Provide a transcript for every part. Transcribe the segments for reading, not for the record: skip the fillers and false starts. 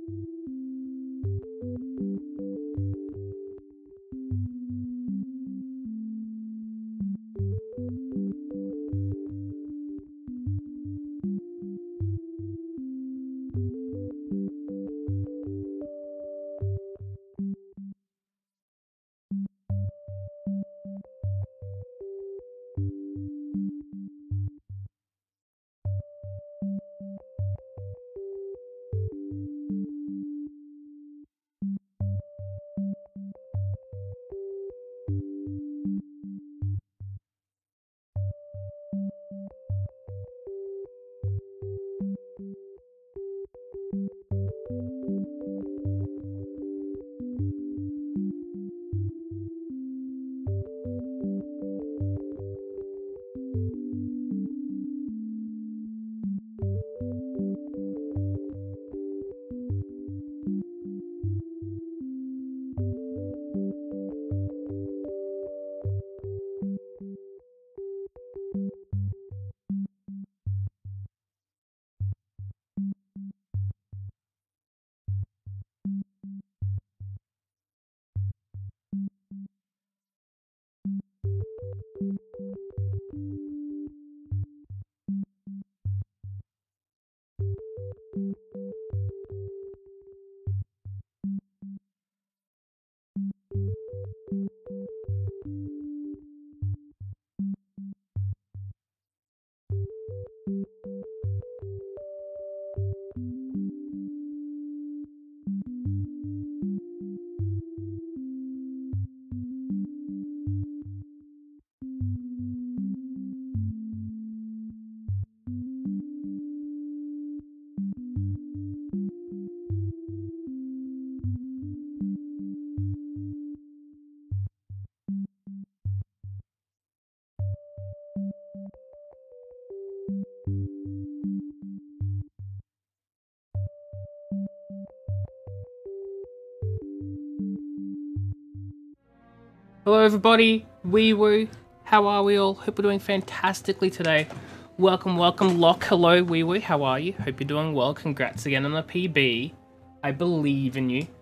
Hello everybody, wee woo, how are we all? Hope we're doing fantastically today. Welcome, Lock, hello wee woo, how are you? Hope you're doing well, congrats again on the PB. I believe in you.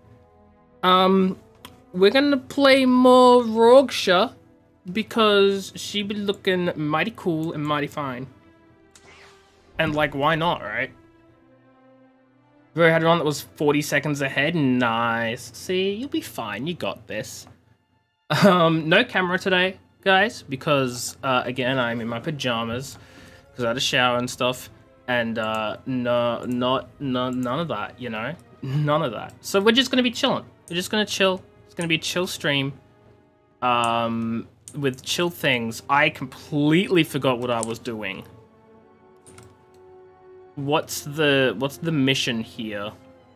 We're gonna play more Rogsha because she be looking mighty cool and mighty fine. And like, why not, right? We had one that was 40 seconds ahead, nice. See, you'll be fine, you got this. No camera today, guys, because, again, I'm in my pajamas, because I had a shower and stuff, and, none of that, you know? None of that. So we're just gonna be chilling. We're just gonna chill. It's gonna be a chill stream, with chill things. I completely forgot what I was doing. What's the mission here?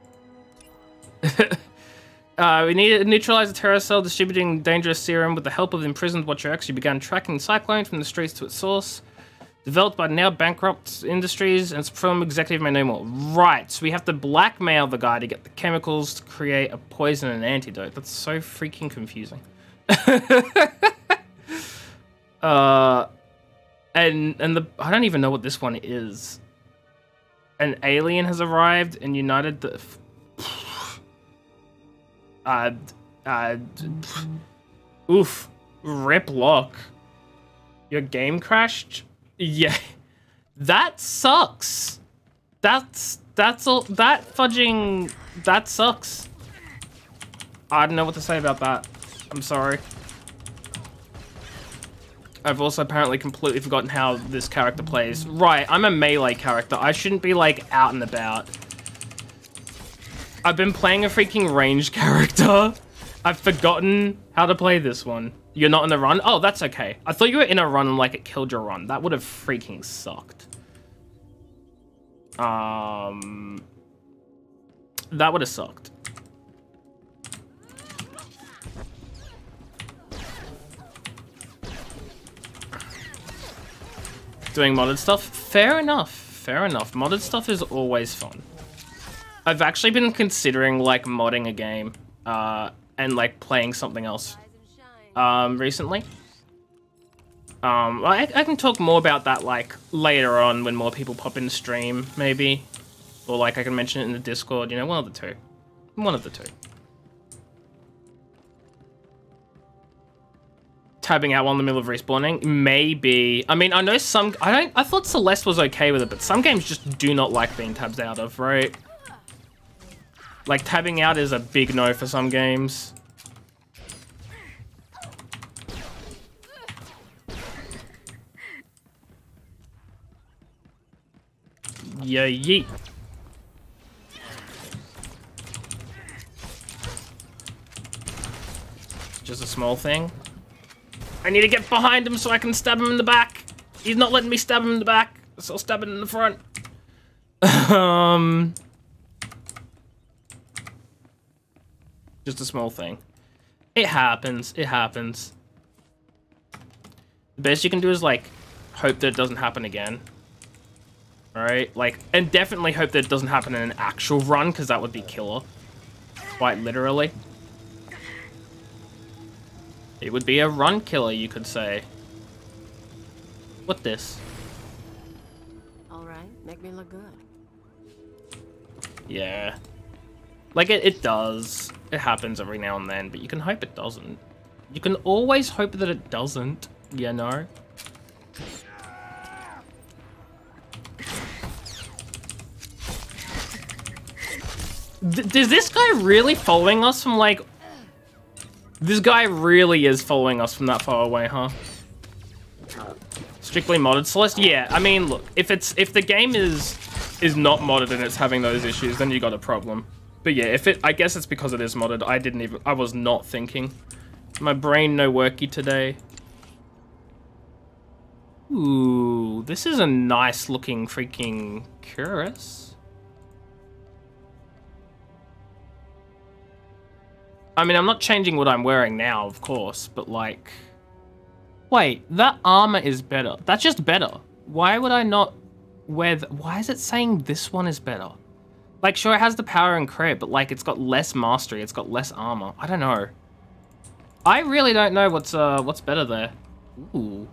We need to neutralize the terror cell distributing dangerous serum. With the help of the imprisoned Watcher X, you began tracking the cyclone from the streets to its source. Developed by now bankrupt industries, and its film executive may know more. Right, so we have to blackmail the guy to get the chemicals to create a poison and antidote. That's so freaking confusing. And I don't even know what this one is. An alien has arrived and united the... oof. Rip Lock. Your game crashed? Yeah. That sucks. That's all, that sucks. I don't know what to say about that. I'm sorry. I've also apparently completely forgotten how this character plays. Right, I'm a melee character. I shouldn't be, like, out and about. I've been playing a freaking ranged character. I've forgotten how to play this one. You're not in a run? Oh, that's okay. I thought you were in a run and, like, it killed your run. That would have freaking sucked. That would have sucked. Doing modded stuff? Fair enough. Fair enough. Modded stuff is always fun. I've actually been considering, like, modding a game, and, like, playing something else, recently. I can talk more about that, like, later on when more people pop in the stream, maybe. Or like I can mention it in the Discord, you know, one of the two. One of the two. Tabbing out while in the middle of respawning? Maybe. I mean, I know some... I thought Celeste was okay with it, but some games just do not like being tabbed out of, right? Like, tabbing out is a big no for some games. Yeah, yeet. Just a small thing. I need to get behind him so I can stab him in the back. He's not letting me stab him in the back, so I'll stab him in the front. Just a small thing. It happens. It happens. The best you can do is, like, hope that it doesn't happen again. Alright? Like, and definitely hope that it doesn't happen in an actual run, because that would be killer. Quite literally. It would be a run killer, you could say. What this? Alright, make me look good. Yeah. Like, it does. It happens every now and then, but you can hope it doesn't. You can always hope that it doesn't, you know? Is this guy really following us from, like... This guy really is following us from that far away, huh? Strictly modded Celeste? Yeah, I mean, look, if the game is not modded and it's having those issues, then you got a problem. But yeah, I guess it's because it is modded. I was not thinking. My brain no worky today. Ooh, this is a nice looking freaking Curus. I mean, I'm not changing what I'm wearing now, of course, but like... Wait, that armor is better. That's just better. Why would I not wear... Why is it saying this one is better? Like, sure, it has the power and crit, but like, it's got less mastery, it's got less armor. I don't know. I really don't know what's better there. Ooh.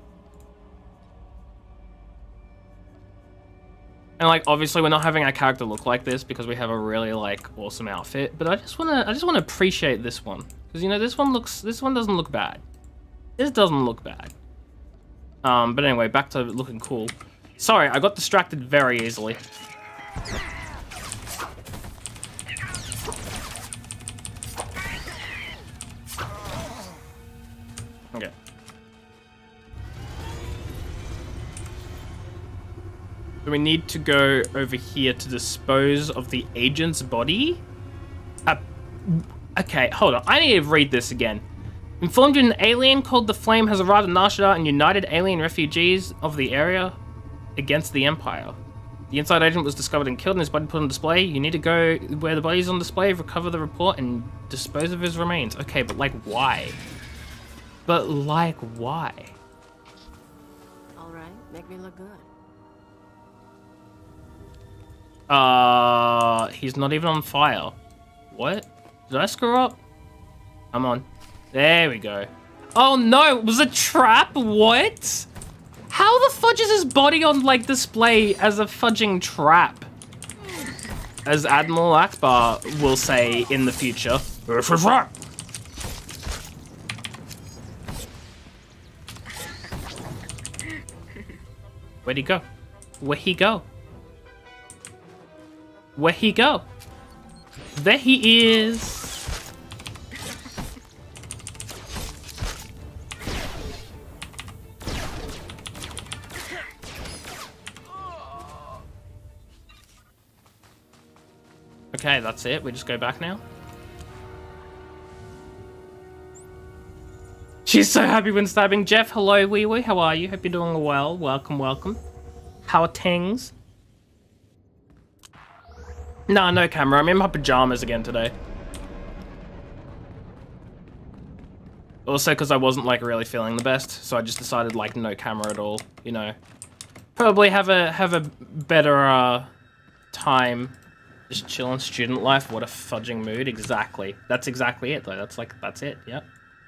And like, obviously we're not having our character look like this because we have a really like awesome outfit, but I just wanna appreciate this one. Because you know, this one doesn't look bad. This doesn't look bad. But anyway, back to looking cool. Sorry, I got distracted very easily. Okay. So we need to go over here to dispose of the agent's body? Okay, hold on. I need to read this again. Informed you an alien called the Flame has arrived in Nashida and united alien refugees of the area against the Empire. The inside agent was discovered and killed and his body put on display. You need to go where the body is on display, recover the report, and dispose of his remains. Okay, but like, why? But like, why? Alright, make me look good. He's not even on fire. What? Did I screw up? Come on. There we go. Oh no, it was a trap? What? How the fudge is his body on, like, display as a fudging trap? As Admiral Akbar will say in the future. Where'd he go? Where'd he go? Where'd he go? There he is. Okay, that's it. We just go back now. She's so happy when stabbing. Jeff, hello, wee wee. How are you? Hope you're doing well. Welcome, welcome. How are things? Nah, no camera. I'm in my pajamas again today. Also, because I wasn't, like, really feeling the best, so I just decided, like, no camera at all, you know. Probably have a better, time just chilling student life. What a fudging mood. Exactly. That's exactly it, though. That's, like, that's it. Yep.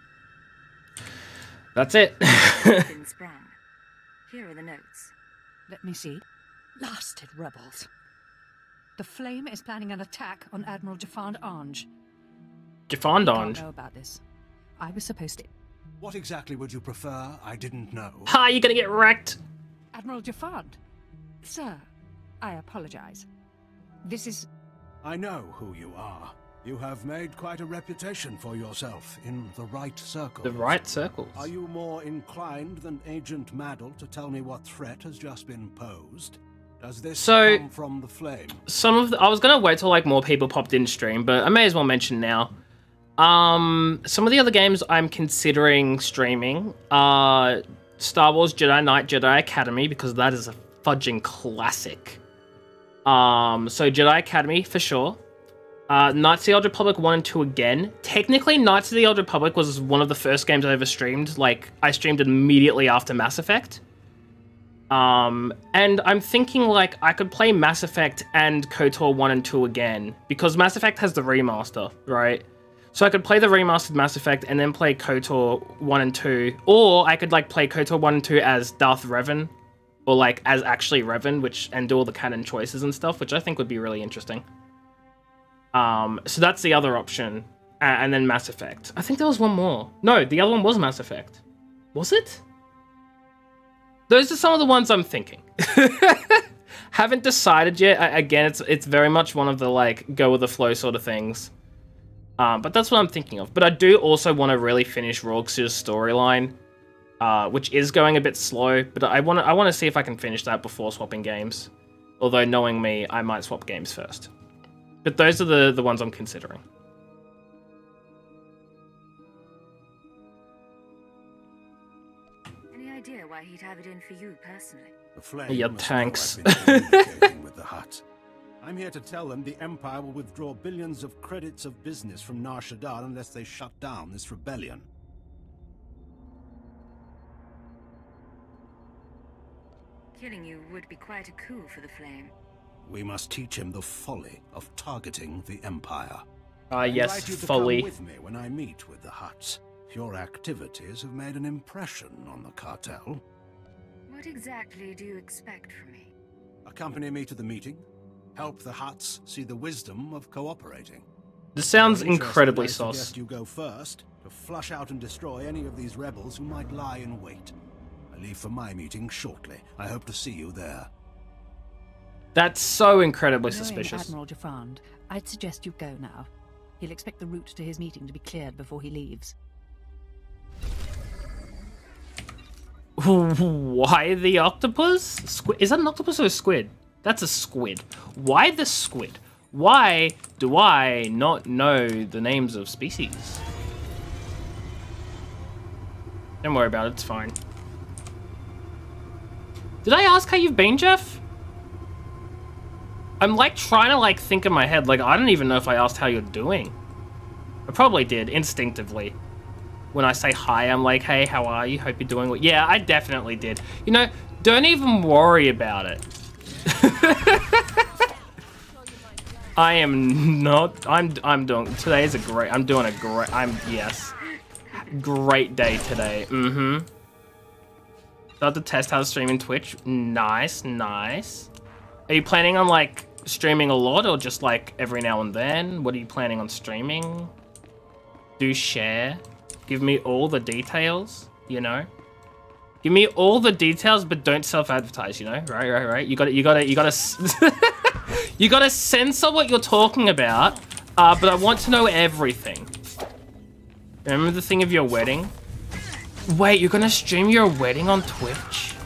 That's it. Sprang. Here are the notes. Let me see. Blasted rebels. The Flame is planning an attack on Admiral Jafand Ange. Jafand I don't Ange? know about this. I was supposed to... What exactly would you prefer? I didn't know. Ha, you're gonna get wrecked. Admiral Jafand? Sir, I apologize. This is... I know who you are. You have made quite a reputation for yourself in the right circles. The right circles? Are you more inclined than Agent Maddle to tell me what threat has just been posed? Does this come from the Flame? I was gonna wait till like more people popped in stream, but I may as well mention now. Some of the other games I'm considering streaming are Star Wars Jedi Knight Jedi Academy, because that is a fudging classic. So Jedi Academy for sure. Knights of the Old Republic 1 and 2 again. Technically, Knights of the Old Republic was one of the first games I ever streamed. Like, I streamed it immediately after Mass Effect. And I'm thinking, like, I could play Mass Effect and KOTOR 1 and 2 again, because Mass Effect has the remaster, right? So I could play the remastered Mass Effect and then play KOTOR 1 and 2, or I could, like, play KOTOR 1 and 2 as Darth Revan, or, like, as actually Revan, and do all the canon choices and stuff, which I think would be really interesting. So that's the other option. And then Mass Effect. I think there was one more. No, the other one was Mass Effect. Was it? Those are some of the ones I'm thinking. Haven't decided yet. Again, it's very much one of the, like, go with the flow sort of things. But that's what I'm thinking of. But I do also want to really finish Rogue's storyline, which is going a bit slow. But I want to see if I can finish that before swapping games. Although, knowing me, I might swap games first. But those are the ones I'm considering. Any idea why he'd have it in for you personally? The Flame Yeah, must thanks. know I've been communicating with the Hutt. I'm here to tell them the Empire will withdraw billions of credits of business from Nar Shaddaa unless they shut down this rebellion. Killing you would be quite a coup for the Flame. We must teach him the folly of targeting the Empire. Yes, I'd like you to folly. come with me when I meet with the Hutts. Your activities have made an impression on the cartel. What exactly do you expect from me? Accompany me to the meeting. Help the Hutts see the wisdom of cooperating. This sounds If you're interested, incredibly I sauce. suggest you go first to flush out and destroy any of these rebels who might lie in wait. I leave for my meeting shortly. I hope to see you there. That's so incredibly Knowing suspicious. Admiral Jafand, I'd suggest you go now. He'll expect the route to his meeting to be cleared before he leaves. Why the octopus? Squid? Is that an octopus or a squid? That's a squid. Why the squid? Why do I not know the names of species? Don't worry about it, it's fine. Did I ask how you've been, Jeff? I'm like trying to like think in my head, like I don't even know if I asked how you're doing. I probably did, instinctively. When I say hi, I'm like, hey, how are you? Hope you're doing well. Yeah, I definitely did. You know, don't even worry about it. I am not, I'm doing, today is a great, I'm doing a great, yes. Great day today, Start to test how to stream in Twitch. Nice, nice. Are you planning on like streaming a lot or just like every now and then? What are you planning on streaming? Do share. Give me all the details, you know? Give me all the details, but don't self-advertise, you know? Right. You gotta you gotta censor what you're talking about, but I want to know everything. Remember the thing of your wedding? Wait, you're gonna stream your wedding on Twitch?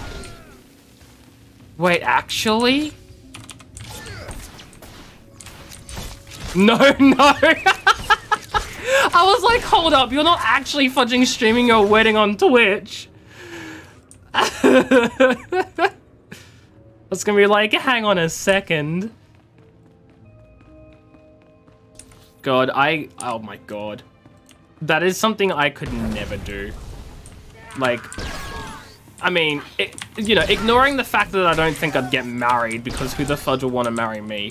Wait, actually? No. I was like, hold up, you're not actually fudging streaming your wedding on Twitch. I was gonna be like, hang on a second. God, oh my God. That is something I could never do. Like, I mean, you know, ignoring the fact that I don't think I'd get married, because who the fudge will want to marry me?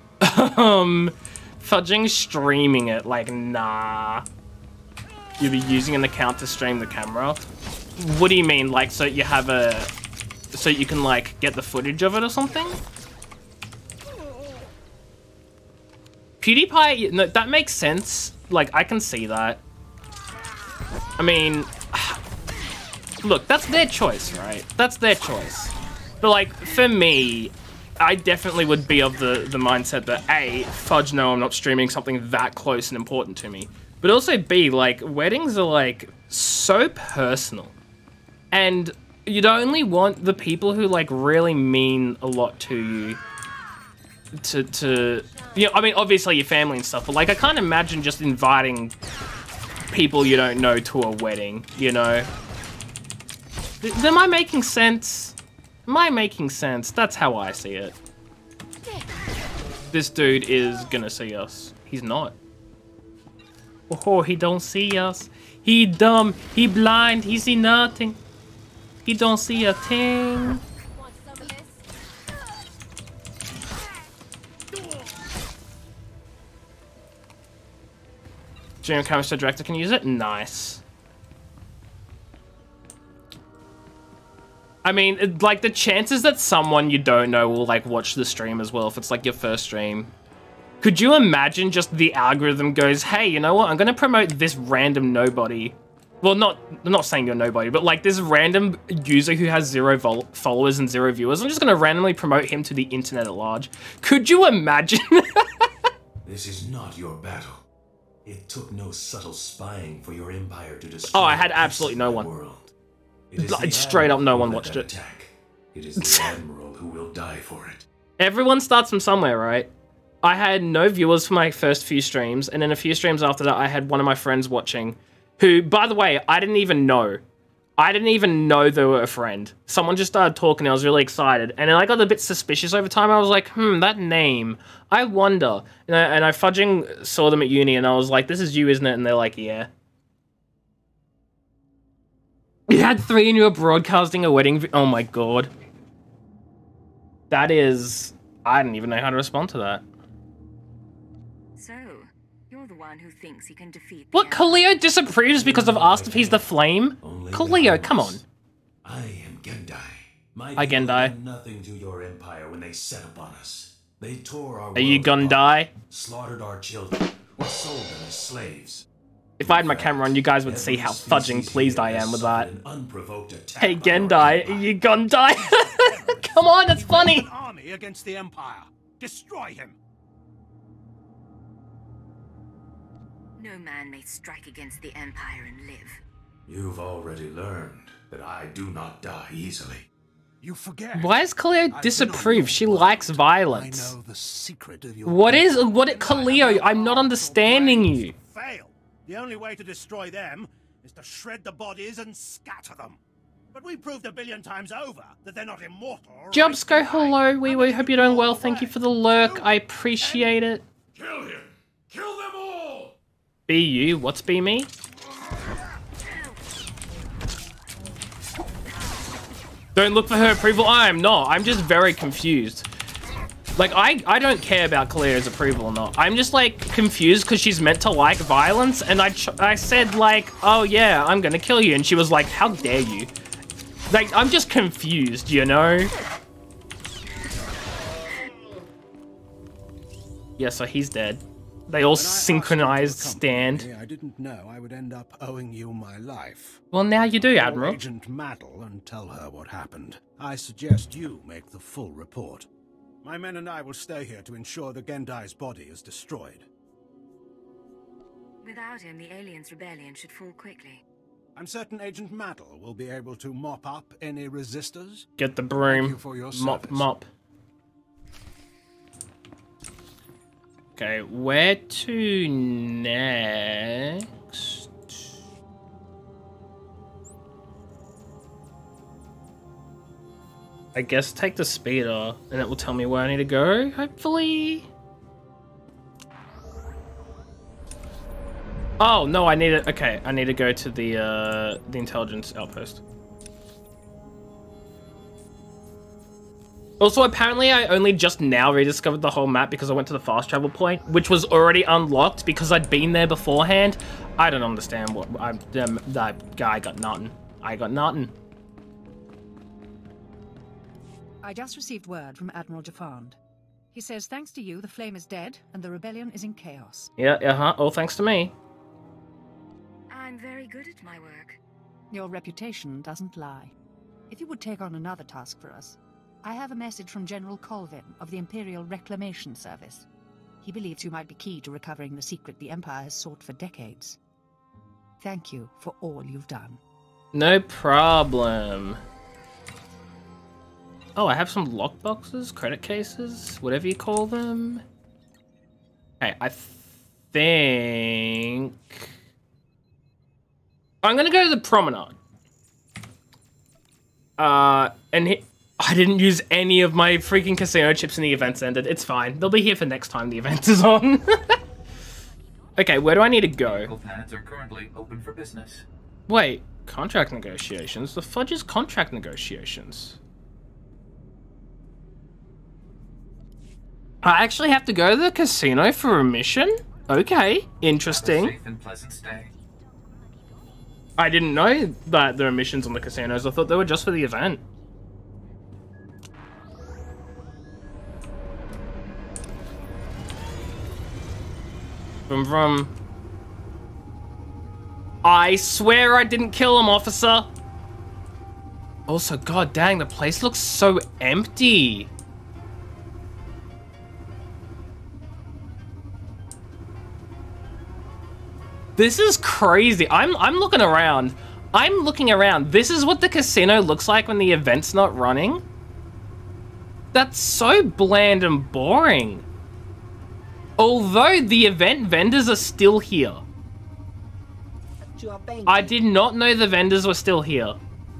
Fudging streaming it, like, nah. You'll be using an account to stream the camera? What do you mean? Like, so you have so you can, like, get the footage of it or something? PewDiePie, no, that makes sense. Like, I can see that. I mean, look, that's their choice, right? That's their choice. But, like, for me, I definitely would be of the mindset that, A, fudge no, I'm not streaming something that close and important to me. But also, B, like, weddings are, like, so personal. And you'd only want the people who, like, really mean a lot to you to you know, I mean, obviously your family and stuff, but, like, I can't imagine just inviting people you don't know to a wedding, you know? Am I making sense? Am I making sense? That's how I see it. This dude is gonna see us. He's not. Oh, he don't see us. He dumb. He blind. He see nothing. He don't see a thing. Junior camera director can use it? Nice. I mean, like, the chances that someone you don't know will, like, watch the stream as well if it's, like, your first stream. Could you imagine just the algorithm goes, hey, you know what? I'm going to promote this random nobody. Well, I'm not saying you're nobody, but, like, this random user who has 0 followers and 0 viewers. I'm just going to randomly promote him to the internet at large. Could you imagine? This is not your battle. It took no subtle spying for your empire to destroy. Oh, I had absolutely no one. World. Like, straight up no one watched it. It is the Admiral who will die for it. Everyone starts from somewhere, right? I had no viewers for my first few streams, and then a few streams after that, I had one of my friends watching, who, by the way, I didn't even know. I didn't even know they were a friend. Someone just started talking, and I was really excited, and then I got a bit suspicious over time. I was like, that name, I wonder. And I fudging saw them at uni, and I was like, this is you, isn't it? And they're like, yeah. You had 3 and you were broadcasting a wedding. Oh my god. That is... I didn't even know how to respond to that. So, you're the one who thinks he can defeat... What, Kaleo disapproves because I've asked if he's the flame? Kaleo, come on. I am Gendai. Hi, Gendai. Did nothing to your empire when they set upon us. They tore our Are you world gonna apart, die? slaughtered our children, or sold them as slaves. If I had my camera on, you guys would see how fudging pleased I am with that. An unprovoked attack Hey, by our Gendai, empire. are you gonna die? Come on, that's funny. An army against the Empire. Destroy him. No man may strike against the Empire and live. You've already learned that I do not die easily. You forget. Why is Kaleo disapprove? She likes violence. I know the secret of your What, Kaleo? I'm not understanding you. Fail. The only way to destroy them is to shred the bodies and scatter them. But we proved 1 billion times over that they're not immortal. Jobsco, hello, wee, hope you're doing well. Thank you for the lurk. I appreciate it. Kill him! Kill them all! Be you? What's be me? Don't look for her approval. I am not. I'm just very confused. Like, I don't care about Kaleo's approval or not. I'm just, like, confused because she's meant to like violence. And I said, like, oh, yeah, I'm going to kill you. And she was like, how dare you? Like, I'm just confused, you know? Yeah, so he's dead. They all synchronized stand. I didn't know I would end up owing you my life. Well, now you do, Call Admiral. Agent Maddle and tell her what happened. I suggest you make the full report. My men and I will stay here to ensure the Gendai's body is destroyed. Without him, the aliens' rebellion should fall quickly. I'm certain Agent Maddle will be able to mop up any resistors. Get the Thank broom. you for your Mop, service. mop. Okay, where to next? I guess take the speeder, and it will tell me where I need to go, hopefully. Oh, no, I need it. Okay, I need to go to the intelligence outpost. Also, apparently I only just now rediscovered the whole map because I went to the fast travel point, which was already unlocked because I'd been there beforehand. I don't understand what that guy got nothing. I got nothing. I just received word from Admiral Jafand. He says thanks to you, the flame is dead, and the rebellion is in chaos. Yeah, uh-huh. All thanks to me. I'm very good at my work. Your reputation doesn't lie. If you would take on another task for us, I have a message from General Colvin of the Imperial Reclamation Service. He believes you might be key to recovering the secret the Empire has sought for decades. Thank you for all you've done. No problem. Oh, I have some lockboxes, credit cases, whatever you call them. Okay, I think... I'm gonna go to the promenade. I didn't use any of my freaking casino chips and the event's ended. It's fine. They'll be here for next time the event is on. Okay, where do I need to go? Medical pads are currently open for business. Wait, contract negotiations? The fudge is contract negotiations. I actually have to go to the casino for a mission? Okay, interesting. Have a safe and pleasant stay. I didn't know that there are missions on the casinos. I thought they were just for the event. Vroom vroom. I swear I didn't kill him, officer. Also, god dang, the place looks so empty. This is crazy. I'm looking around. I'm looking around. This is what the casino looks like when the event's not running. That's so bland and boring. Although the event vendors are still here. I did not know the vendors were still here.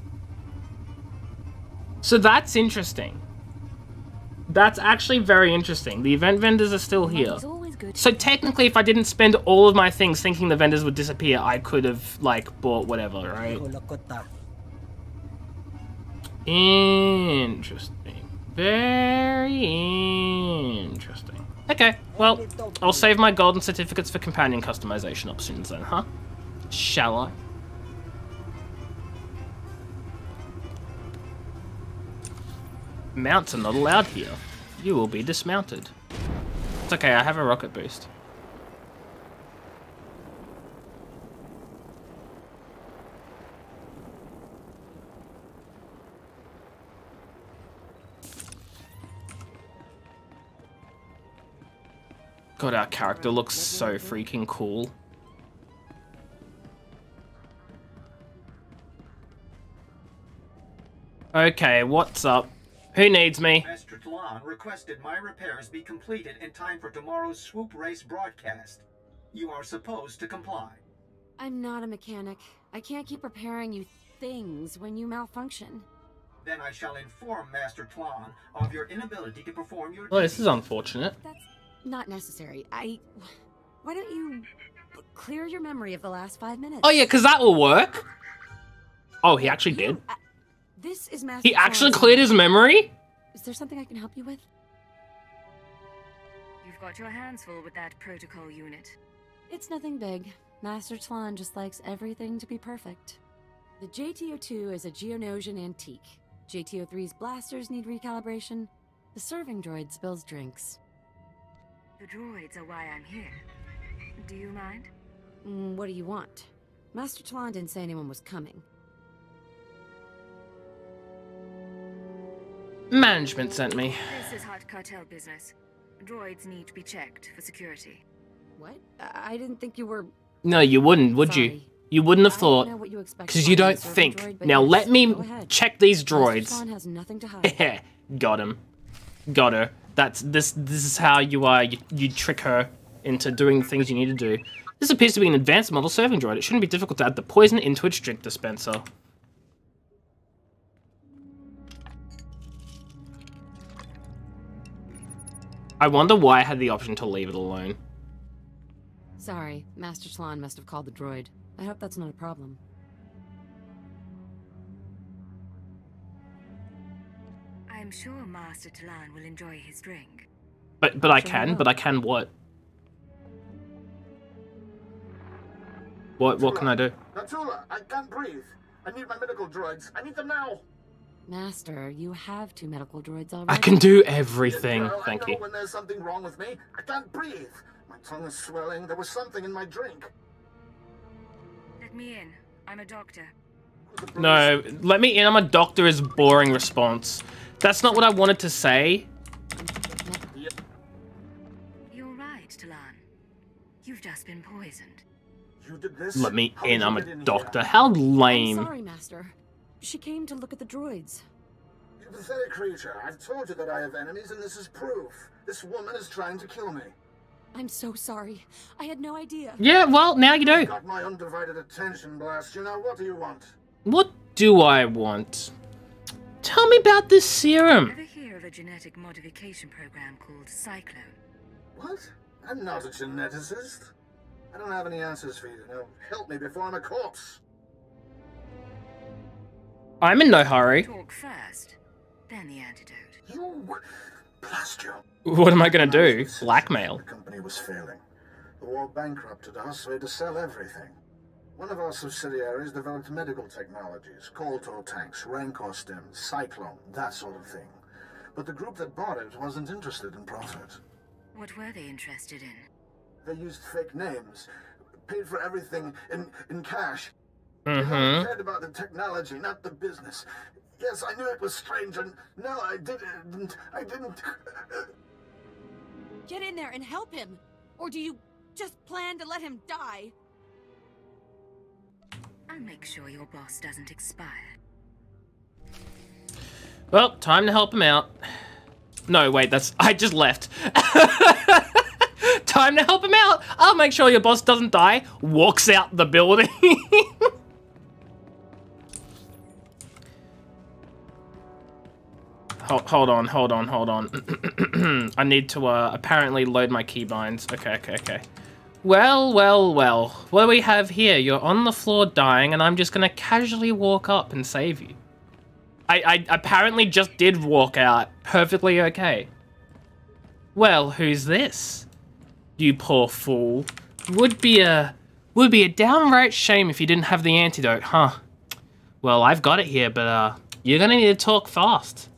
So that's interesting. That's actually very interesting. The event vendors are still here. So technically, if I didn't spend all of my things thinking the vendors would disappear, I could have, like, bought whatever, right? Interesting. Very interesting. Okay, well, I'll save my golden certificates for companion customization options then, huh? Shall I? Mounts are not allowed here. You will be dismounted. It's okay, I have a rocket boost. God, our character looks so freaking cool. Okay, what's up? Who needs me? Master Tlan requested my repairs be completed in time for tomorrow's swoop race broadcast. You are supposed to comply. I'm not a mechanic. I can't keep repairing you things when you malfunction. Then I shall inform Master Tlan of your inability to perform your Well, this is unfortunate. That's not necessary. Why don't you clear your memory of the last 5 minutes? Oh yeah, because that will work. Oh, he actually did. This is Master He actually Tlan's cleared his memory? Is there something I can help you with? You've got your hands full with that protocol unit. It's nothing big. Master Tlan just likes everything to be perfect. The JTO-2 is a Geonosian antique. JTO-3's blasters need recalibration. The serving droid spills drinks. The droids are why I'm here. Do you mind? What do you want? Master Tlan didn't say anyone was coming. Management sent me. This is hot cartel business. Droids need to be checked for security. What? I didn't think you were... No, you wouldn't, would you? Sorry. You wouldn't have I thought. don't know what you expect Because from you a don't serving think. droid, but Now yes, let me go ahead. check these Master droids. Tlan has nothing to hide. Got him. Got her. This is how you trick her into doing the things you need to do. This appears to be an advanced model serving droid. It shouldn't be difficult to add the poison into its drink dispenser. I wonder why I had the option to leave it alone. Sorry, Master Tlan must have called the droid. I hope that's not a problem. I'm sure Master Tlan will enjoy his drink. But I can what? What can I do? Natula, I can't breathe. I need my medical droids. I need them now. Master, you have 2 medical droids already. I can do everything. Well, Thank I know you. when there's something wrong with me. I can't breathe. My tongue is swelling. There was something in my drink. Let me in. I'm a doctor. No, let me in. I'm a doctor is a boring response. That's not what I wanted to say. You're right, Talan. You've just been poisoned. You did this? Let me How did in. you I'm a get in doctor. here? How I'm lame. sorry, Master. She came to look at the droids. You pathetic creature. I've told you that I have enemies, and this is proof. This woman is trying to kill me. I'm so sorry. I had no idea. Yeah, well, now you do. Got my undivided attention, Blast. You know, what do you want? What do I want? Tell me about this serum. Ever hear of a genetic modification program called Cyclone? What? I'm not a geneticist. I don't have any answers for you. Now, help me before I'm a corpse. I'm in no hurry. Talk first, then the antidote. You... Blast you. What am I gonna do? Blackmail. The company was failing. The war bankrupted us, so we had to sell everything. One of our subsidiaries developed medical technologies, Koltor tanks, Rancor stems, Cyclone, that sort of thing. But the group that bought it wasn't interested in profit. What were they interested in? They used fake names, paid for everything in cash. They Mm-hmm. only cared about the technology, not the business. Yes, I knew it was strange, and no, I didn't. Get in there and help him! Or do you just plan to let him die? I'll make sure your boss doesn't expire. Well, time to help him out. No, wait, that's... I just left. Time to help him out. I'll make sure your boss doesn't die. Walks out the building. Hold on. I need to, apparently load my keybinds. Okay. Well. What do we have here? You're on the floor dying, and I'm just gonna casually walk up and save you. I apparently just did walk out. Perfectly okay. Well, who's this? You poor fool. Would be a downright shame if you didn't have the antidote, huh? Well, I've got it here, but, you're gonna need to talk fast.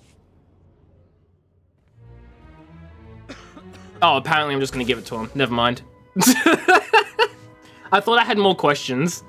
Oh, apparently I'm just gonna give it to him. Never mind. I thought I had more questions.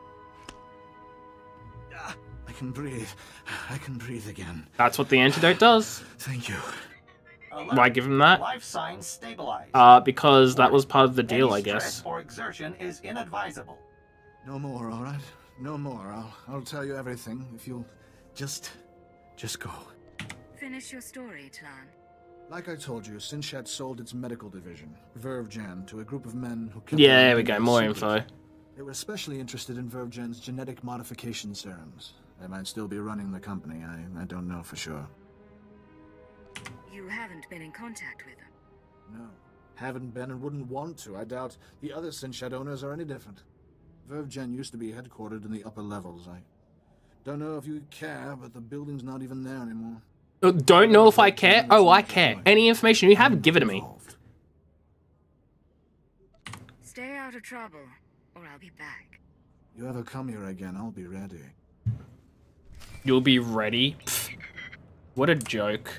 I can breathe. I can breathe again. That's what the antidote does. Thank you. Why give him that? Life signs stabilized. Because that was part of the deal, Any I stress guess. or exertion is inadvisable. No more, all right? No more. I'll tell you everything if you'll just go. Finish your story, Talan. Like I told you, Sinchat sold its medical division, Vervjan, to a group of men who kept... Yeah, there we go. More info. They were especially interested in Vervjan's genetic modification serums. They might still be running the company. I don't know for sure. You haven't been in contact with them. No. Haven't been and wouldn't want to. I doubt the other Sinchat owners are any different. Vervjan used to be headquartered in the upper levels. I don't know if you care, but the building's not even there anymore. Don't know if I care? Oh, I care. Any information you have, give it to me. Stay out of trouble, or I'll be back. You ever come here again, I'll be ready. You'll be ready? Pfft. What a joke.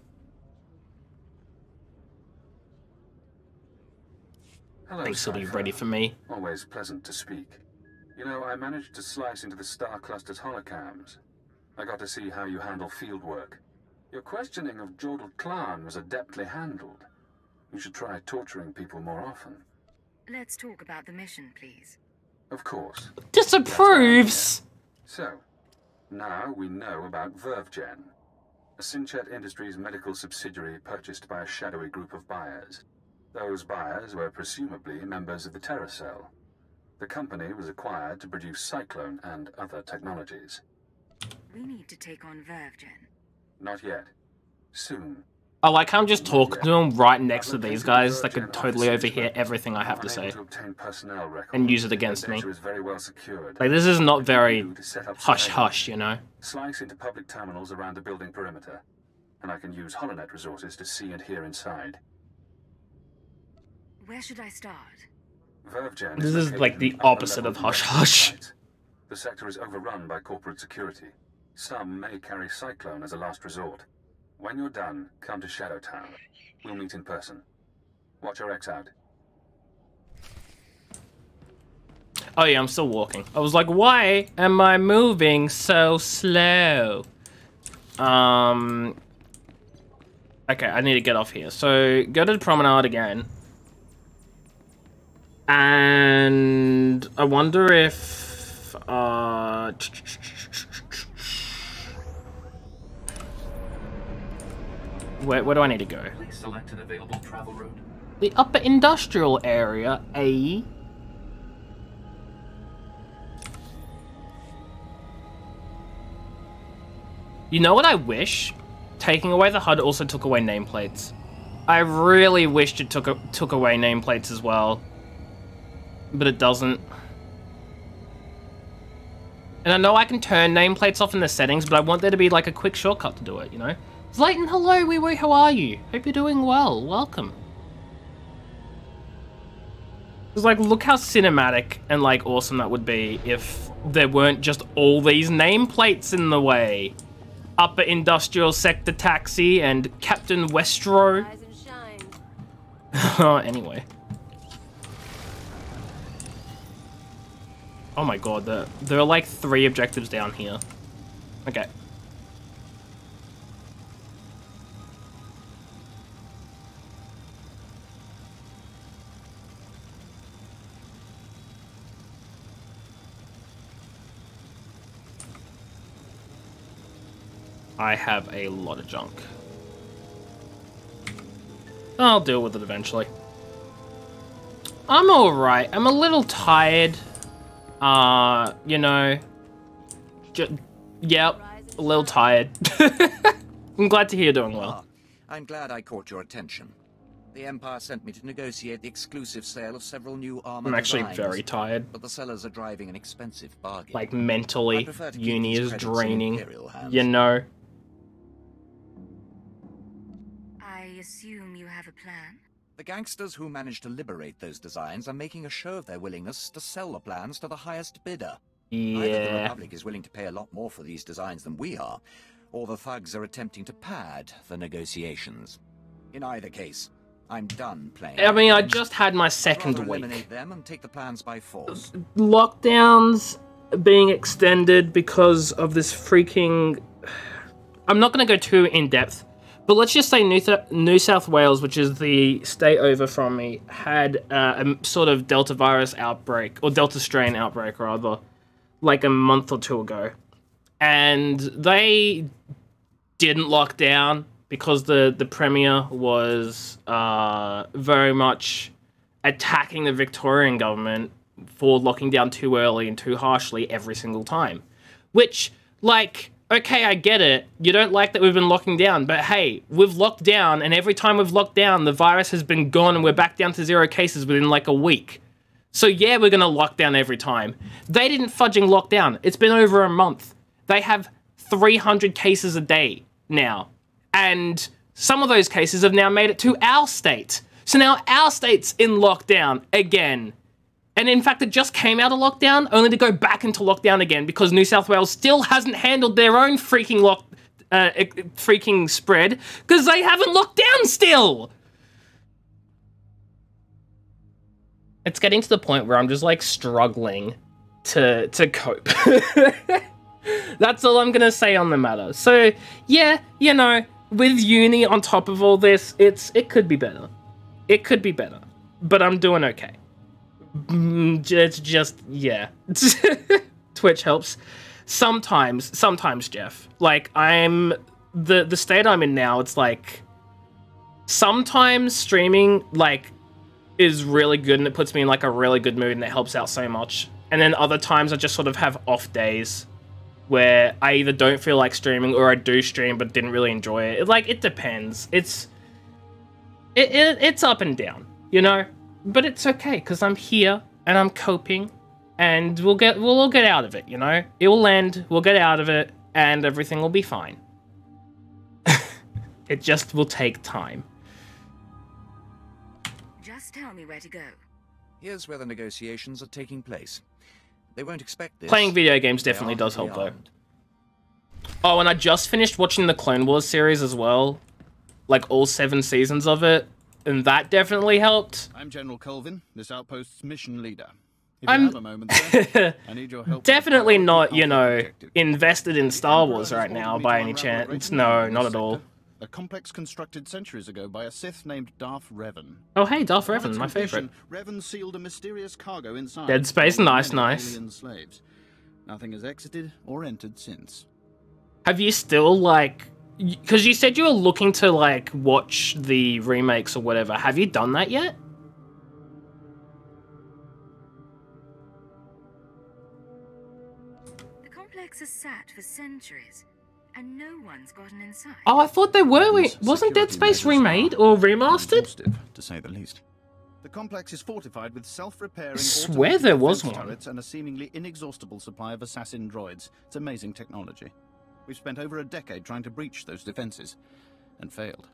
Hello, Thinks he'll be Cypher. ready for me. Always pleasant to speak. You know, I managed to slice into the Star Cluster's holocams. I got to see how you handle field work. Your questioning of Jordal Klan was adeptly handled. You should try torturing people more often. Let's talk about the mission, please. Of course. Disapproves! So, now we know about Vervgen, a Sinchat Industries medical subsidiary purchased by a shadowy group of buyers. Those buyers were presumably members of the Terra Cell. The company was acquired to produce Cyclone and other technologies. We need to take on Vervgen. Not yet. Soon. Oh, I can't just talk to them right next to these guys that could totally overhear everything I have to say. And use it against me. Like, this is not very hush-hush, you know? Slice into public terminals around the building perimeter, and I can use HoloNet resources to see and hear inside. Where should I start? Vervgen This is like the opposite of hush-hush. The sector is overrun by corporate security. Some may carry Cyclone as a last resort. When you're done, come to Shadowtown. We'll meet in person. Watch your X out. Oh yeah, I'm still walking. I was like, why am I moving so slow? Okay, I need to get off here. So, go to the promenade again. And I wonder if... Where do I need to go? Please select an available travel route. The upper industrial area, eh? You know what I wish? Taking away the HUD also took away nameplates. I really wished it took away nameplates as well. But it doesn't. And I know I can turn nameplates off in the settings, but I want there to be like a quick shortcut to do it, you know? Zlayton, hello, wee wee, how are you? Hope you're doing well. Welcome. It's like, look how cinematic and like awesome that would be if there weren't just all these nameplates in the way. Upper Industrial Sector Taxi and Captain Westro. Rise and shine. Oh, anyway. Oh my god, there are like 3 objectives down here. Okay. I have a lot of junk. I'll deal with it eventually. I'm alright. I'm a little tired. You know. Yep, a little tired. I'm glad to hear you're doing well. I'm glad I caught your attention. The Empire sent me to negotiate the exclusive sale of several new armor I'm actually designs, very tired. but the sellers are driving an expensive bargain. Like, mentally, uni is draining. Hands. You know. I assume you have a plan? The gangsters who managed to liberate those designs are making a show of their willingness to sell the plans to the highest bidder. Either the Yeah. Republic is willing to pay a lot more for these designs than we are, or the thugs are attempting to pad the negotiations. In either case, I'm done playing. I mean, I just had my I'd second rather week. eliminate them and take the plans by force. Lockdowns being extended because of this freaking... I'm not going to go too in-depth, but let's just say New South Wales, which is the state over from me, had a sort of Delta virus outbreak, or Delta strain outbreak, rather, like a month or 2 ago. And they didn't lock down because the Premier was very much attacking the Victorian government for locking down too early and too harshly every single time. Which, like... Okay, I get it. You don't like that we've been locking down, but hey, we've locked down, and every time we've locked down, the virus has been gone, and we're back down to 0 cases within like a week. So yeah, we're gonna lock down every time. They didn't fudging lock down. It's been over a month. They have 300 cases a day now. And some of those cases have now made it to our state. So now our state's in lockdown again. And in fact, it just came out of lockdown, only to go back into lockdown again because New South Wales still hasn't handled their own freaking freaking spread because they haven't locked down still. It's getting to the point where I'm just like struggling to cope. That's all I'm gonna say on the matter. So yeah, you know, with uni on top of all this, it could be better. It could be better, but I'm doing okay. It's just, yeah. Twitch helps. Sometimes, Jeff. Like, the state I'm in now, it's like, sometimes streaming, like, is really good and it puts me in, like, a really good mood and it helps out so much. And then other times I just sort of have off days where I either don't feel like streaming or I do stream but didn't really enjoy it. Like, it depends. It's up and down, you know? But it's okay, because I'm here, and I'm coping, and we'll all get out of it, you know? It will end, we'll get out of it, and everything will be fine. It just will take time. Just tell me where to go. Here's where the negotiations are taking place. They won't expect this. Playing video games They definitely are does help, though. armed. Oh, and I just finished watching the Clone Wars series as well. Like, all 7 seasons of it. And that definitely helped. I'm General Colvin, this outpost's mission leader. If I'm you have a moment, sir, I need your help. definitely not, you know, invested in Star Wars right now by any chance. No, not at all. A complex constructed centuries ago by a Sith named Darth Revan. Oh, hey, Darth Revan, my favorite. Revan sealed a mysterious cargo inside. Dead Space, nice. Alien slaves. Nothing has exited or entered since. Have you still, like... Because you said you were looking to, like, watch the remakes or whatever. Have you done that yet? The complex has sat for centuries, and no one's gotten inside. Oh, I thought they were. Wasn't Dead Space remade or remastered? To say the least. The complex is fortified with self-repairing. I swear there was one. Turrets and a seemingly inexhaustible supply of assassin droids. It's amazing technology. We've spent over a decade trying to breach those defenses, and failed.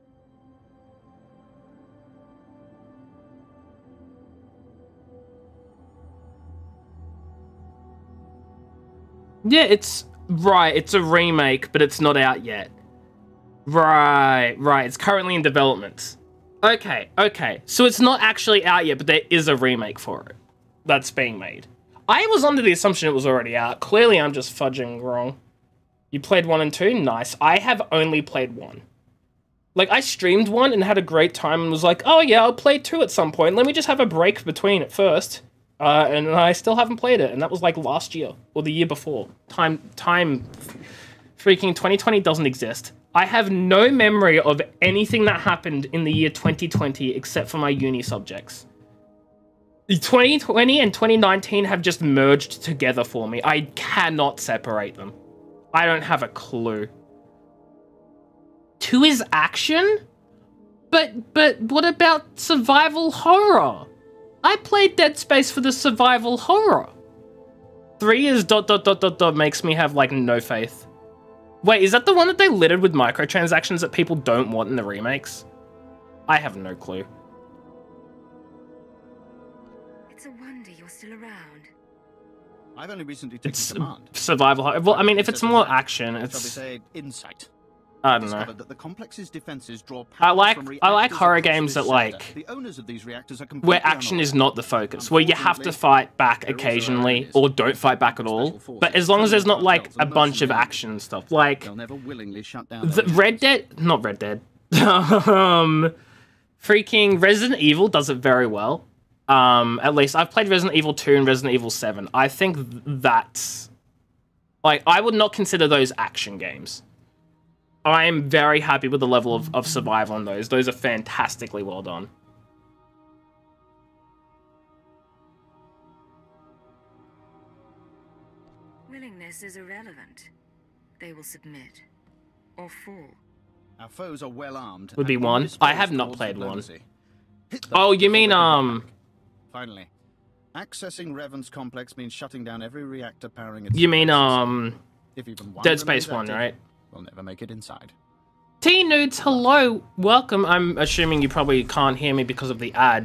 Yeah, it's... Right, it's a remake, but it's not out yet. Right, it's currently in development. Okay. So it's not actually out yet, but there is a remake for it that's being made. I was under the assumption it was already out. Clearly, I'm just fudging wrong. You played 1 and 2? Nice. I have only played 1. Like, I streamed 1 and had a great time and was like, oh yeah, I'll play 2 at some point. Let me just have a break between it first. And I still haven't played it, and that was like last year, or the year before. Time, freaking 2020 doesn't exist. I have no memory of anything that happened in the year 2020 except for my uni subjects. 2020 and 2019 have just merged together for me. I cannot separate them. I don't have a clue. 2 is action? But what about survival horror? I played Dead Space for the survival horror. 3 is ... makes me have, like, no faith. Wait, is that the one that they littered with microtransactions that people don't want in the remakes? I have no clue. It's a wonder you're still around. I've only recently taken command. Survival horror. Well, I mean, if it's more action, it's... Shall we say insight? I don't know. That the complex's defenses draw power I like horror games that, like, the owners of these reactors are where action is not the focus, where you have to fight back occasionally or don't fight back at all. But as long as there's not, like, a bunch of action stuff, like they'll never willingly shut down not Red Dead. Freaking Resident Evil does it very well. At least I've played Resident Evil 2 and Resident Evil 7. I think that's, like, I would not consider those action games. I am very happy with the level of survival on those. Those are fantastically well done. Willingness is irrelevant. They will submit or fall. Our foes are well armed. Would be 1. I have not played 1. Oh, you mean Finally, accessing Revan's complex means shutting down every reactor powering its... You mean if even one Dead Space 1, right? We'll never make it inside. T-Nudes, hello, welcome. I'm assuming you probably can't hear me because of the ad.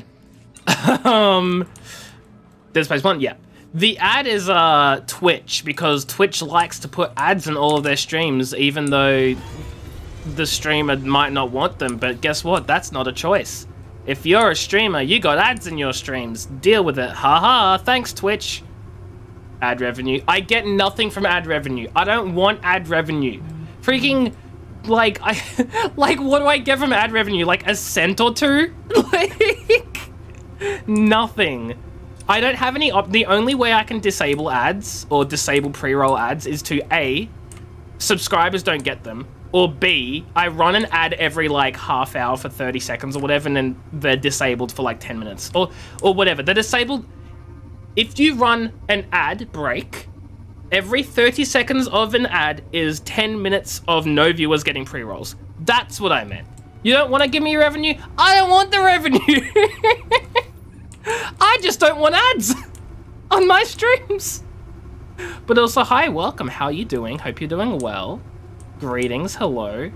Dead Space 1, yeah. The ad is Twitch, because Twitch likes to put ads in all of their streams, even though the streamer might not want them. But guess what? That's not a choice. If you're a streamer, you got ads in your streams. Deal with it. Haha, thanks, Twitch. Ad revenue. I get nothing from ad revenue. I don't want ad revenue. Freaking, like, like, what do I get from ad revenue? Like, a cent or 2? Like, nothing. I don't have any the only way I can disable ads or disable pre-roll ads is to A, subscribers don't get them, or B, I run an ad every, like, half hour for 30 seconds or whatever, and then they're disabled for, like, 10 minutes. Or whatever. They're disabled. If you run an ad break, every 30 seconds of an ad is 10 minutes of no viewers getting pre-rolls. That's what I meant. You don't want to give me revenue? I don't want the revenue. I just don't want ads on my streams. But also, hi, welcome. How are you doing? Hope you're doing well. Greetings, hello.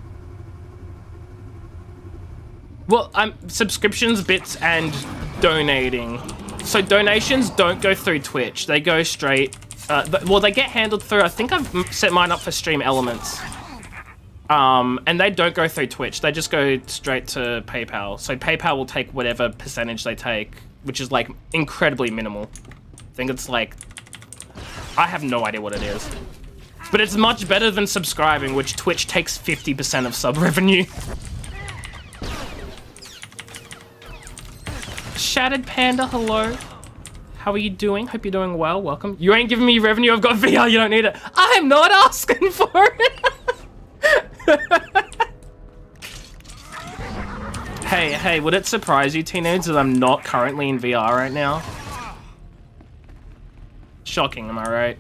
Well, subscriptions, bits, and donating. So donations don't go through Twitch. They go straight Well, they get handled through, I think I've set mine up for Stream Elements. And they don't go through Twitch, they just go straight to PayPal. So PayPal will take whatever percentage they take, which is like incredibly minimal. I think it's like, I have no idea what it is. But it's much better than subscribing, which Twitch takes 50% of sub revenue. Shattered Panda, hello. How are you doing? Hope you're doing well. Welcome. You ain't giving me revenue. I've got VR. You don't need it. I'm not asking for it. Hey, would it surprise you, teenagers, that I'm not currently in VR right now? Shocking, am I right?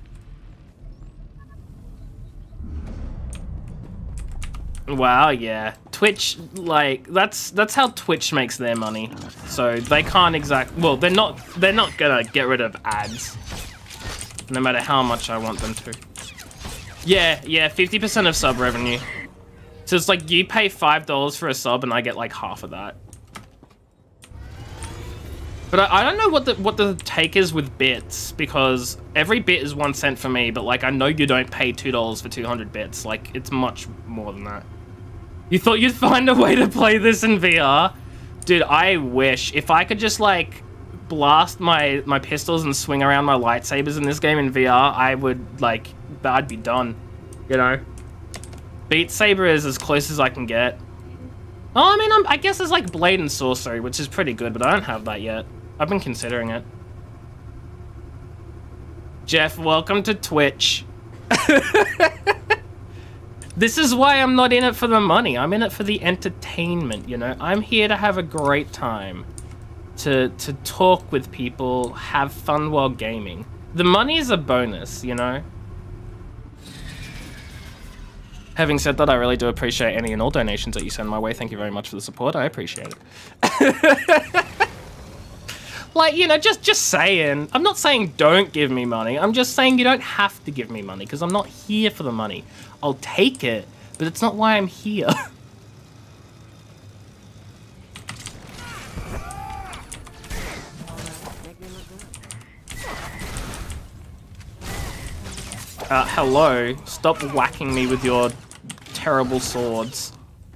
Wow, yeah. Twitch, like, that's how Twitch makes their money. So they can't well, they're not gonna get rid of ads. No matter how much I want them to. Yeah, 50% of sub revenue. So it's like you pay $5 for a sub and I get like half of that. But I don't know what the take is with bits, because every bit is 1 cent for me, but like I know you don't pay $2 for 200 bits. Like it's much more than that. You thought you'd find a way to play this in VR? Dude, I wish. If I could just like blast my pistols and swing around my lightsabers in this game in VR, I would like, I'd be done, you know? Beat Saber is as close as I can get. Oh, I mean, I guess it's like Blade and Sorcery, which is pretty good, but I don't have that yet. I've been considering it. Jeff, welcome to Twitch. This is why I'm not in it for the money. I'm in it for the entertainment, you know? I'm here to have a great time. To talk with people, have fun while gaming. The money is a bonus, you know? Having said that, I really do appreciate any and all donations that you send my way. Thank you very much for the support. I appreciate it. Like, you know, just saying. I'm not saying don't give me money. I'm just saying you don't have to give me money, because I'm not here for the money. I'll take it, but it's not why I'm here. Hello. Stop whacking me with your terrible swords.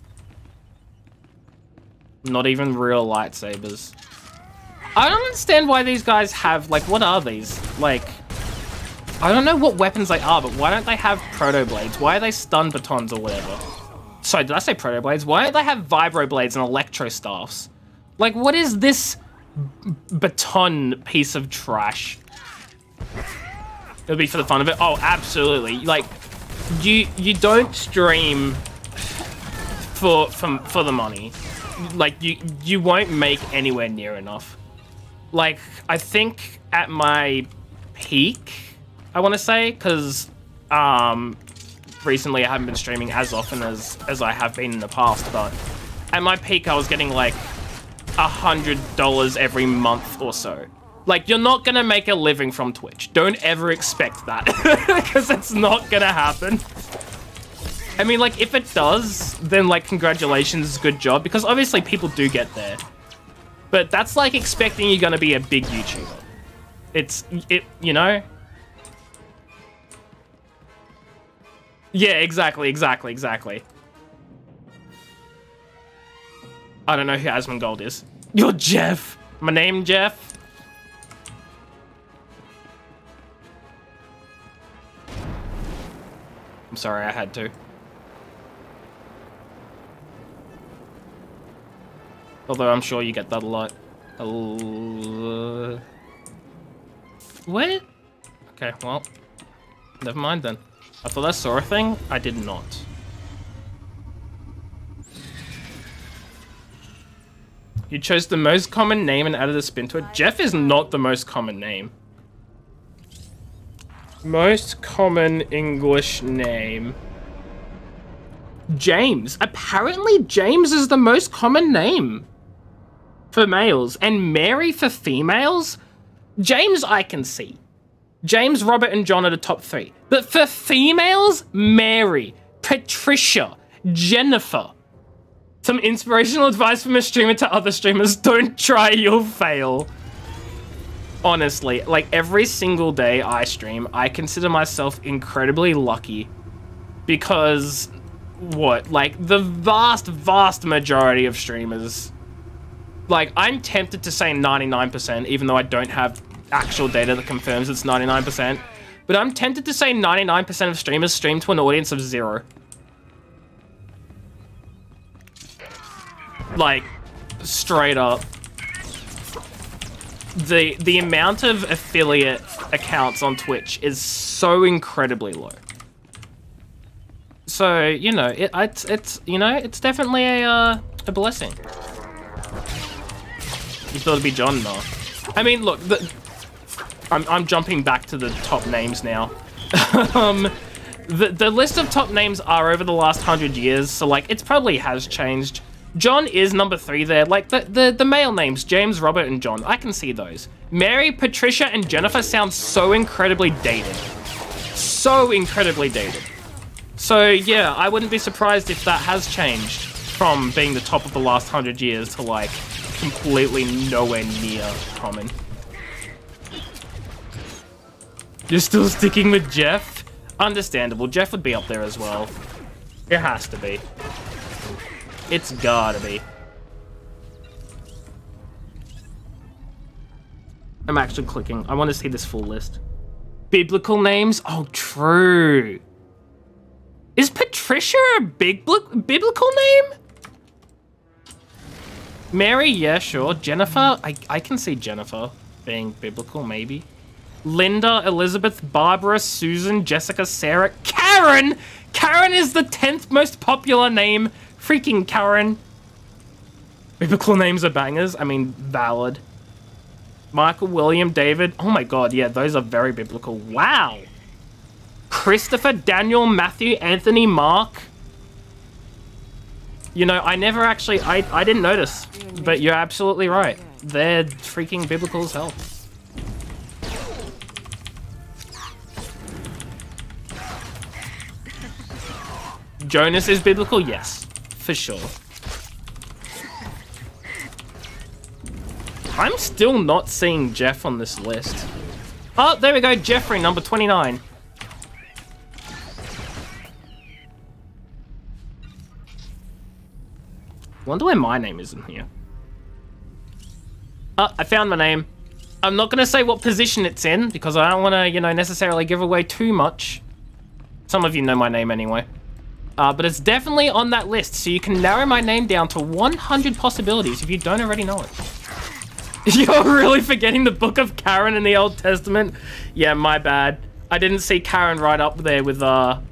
Not even real lightsabers. I don't understand why these guys have, like, what are these? Like, I don't know what weapons they are, but why don't they have proto blades? Why are they stun batons or whatever? Sorry, did I say proto blades? Why don't they have vibro blades and electro staffs? Like, what is this baton piece of trash? It'll be for the fun of it. Oh, absolutely. Like, you don't stream for the money. Like, you won't make anywhere near enough. Like, I think at my peak, I want to say, because recently I haven't been streaming as often as I have been in the past, but at my peak I was getting like $100 every month or so. Like, you're not gonna make a living from Twitch. Don't ever expect that, because it's not gonna happen. I mean, like, if it does, then like, congratulations, good job, because obviously people do get there. But that's like expecting you're gonna be a big YouTuber. You know? Yeah, exactly. I don't know who Asmongold is. You're Jeff. My name, Jeff. I'm sorry, I had to. Although I'm sure you get that a lot. What? Okay, well, never mind then. I thought I saw a thing. I did not. You chose the most common name and added a spin to it. Jeff is not the most common name. Most common English name. James. Apparently James is the most common name for males, and Mary for females. James I can see. James, Robert, and John are the top 3. But for females, Mary, Patricia, Jennifer. Some inspirational advice from a streamer to other streamers: don't try, you'll fail. Honestly, like every single day I stream, I consider myself incredibly lucky because like the vast majority of streamers, like I'm tempted to say 99% even though I don't have actual data that confirms it's 99%, but I'm tempted to say 99% of streamers stream to an audience of 0. Like straight up. The amount of affiliate accounts on Twitch is so incredibly low. So, you know, it's you know, it's definitely a blessing. You thought it'd be John? No. I mean, look, I'm jumping back to the top names now. The list of top names are over the last 100 years, so like it probably has changed. John is number 3 there. Like the male names, James, Robert, and John. I can see those. Mary, Patricia, and Jennifer sound so incredibly dated. So incredibly dated. So yeah, I wouldn't be surprised if that has changed from being the top of the last 100 years to like completely nowhere near common. You're still sticking with Jeff? Understandable. Jeff would be up there as well. It has to be. It's gotta be. I'm actually clicking. I want to see this full list. Biblical names? Oh, true. Is Patricia a biblical name? Mary, yeah, sure. Jennifer, I can see Jennifer being biblical, maybe. Linda, Elizabeth, Barbara, Susan, Jessica, Sarah, Karen! Karen is the 10th most popular name. Freaking Karen. Biblical names are bangers. I mean, valid. Michael, William, David. Oh my god, yeah, those are very biblical. Wow. Christopher, Daniel, Matthew, Anthony, Mark. You know, I never actually, I didn't notice. But you're absolutely right. They're freaking biblical as hell. Jonas is biblical? Yes. For sure. I'm still not seeing Jeff on this list. Oh, there we go. Jeffrey, number 29. Wonder why my name isn't here. I found my name. I'm not going to say what position it's in because I don't want to, you know, necessarily give away too much. Some of you know my name anyway. But it's definitely on that list, so you can narrow my name down to 100 possibilities if you don't already know it. You're really forgetting the Book of Karen in the Old Testament? Yeah, my bad. I didn't see Karen right up there with, Hold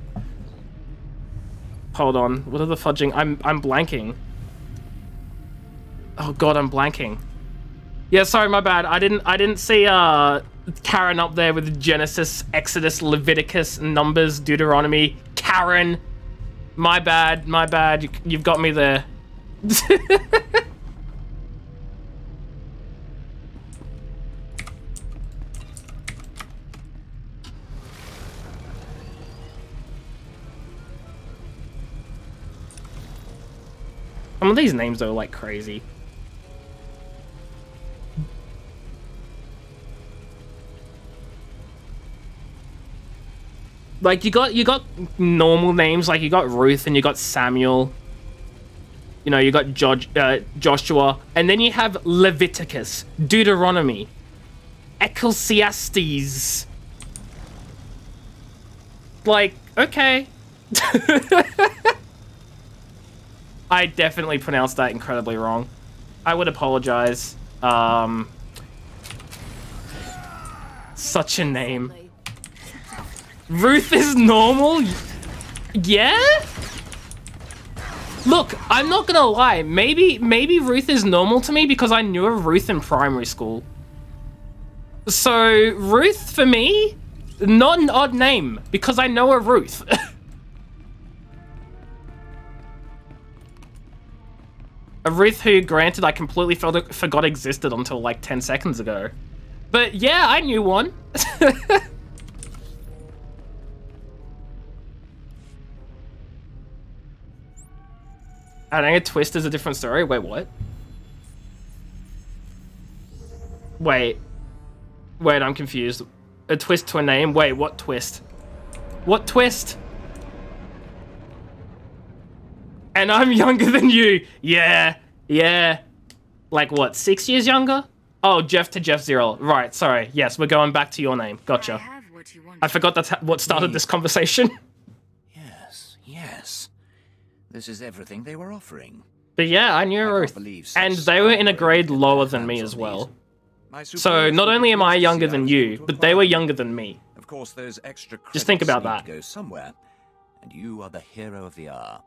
on, what are the fudging? I'm blanking. Oh god, I'm blanking. Yeah, sorry, my bad. I didn't see, Karen up there with Genesis, Exodus, Leviticus, Numbers, Deuteronomy, Karen. My bad, my bad. You've got me there. Some of these names are like crazy. Like you got normal names, like you got Ruth and you got Samuel. You know, you got Joshua, and then you have Leviticus, Deuteronomy, Ecclesiastes. Like, okay. I definitely pronounced that incredibly wrong. I would apologize. Such a name. Ruth is normal? Yeah? Look, I'm not gonna lie. Maybe Ruth is normal to me because I knew a Ruth in primary school. So, Ruth, for me, not an odd name because I know a Ruth. A Ruth who, granted, I completely forgot existed until like 10 seconds ago. But yeah, I knew one. I think a twist is a different story. Wait, what? Wait. Wait, I'm confused. A twist to a name? Wait, what twist? What twist? And I'm younger than you. Yeah, yeah. Like what, 6 years younger? Oh, Jeff to Jeff Zero. Right, sorry. Yes, we're going back to your name. Gotcha. I forgot that's what started this conversation. Yes. This is everything they were offering. But yeah, I knew Ruth. And they were in a grade lower than me as well. So not only am I younger than you, but they were younger than me. Of course, those extra credits just think about need that. to go somewhere, and you are the hero of the hour.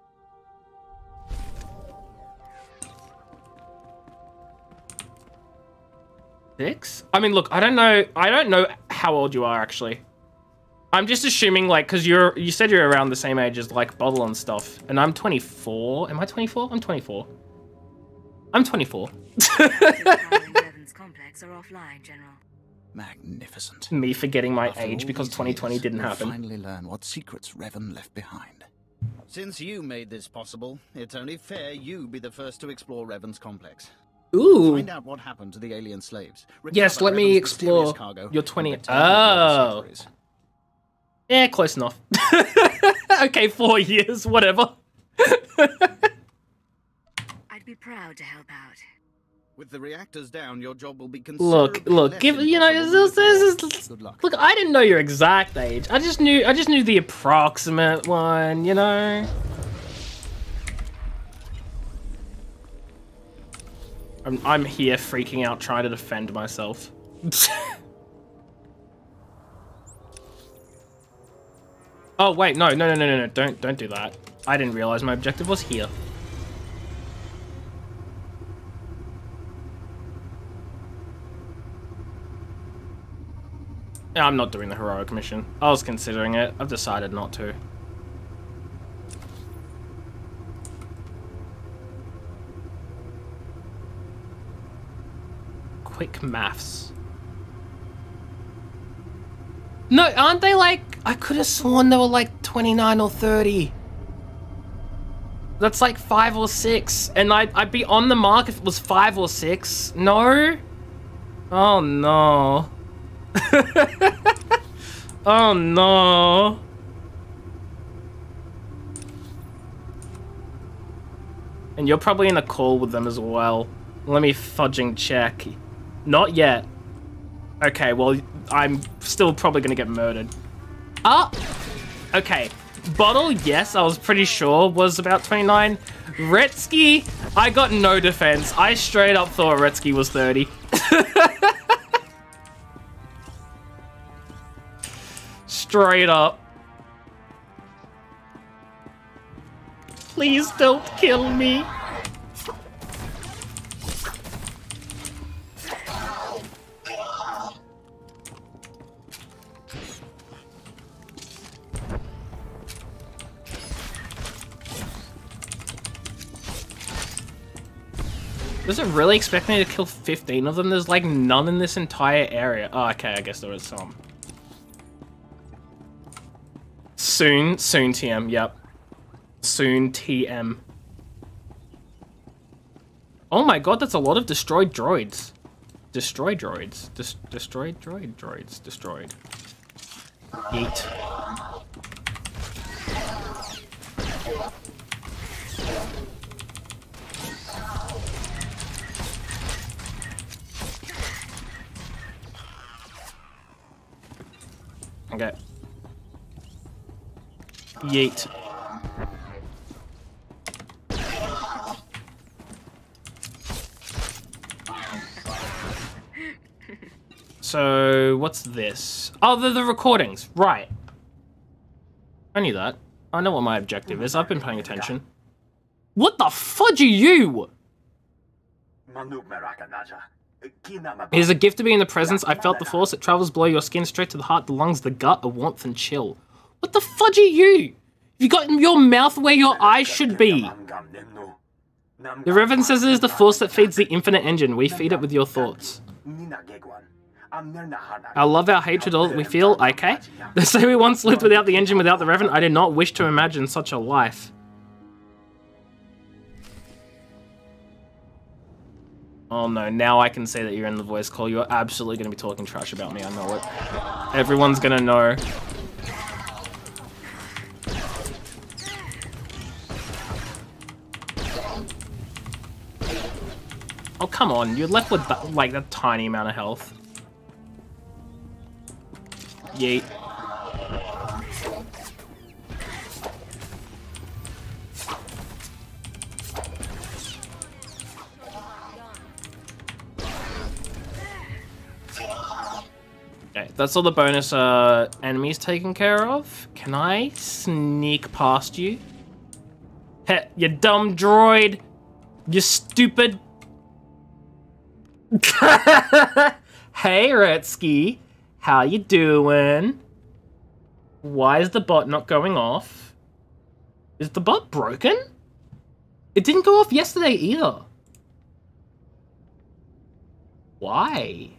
Six? I mean, look, I don't know how old you are actually. I'm just assuming, like, because you said you're around the same age as, like, Bottle and stuff. And I'm 24. Am I 24? I'm 24. I'm 24. Complex are offline, General. Magnificent. Me forgetting my After age all because these 2020 years, didn't we'll happen. finally learn what secrets Revan left behind. Since you made this possible, it's only fair you be the first to explore Revan's complex. Ooh. Find out what happened to the alien slaves. Yes, let me explore your 20. Oh. Yeah, close enough. Okay, 4 years, whatever. I'd be proud to help out. With the reactors down, your job will be considerably Look, less give you know, Good luck. look, I didn't know your exact age. I just knew the approximate one, you know. I'm here freaking out trying to defend myself. Oh wait, no, don't do that. I didn't realize my objective was here. Yeah, I'm not doing the heroic mission. I was considering it. I've decided not to. Quick maths. No, aren't they like... I could have sworn they were like 29 or 30. That's like 5 or 6. And I'd be on the mark if it was 5 or 6. No? Oh no. Oh no. And you're probably in a call with them as well. Let me fudging check. Not yet. Okay, well, I'm still probably gonna get murdered. Ah! Okay. Bottle, yes, I was pretty sure was about 29. Retsky, I got no defense. I straight up thought Retsky was 30. Straight up. Please don't kill me. Does it really expect me to kill 15 of them? There's like none in this entire area. Oh, okay, I guess there was some. Soon TM, yep. Soon TM. Oh my god, that's a lot of destroyed droids. Destroy droids. Destroyed droids. Destroyed. Yeet. Okay. Yeet. So, what's this? Oh, they're the recordings. Right. I knew that. I know what my objective is. I've been paying attention. What the fudge are you? It is a gift to be in the presence. I felt the force. It travels below your skin, straight to the heart, the lungs, the gut, a warmth and chill. What the fudge are you? You got your mouth where your eyes should be. The Reverend says it is the force that feeds the infinite engine. We feed it with your thoughts. Our love, our hatred, all that we feel, okay? They say we once lived without the engine, without the Reverend. I did not wish to imagine such a life. Oh no, now I can say that you're in the voice call. You're absolutely going to be talking trash about me, I know it. Everyone's going to know. Oh, come on. You're left with, that, like, that tiny amount of health. Yeet. Okay, that's all the bonus enemies taken care of. Can I sneak past you? Heh, you dumb droid! You stupid... Hey, Retsky. How you doing? Why is the bot not going off? Is the bot broken? It didn't go off yesterday either. Why?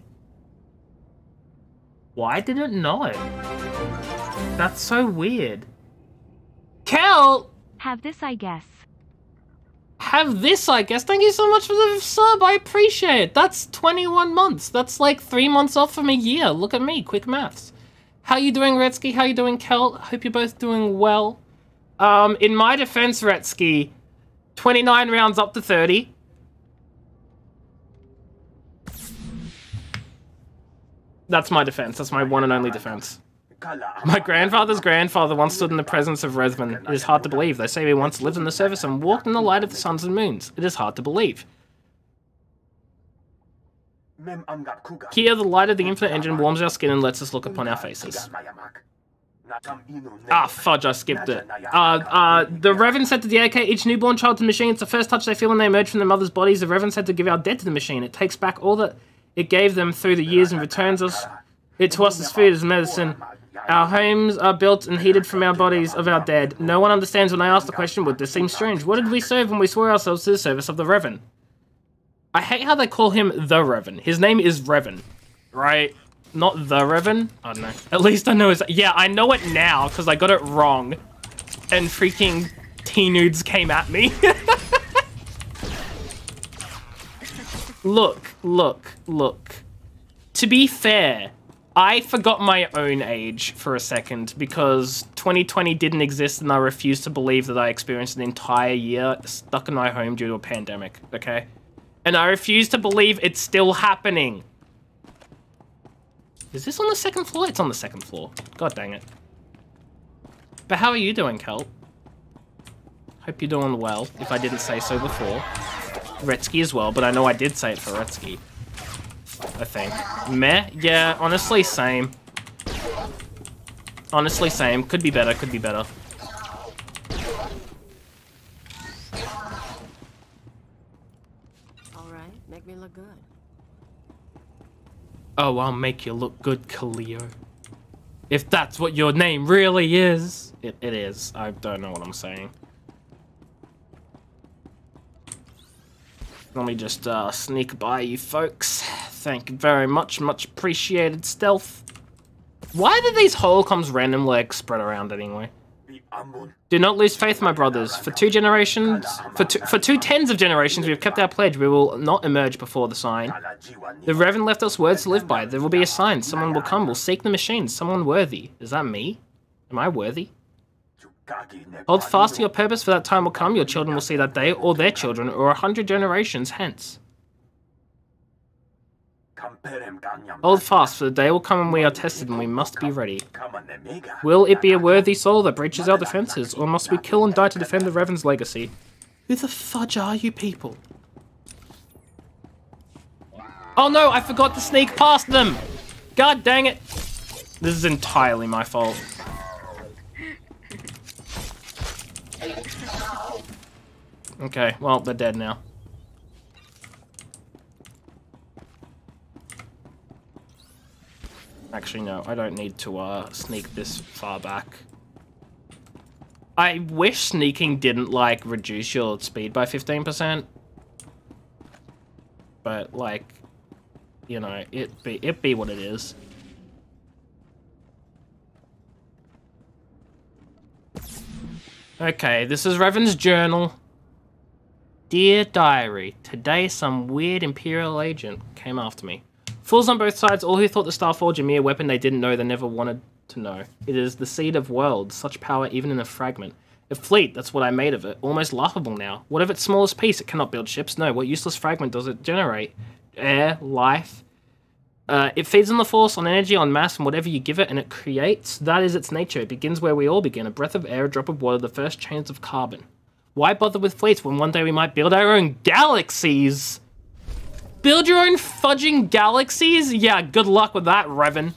Why did it not? That's so weird. Kel! Have this, I guess. Have this, I guess. Thank you so much for the sub. I appreciate it. That's 21 months. That's like 3 months off from a year. Look at me. Quick maths. How you doing, Retsky? How you doing, Kel? Hope you're both doing well. In my defense, Retsky, 29 rounds up to 30. That's my defense. That's my one and only defense. My grandfather's grandfather once stood in the presence of Resman. It is hard to believe. They say he once lived in the service and walked in the light of the suns and moons. It is hard to believe. Here, the light of the infinite engine warms our skin and lets us look upon our faces. Ah, fudge, I skipped it. The Reverend said to dedicate each newborn child to the machine. It's the first touch they feel when they emerge from their mother's bodies. The Reverend said to give our dead to the machine. It takes back all that it gave them through the years and returns it to us as food, as medicine. Our homes are built and heated from our bodies of our dead. No one understands when I ask the question, would this seem strange? What did we serve when we swore ourselves to the service of the Reverend? I hate how they call him the Reverend. His name is Reverend, right? Not the Reverend? I don't know. At least I know his... Yeah, I know it now, because I got it wrong. And freaking T-Nudes came at me. Look. To be fair, I forgot my own age for a second because 2020 didn't exist and I refused to believe that I experienced an entire year stuck in my home due to a pandemic, okay? And I refuse to believe it's still happening. Is this on the second floor? It's on the second floor. God dang it. But how are you doing, Kel? Hope you're doing well, if I didn't say so before. Retsky as well, but I know I did say it for Retsky. I think. Meh? Yeah, honestly, same. Honestly, same. Could be better, could be better. Alright, make me look good. Oh, I'll make you look good, Khalio. If that's what your name really is. It is. I don't know what I'm saying. Let me just sneak by you folks. Thank you very much. Much appreciated, stealth. Why do these holocoms randomly like spread around anyway? Do not lose faith, my brothers. For two tens of generations, we have kept our pledge. We will not emerge before the sign. The Reverend left us words to live by. There will be a sign. Someone will come. We'll seek the machine. Someone worthy. Is that me? Am I worthy? Hold fast to your purpose, for that time will come. Your children will see that day, or their children, or 100 generations hence. Hold fast, for the day will come when we are tested, and we must be ready. Will it be a worthy soul that breaches our defenses, or must we kill and die to defend the Reverend's legacy? Who the fudge are you people? Oh no, I forgot to sneak past them! God dang it! This is entirely my fault. Okay, well, they're dead now. Actually, no, I don't need to sneak this far back. I wish sneaking didn't, like, reduce your speed by 15%. But, like, you know, it be what it is. Okay, this is Revan's journal. Dear Diary, today some weird Imperial agent came after me. Fools on both sides, all who thought the Starforge a mere weapon they didn't know, they never wanted to know. It is the seed of worlds, such power even in a fragment. A fleet, that's what I made of it. Almost laughable now. What of its smallest piece? It cannot build ships. No, what useless fragment does it generate? Air, life. It feeds on the force, on energy, on mass, and whatever you give it, and it creates. That is its nature. It begins where we all begin. A breath of air, a drop of water, the first chains of carbon. Why bother with fleets when one day we might build our own galaxies? Build your own fudging galaxies? Yeah, good luck with that, Revan.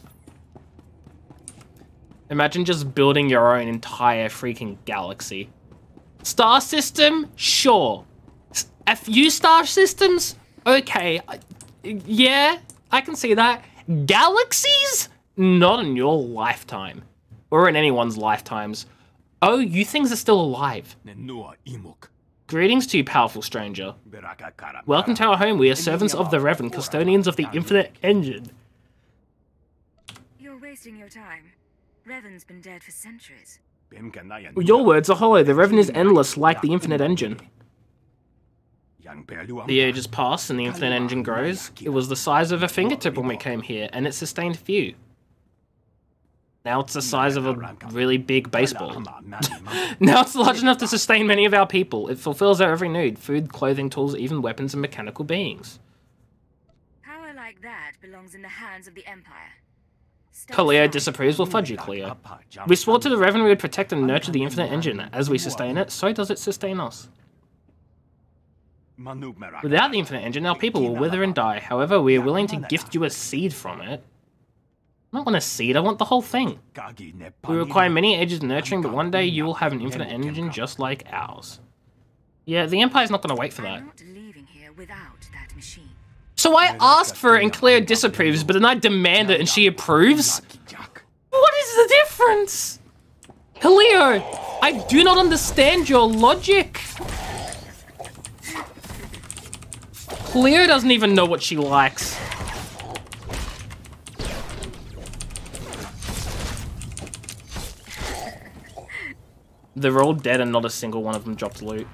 Imagine just building your own entire freaking galaxy. Star system? Sure. A few star systems? Okay. Yeah, I can see that. Galaxies? Not in your lifetime. Or in anyone's lifetimes. Oh, you things are still alive. Greetings to you, powerful stranger. Welcome to our home. We are servants of the Revan, custodians of the infinite engine. You're wasting your time. Revan's been dead for centuries. Your words are hollow. The Revan is endless, like the infinite engine. The ages pass and the infinite engine grows. It was the size of a fingertip when we came here, and it sustained few. Now it's the size of a really big baseball. Now it's large enough to sustain many of our people. It fulfills our every need. Food, clothing, tools, even weapons and mechanical beings. Power like that belongs in the hands of the Empire. Cleo disapproves. Well, fudge you, Cleo. We swore to the Revan we would protect and nurture the infinite engine. As we sustain it, so does it sustain us. Without the infinite engine, our people will wither and die. However, we are willing to gift you a seed from it. I don't want a seed, I want the whole thing. We require many ages of nurturing, but one day you will have an infinite engine just like ours. Yeah, the Empire's not going to wait for that. So I asked for it and Cleo disapproves, but then I demand it and she approves? What is the difference? Cleo, I do not understand your logic. Cleo doesn't even know what she likes. They're all dead and not a single one of them dropped loot.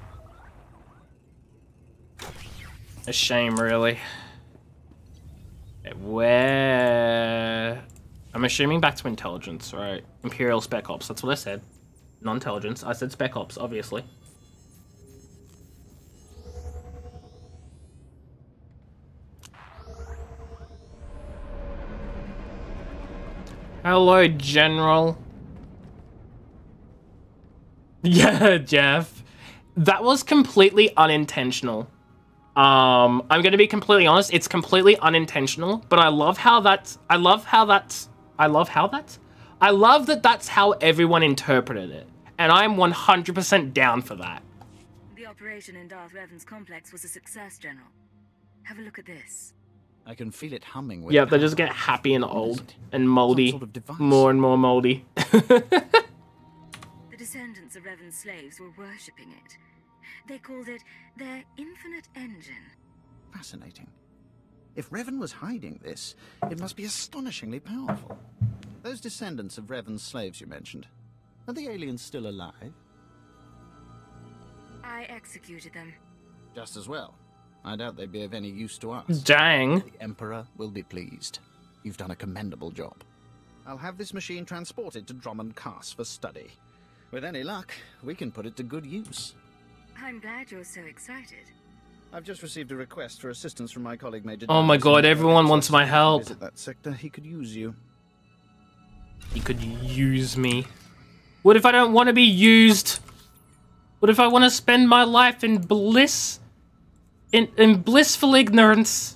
A shame, really. Where... I'm assuming back to intelligence, right? Imperial Spec Ops, that's what I said. Non-intelligence. I said Spec Ops, obviously. Hello, General. Yeah, Jeff. That was completely unintentional. I'm gonna be completely honest, it's completely unintentional, but I love that that's how everyone interpreted it. And I'm 100% down for that. The operation in Darth Revan's complex was a success, General. Have a look at this. I can feel it humming with Yeah, they just get happy and old and moldy. Sort of more and more moldy. The descendants of Revan's slaves were worshipping it. They called it their infinite engine. Fascinating. If Revan was hiding this, it must be astonishingly powerful. Those descendants of Revan's slaves you mentioned, are the aliens still alive? I executed them. Just as well. I doubt they'd be of any use to us. Dang. The Emperor will be pleased. You've done a commendable job. I'll have this machine transported to Drummond Cass for study. With any luck, we can put it to good use. I'm glad you're so excited. I've just received a request for assistance from my colleague Major. Oh my god, everyone wants my help. Visit that sector, he could use you. He could use me. What if I don't want to be used? What if I want to spend my life in bliss? In blissful ignorance?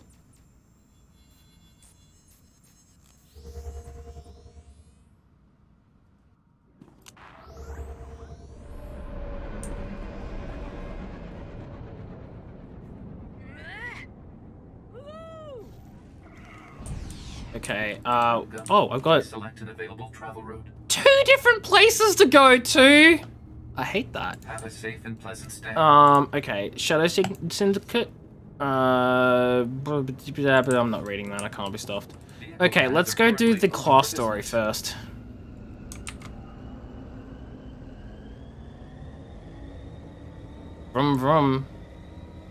Okay, oh, I've got Select an available travel route. 2 different places to go to! I hate that. Have a safe and pleasant stay. Okay, Shadow Syndicate? I'm not reading that, I can't be stuffed. Okay, let's go do the class story first. Vroom vroom.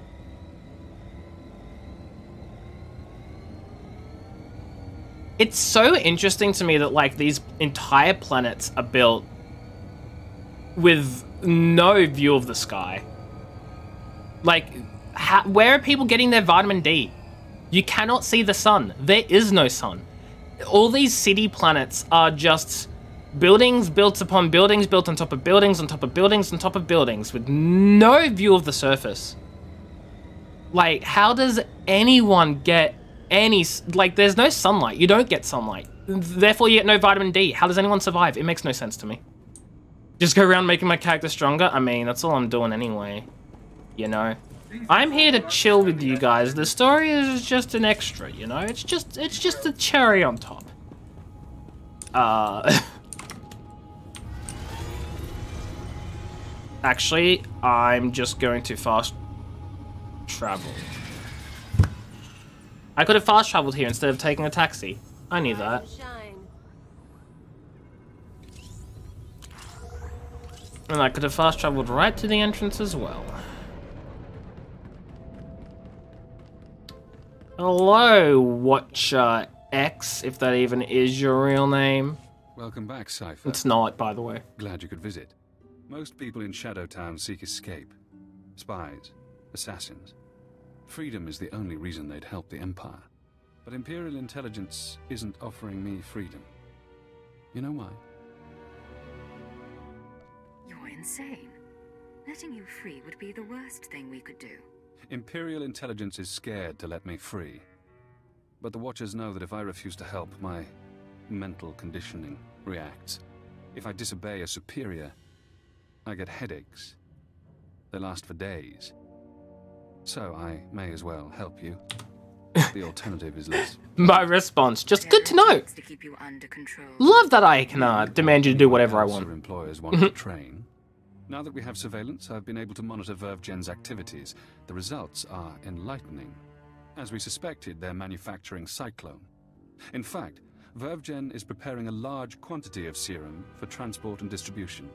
It's so interesting to me that, like, these entire planets are built with no view of the sky. Like, where are people getting their vitamin D? You cannot see the sun. There is no sun. All these city planets are just buildings built upon buildings, built on top of buildings, on top of buildings, on top of buildings, with no view of the surface. Like, how does anyone get any... Like, there's no sunlight. You don't get sunlight. Therefore, you get no vitamin D. How does anyone survive? It makes no sense to me. Just go around making my character stronger? I mean, that's all I'm doing anyway. You know? I'm here to chill with you guys. The story is just an extra, you know? It's just a cherry on top. Actually, I'm just going to fast travel. I could have fast traveled here instead of taking a taxi. I knew that. And I could have fast traveled right to the entrance as well. Hello, Watcher X, if that even is your real name. Welcome back, Cypher. It's not, by the way. Glad you could visit. Most people in Shadowtown seek escape. Spies, assassins. Freedom is the only reason they'd help the Empire. But Imperial intelligence isn't offering me freedom. You know why? You're insane. Letting you free would be the worst thing we could do. Imperial intelligence is scared to let me free. But the Watchers know that if I refuse to help, my mental conditioning reacts. If I disobey a superior, I get headaches. They last for days. So I may as well help you. The alternative is less. My response, just good to know. To keep you under control. Love that I can demand you to do whatever I want. Employers want to train. Now that we have surveillance, I've been able to monitor VerveGen's activities. The results are enlightening. As we suspected, they're manufacturing Cyclone. In fact, VerveGen is preparing a large quantity of serum for transport and distribution.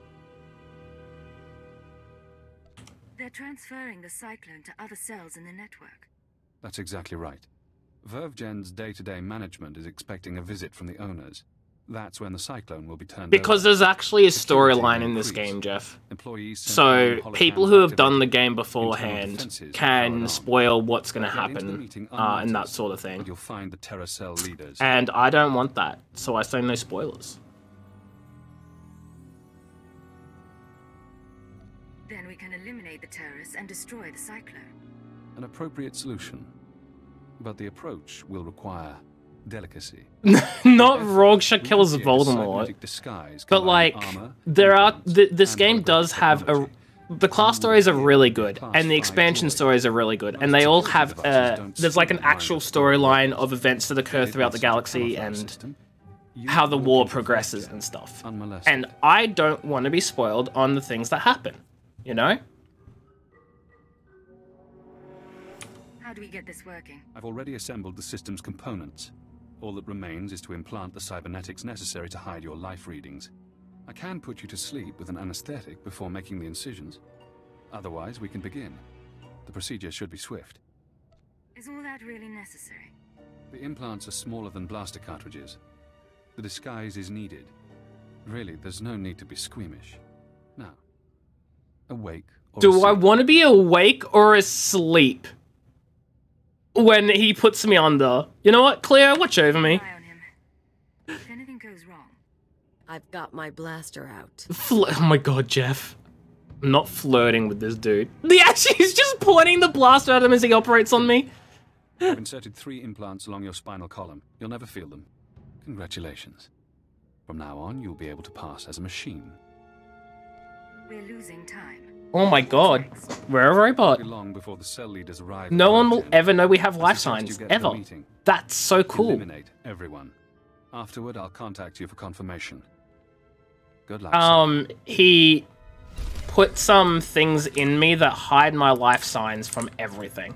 They're transferring the Cyclone to other cells in the network. That's exactly right. VerveGen's day-to-day management is expecting a visit from the owners. That's when the Cyclone will be turned because over. There's actually a storyline in this game, Jeff. So people who have done the game beforehand can spoil what's going to happen and that sort of thing. You'll find the Terra Cell leaders. And I don't want that, so I say no spoilers. Then we can eliminate the terrorists and destroy the Cyclone. An appropriate solution. But the approach will require delicacy. Not Rogsha kills Voldemort. But like, there are this game does have a the class stories are really good and the expansion stories are really good, and they all have there's like an actual storyline of events that occur throughout the galaxy and how the war progresses and stuff. And I don't want to be spoiled on the things that happen, you know? How do we get this working? I've already assembled the system's components. All that remains is to implant the cybernetics necessary to hide your life readings. I can put you to sleep with an anesthetic before making the incisions. Otherwise, we can begin. The procedure should be swift. Is all that really necessary? The implants are smaller than blaster cartridges. The disguise is needed. Really, there's no need to be squeamish. Now, awake or Do asleep? I want to be awake or asleep when he puts me under? You know what, Cleo, watch over me. If anything goes wrong, I've got my blaster out. Oh my god, Jeff. I'm not flirting with this dude. Yeah, she's just pointing the blaster at him as he operates on me. I've inserted 3 implants along your spinal column. You'll never feel them. Congratulations. From now on, you'll be able to pass as a machine. we're losing time. Oh my god. We're a robot. Long before the cell leaders arrive. No one will ever know we have life signs, ever. That's so cool. Eliminate everyone. Afterward, I'll contact you for confirmation. Good luck. He put some things in me that hide my life signs from everything.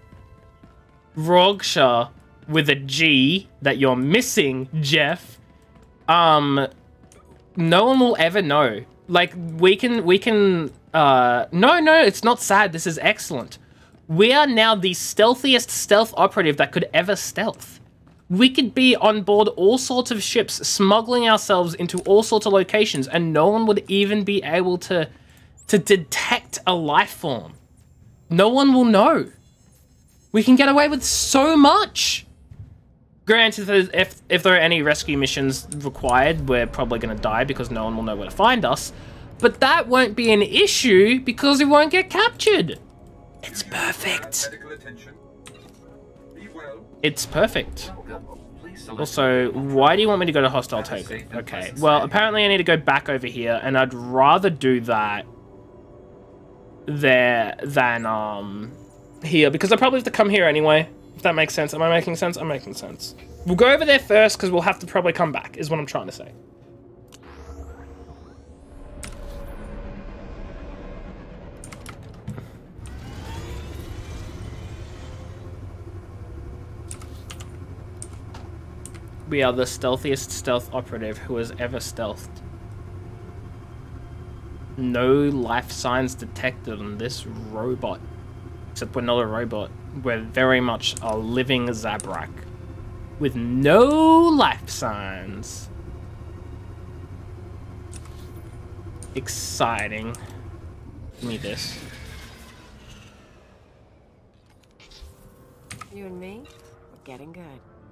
Rogsha with a G that you're missing, Jeff. No one will ever know. Like, we can, no, it's not sad. This is excellent. We are now the stealthiest stealth operative that could ever stealth. We could be on board all sorts of ships, smuggling ourselves into all sorts of locations, and no one would even be able to detect a life form. No one will know. We can get away with so much. Granted, if there are any rescue missions required, we're probably going to die because no one will know where to find us. But that won't be an issue because we won't get captured. It's perfect. It's perfect. Also, why do you want me to go to hostile token? Okay, well, apparently I need to go back over here, and I'd rather do that there than here, because I probably have to come here anyway, if that makes sense. Am I making sense? I'm making sense. We'll go over there first, because we'll have to probably come back, is what I'm trying to say. We are the stealthiest stealth operative who has ever stealthed. No life signs detected on this robot. Except we're not a robot. We're very much a living Zabrak. With no life signs. Exciting. Give me this. You and me, we're getting good.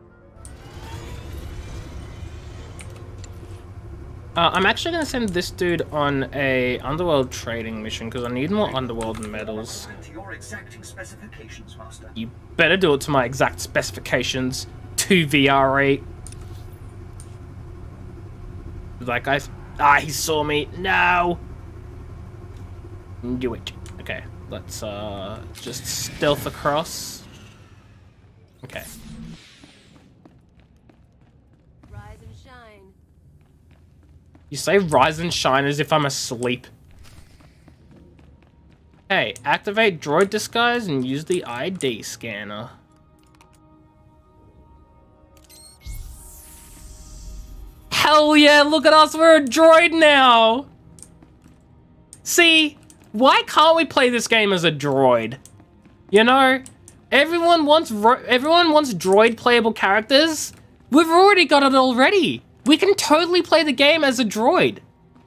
I'm actually going to send this dude on a underworld trading mission because I need more underworld medals. You better do it to my exact specifications. 2 VR8. That guy's... Ah, he saw me. No! Do it. Okay, let's just stealth across. Okay. You say rise and shine as if I'm asleep. Hey, activate droid disguise and use the ID scanner. Hell yeah, look at us, we're a droid now! See, why can't we play this game as a droid? You know, everyone wants droid playable characters. We've already got it already. We can totally play the game as a droid.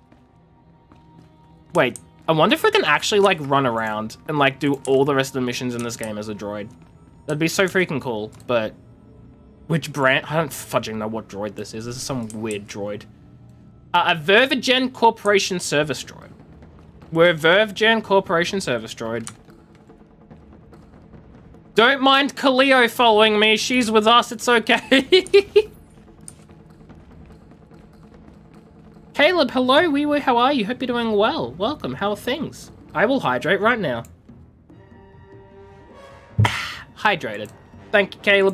Wait, I wonder if we can actually, like, run around and, like, do all the rest of the missions in this game as a droid. That'd be so freaking cool, but... Which brand? I don't fudging know what droid this is. This is some weird droid. A Vervagen Corporation service droid. We're a Vervagen Corporation service droid. Don't mind Kaleo following me. She's with us. It's okay. Caleb, hello, wee wee, how are you? Hope you're doing well. Welcome, how are things? I will hydrate right now. Hydrated. Thank you, Caleb.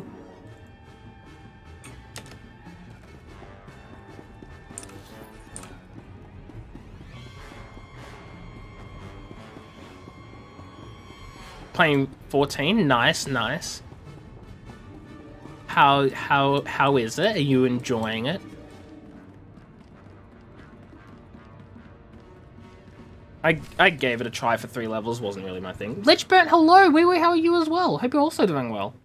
Playing 14, nice, nice. How is it? Are you enjoying it? I gave it a try for 3 levels, wasn't really my thing. Lichbert, hello! Wee wee, how are you as well? Hope you're also doing well.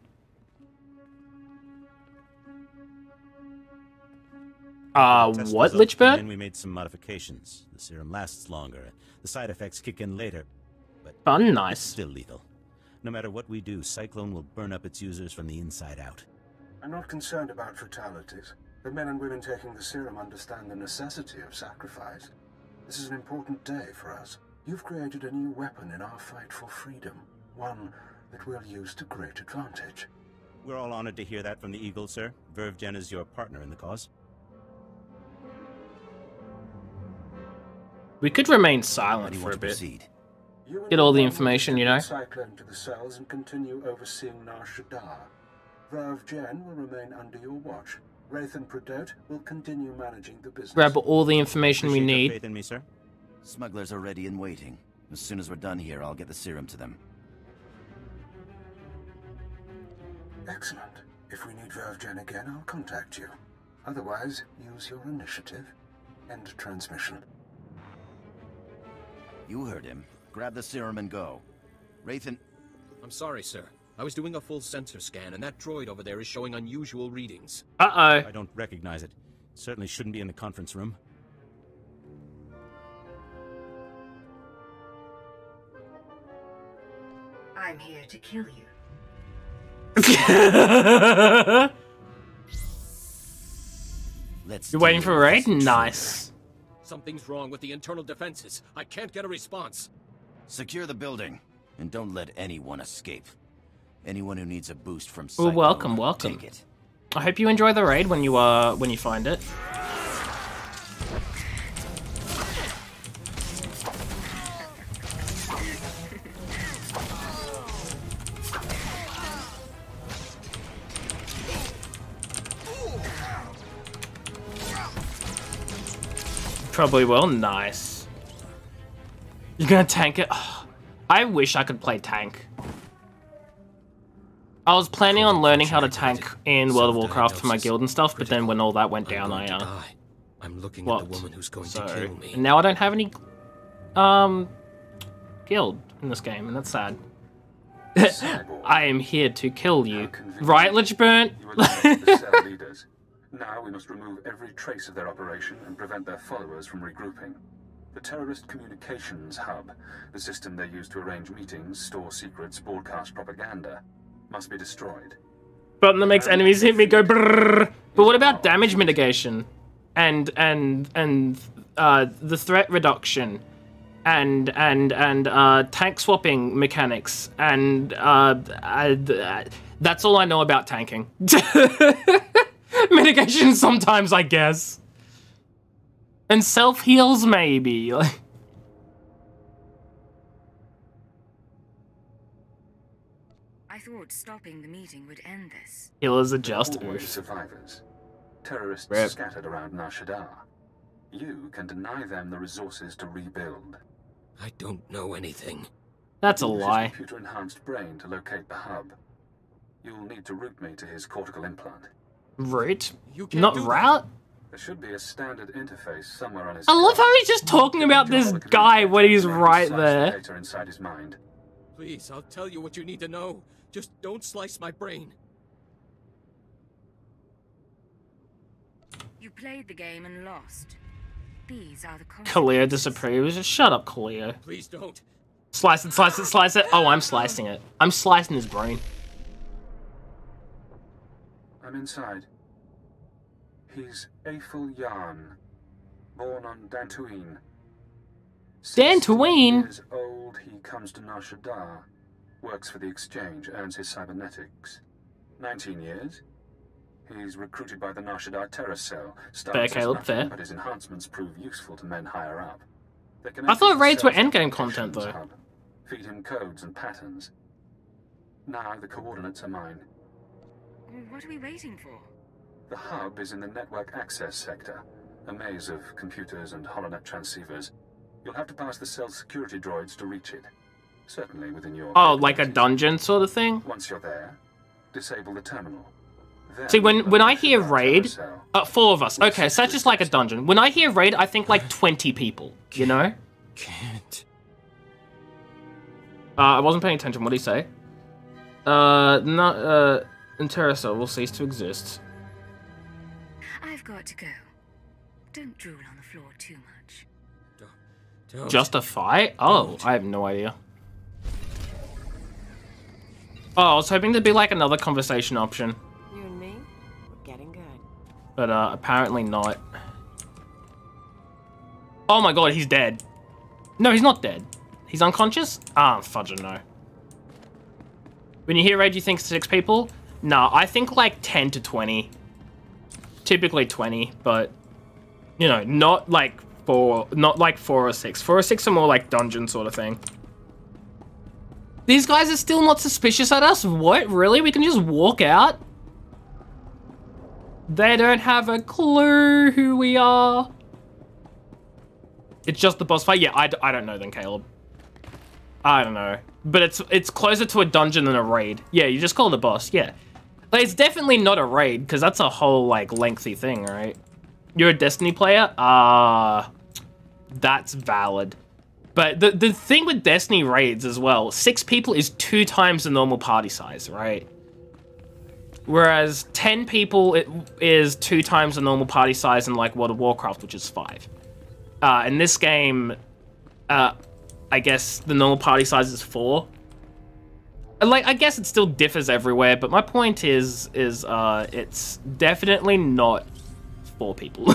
What, Lichbert? We made some modifications. The serum lasts longer. The side effects kick in later. But fun, nice. It's still lethal. No matter what we do, Cyclone will burn up its users from the inside out. I'm not concerned about fatalities. The men and women taking the serum understand the necessity of sacrifice. This is an important day for us. You've created a new weapon in our fight for freedom. One that we'll use to great advantage. We're all honored to hear that from the Eagle, sir. Vervagen is your partner in the cause. We could remain silent for a bit. Get all the information, you know. Cyclone to the cells and continue overseeing Nar Shaddaa. Vervagen will remain under your watch. Wraith and Pradot will continue managing the business. Grab all the information we need. Faith in me, sir. Smugglers are ready and waiting. As soon as we're done here, I'll get the serum to them. Excellent. If we need Vervagen again, I'll contact you. Otherwise, use your initiative. End transmission. You heard him. Grab the serum and go. Wraith and... I'm sorry, sir. I was doing a full sensor scan, and that droid over there is showing unusual readings. Uh-oh. I don't recognize it. Certainly shouldn't be in the conference room. I'm here to kill you. You're waiting for a raid? Nice. Something's wrong with the internal defenses. I can't get a response. Secure the building, and don't let anyone escape. Anyone who needs a boost from Well, welcome, welcome. take it. I hope you enjoy the raid when you find it. Probably will. Nice. You're gonna tank it? Oh, I wish I could play tank. I was planning on learning how to tank in World of Warcraft for my guild and stuff, but then when all that went down, I'm looking at the woman who's going to kill me. And now I don't have any guild in this game, and that's sad. I am here to kill you. Right, Lichburn? Now we must remove every trace of their operation and prevent their followers from regrouping. The terrorist communications hub, the system they use to arrange meetings, store secrets, broadcast propaganda, must be destroyed. Button that makes enemies hit me go brrrr. But what about damage mitigation? And the threat reduction? And tank swapping mechanics? And that's all I know about tanking. Mitigation sometimes, I guess. And self-heals, maybe. I thought stopping the meeting would end this. Healers adjust. Always survivors. Terrorists scattered around Nar Shaddaa. You can deny them the resources to rebuild. I don't know anything. That's a Use his lie. computer-enhanced brain to locate the hub. You'll need to route me to his cortical implant. Route? Not route? There should be a standard interface somewhere on his. I love how he's just talking about this guy when he's right there. Data inside his mind. Please, I'll tell you what you need to know. Just don't slice my brain. You played the game and lost. These are the Kalia disapproves. Shut up, Kalia. Please don't. Slice it, slice it, slice it. Oh, I'm slicing it. I'm slicing his brain. I'm inside. He's Aethel Yarn, born on Dantooine. Dantooine? Years old, he comes to Nar Shaddaa, works for the Exchange, earns his cybernetics. 19 years. He's recruited by the Nar Shaddaa Terror Cell. Fair, Caleb, fair. But his enhancements prove useful to men higher up. I thought raids were endgame content, though. Hub. Feed him codes and patterns. Now the coordinates are mine. What are we waiting for? The hub is in the network access sector, a maze of computers and holonet transceivers. You'll have to pass the cell's security droids to reach it. Certainly within your... Oh, like a dungeon sort of thing? Once you're there, disable the terminal. Then see, when I hear raid... 4 of us. Okay, so that's just like a dungeon. When I hear raid, I think like 20 people, you know? Can't. I wasn't paying attention. What did he say? Interessa will cease to exist. I've got to go. Don't drool on the floor too much. Don't. Just a fight? Oh, I have no idea. Oh, I was hoping there'd be like another conversation option. You and me, we're getting good. But apparently not. Oh my god, he's dead. No, he's not dead. He's unconscious? Ah, fudge no. When you hear raid, you think 6 people? Nah, I think like 10 to 20. Typically 20, but you know, not like 4 or 6. 4 or 6 are more like dungeon sort of thing. These guys are still not suspicious at us? What? Really? We can just walk out? They don't have a clue who we are. It's just the boss fight? Yeah, I don't know then, Caleb. I don't know. But it's closer to a dungeon than a raid. Yeah, you just call the boss, yeah. Like, it's definitely not a raid, because that's a whole, like, lengthy thing, right? You're a Destiny player? That's valid. But the thing with Destiny raids as well, 6 people is 2 times the normal party size, right? Whereas 10 people is 2 times the normal party size in like World of Warcraft, which is 5. In this game, I guess the normal party size is 4. Like, I guess it still differs everywhere, but my point is it's definitely not 4 people.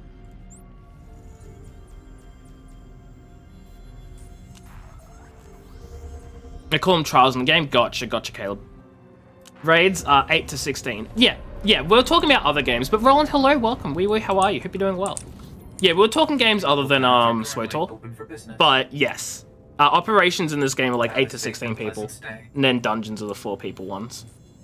They call them trials in the game. Gotcha, Caleb. Raids are 8 to 16. Yeah, we're talking about other games, but Roland, hello, welcome. Wee, how are you? Hope you're doing well. Yeah, we're talking games other than SWTOR, but yes. Operations in this game are like 8 to 16 people, and then dungeons are the 4 people ones.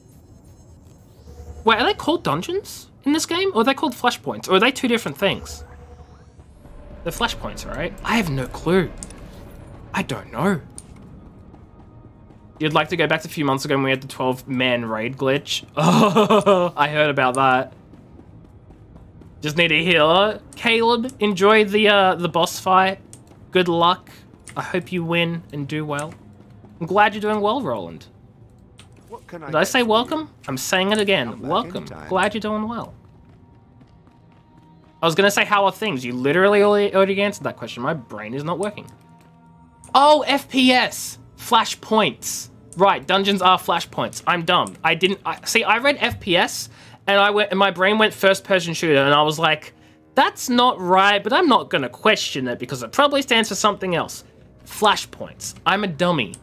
Wait, are they called dungeons in this game, or are they called flashpoints, or are they 2 different things? They're flashpoints, right? I have no clue. I don't know. You'd like to go back to a few months ago when we had the 12-man raid glitch? Oh, I heard about that. Just need a healer. Caleb, enjoy the boss fight. Good luck. I hope you win and do well. I'm glad you're doing well, Roland. Did I say welcome? I'm saying it again. Welcome. Glad you're doing well. I was gonna say, how are things? You literally already answered that question. My brain is not working. Oh, FPS! Flashpoints. Right, dungeons are flashpoints. I'm dumb. I read FPS, and my brain went first-person shooter, and I was like, that's not right, but I'm not gonna question it because it probably stands for something else. Flashpoints. I'm a dummy.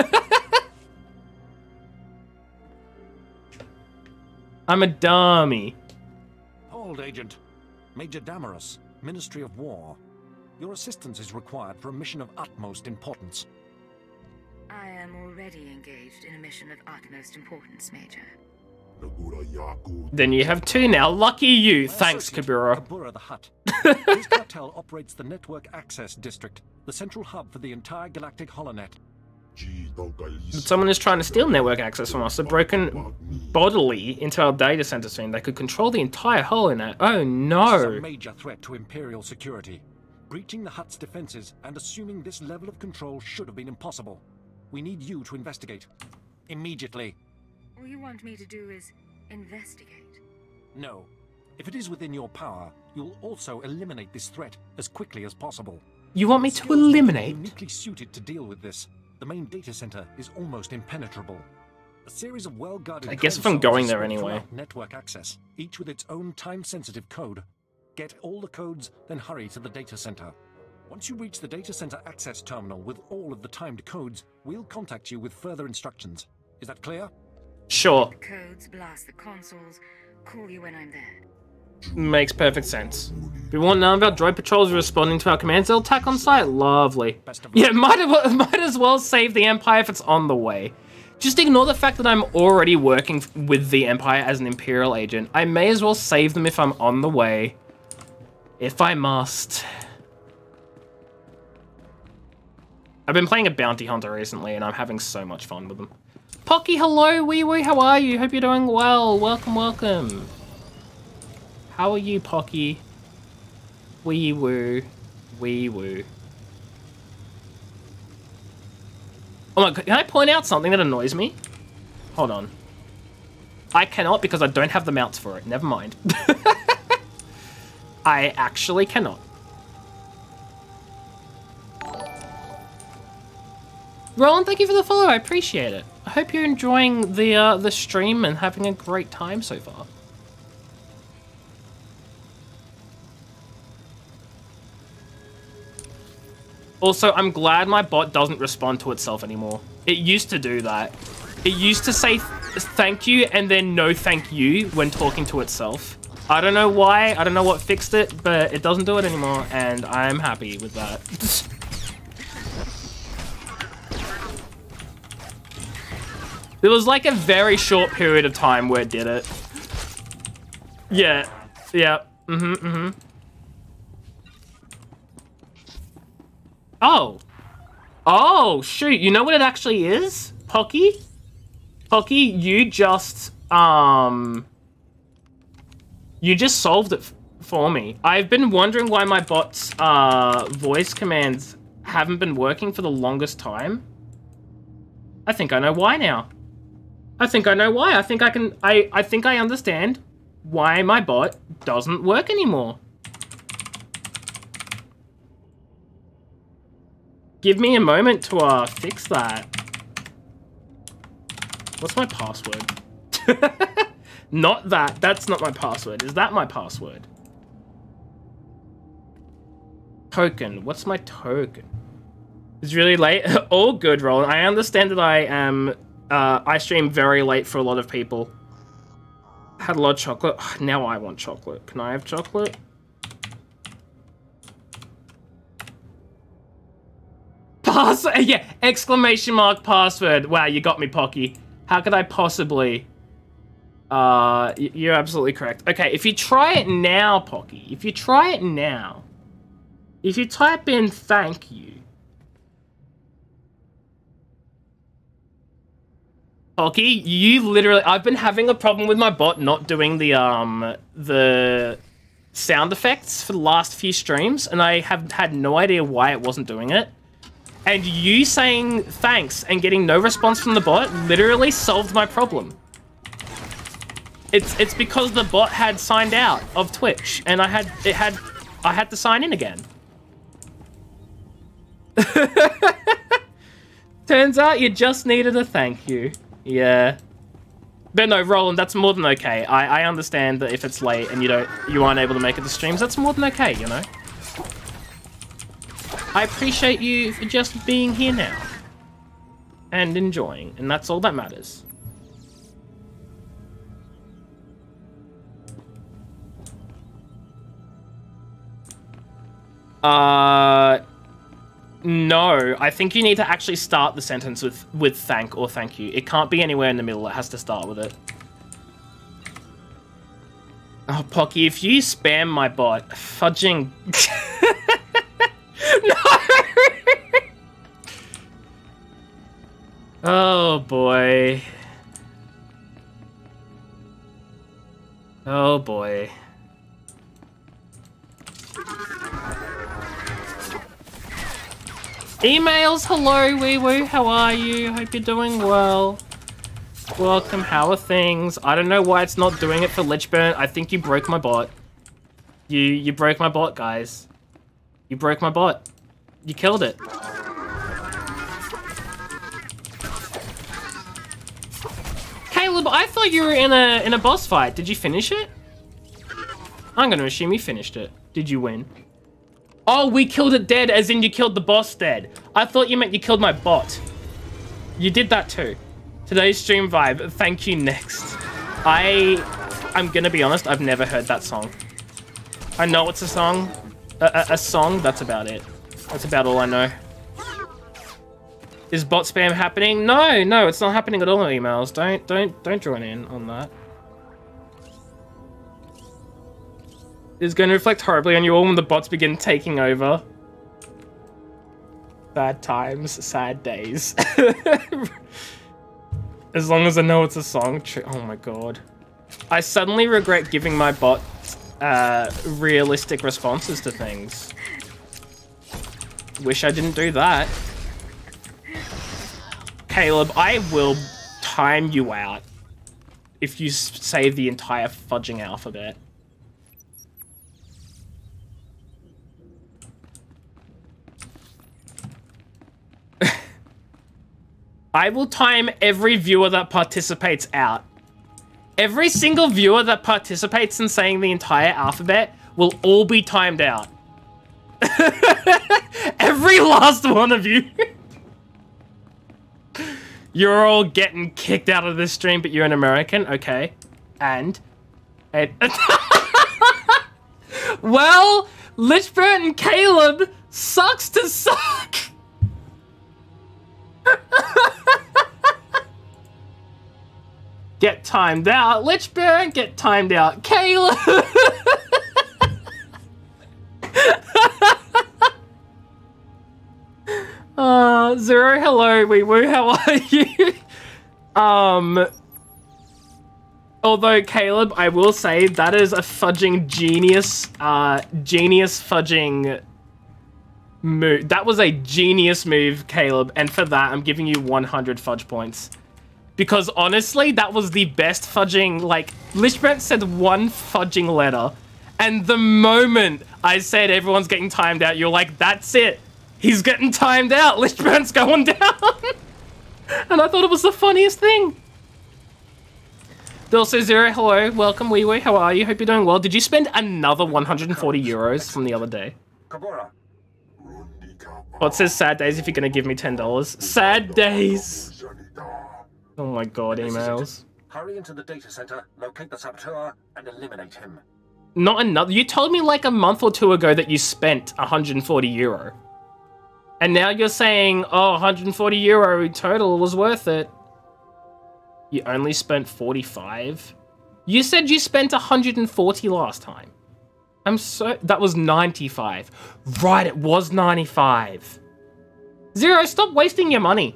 I'm a dummy. Hold, Agent. Major Damaris, Ministry of War. Your assistance is required for a mission of utmost importance. I am already engaged in a mission of utmost importance, Major. Then you have 2 now. Lucky you. Thanks, Kabura. Kabura the Hutt. This cartel operates the Network Access District, the central hub for the entire galactic holonet. Someone is trying to steal network access from us. They've broken bodily into our data center soon. They could control the entire holonet. Oh no! This is a major threat to Imperial security. Breaching the Hutt's defenses and assuming this level of control should have been impossible. We need you to investigate. Immediately. All you want me to do is investigate? No. If it is within your power, you'll also eliminate this threat as quickly as possible. You want me to eliminate? Uniquely suited to deal with this. The main data center is almost impenetrable. A series of well-guarded. I guess if I'm going there anyway. Network access, each with its own time-sensitive code. Get all the codes, then hurry to the data center. Once you reach the data center access terminal with all of the timed codes, we'll contact you with further instructions. Is that clear? Sure. The codes, blast the consoles, call you when I'm there. Makes perfect sense. We want to know about droid patrols responding to our commands. They'll attack on site. Lovely. Yeah, might as well save the Empire if it's on the way. Just ignore the fact that I'm already working with the Empire as an Imperial agent. I may as well save them if I'm on the way. If I must. I've been playing a bounty hunter recently, and I'm having so much fun with them. Pocky, hello, wee wee, how are you? Hope you're doing well. Welcome, welcome. How are you, Pocky? Wee woo, wee woo. Oh my god, can I point out something that annoys me? Hold on. I cannot because I don't have the mounts for it. Never mind. I actually cannot. Roland, thank you for the follow. I appreciate it. I hope you're enjoying the stream and having a great time so far. Also, I'm glad my bot doesn't respond to itself anymore. It used to do that. It used to say thank you and then no thank you when talking to itself. I don't know why, I don't know what fixed it, but it doesn't do it anymore, and I'm happy with that. There was like a very short period of time where it did it. Yeah, yeah, Oh. Oh, shoot, you know what it actually is? Pocky? Pocky, you just solved it for me. I've been wondering why my bot's voice commands haven't been working for the longest time? I think I know why now. I think I know why. I think I understand why my bot doesn't work anymore. Give me a moment to fix that. What's my password? Not that. That's not my password. Is that my password? Token. What's my token? It's really late. All good, Roland. I understand that I am... I stream very late for a lot of people. Had a lot of chocolate. Now I want chocolate. Can I have chocolate? Password. Yeah, exclamation mark password. Wow, you got me, Pocky. How could I possibly... you're absolutely correct. Okay, if you try it now, Pocky, if you try it now, if you type in thank you, Pocky, you literally, I've been having a problem with my bot not doing the sound effects for the last few streams, and I have had no idea why it wasn't doing it. And you saying thanks and getting no response from the bot literally solved my problem. It's because the bot had signed out of Twitch, and I had to sign in again. Turns out you just needed a thank you. Yeah. But no, Roland, that's more than okay. I understand that if it's late and you aren't able to make it to streams, that's more than okay, you know? I appreciate you for just being here now. And enjoying, and that's all that matters. No, I think you need to actually start the sentence with thank or thank you. It can't be anywhere in the middle, it has to start with it. Oh, Pocky, if you spam my bot, fudging... No! Oh, boy. Oh, boy. Emails, hello, wee woo, how are you? Hope you're doing well. Welcome, how are things? I don't know why it's not doing it for Lichburn. I think you broke my bot. You broke my bot, guys. You broke my bot. You killed it. Caleb, I thought you were in a boss fight. Did you finish it? I'm gonna assume you finished it. Did you win? Oh, we killed it dead, as in you killed the boss dead. I thought you meant you killed my bot. You did that too. Today's stream vibe, thank you next. I'm gonna be honest, I've never heard that song. I know it's a song. A song, that's about it. That's about all I know. Is bot spam happening? No, it's not happening at all in emails. Don't join in on that. It's going to reflect horribly on you all when the bots begin taking over. Sad times, sad days. As long as I know it's a song. Oh my god. I suddenly regret giving my bot realistic responses to things. Wish I didn't do that. Caleb, I will time you out if you say the entire fudging alphabet. I will time every viewer that participates out. Every single viewer that participates in saying the entire alphabet will all be timed out. Every last one of you. You're all getting kicked out of this stream, but you're an American? Okay. And well, Lichbert and Caleb sucks to suck. Get timed out, Lichburn. Get timed out, Caleb. Zero, hello, wee woo. How are you? Although Caleb, I will say that is a fudging genius, genius fudging move. That was a genius move, Caleb. And for that, I'm giving you 100 fudge points. Because honestly, that was the best fudging, like, Lichbrent said one fudging letter. And the moment I said everyone's getting timed out, you're like, that's it. He's getting timed out. Lichbrent's going down. And I thought it was the funniest thing. Dulce Zero, hello. Welcome, Wee Wee. How are you? Hope you're doing well. Did you spend another 140 euros from the other day? Well, it says sad days if you're going to give me $10. Sad days. Oh my god, emails. Hurry into the data center, locate the saboteur, and eliminate him. Not another. You told me like a month or two ago that you spent 140 euro. And now you're saying, oh, 140 euro total was worth it. You only spent 45? You said you spent 140 last time. That was 95. Right, it was 95. Zero, stop wasting your money.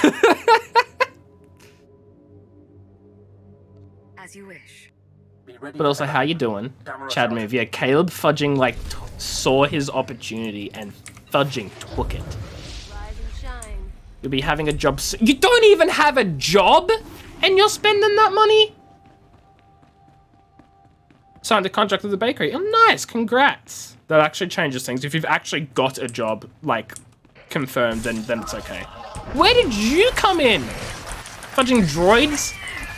As you wish. But also, how you doing? Chad move. Yeah, Caleb fudging, like, saw his opportunity and fudging took it. You'll be having a job. You don't even have a job? And you're spending that money? Signed a contract with the bakery. Oh, nice. Congrats. That actually changes things. If you've actually got a job, like, confirmed, then it's okay. Where did you come in? Fudging droids?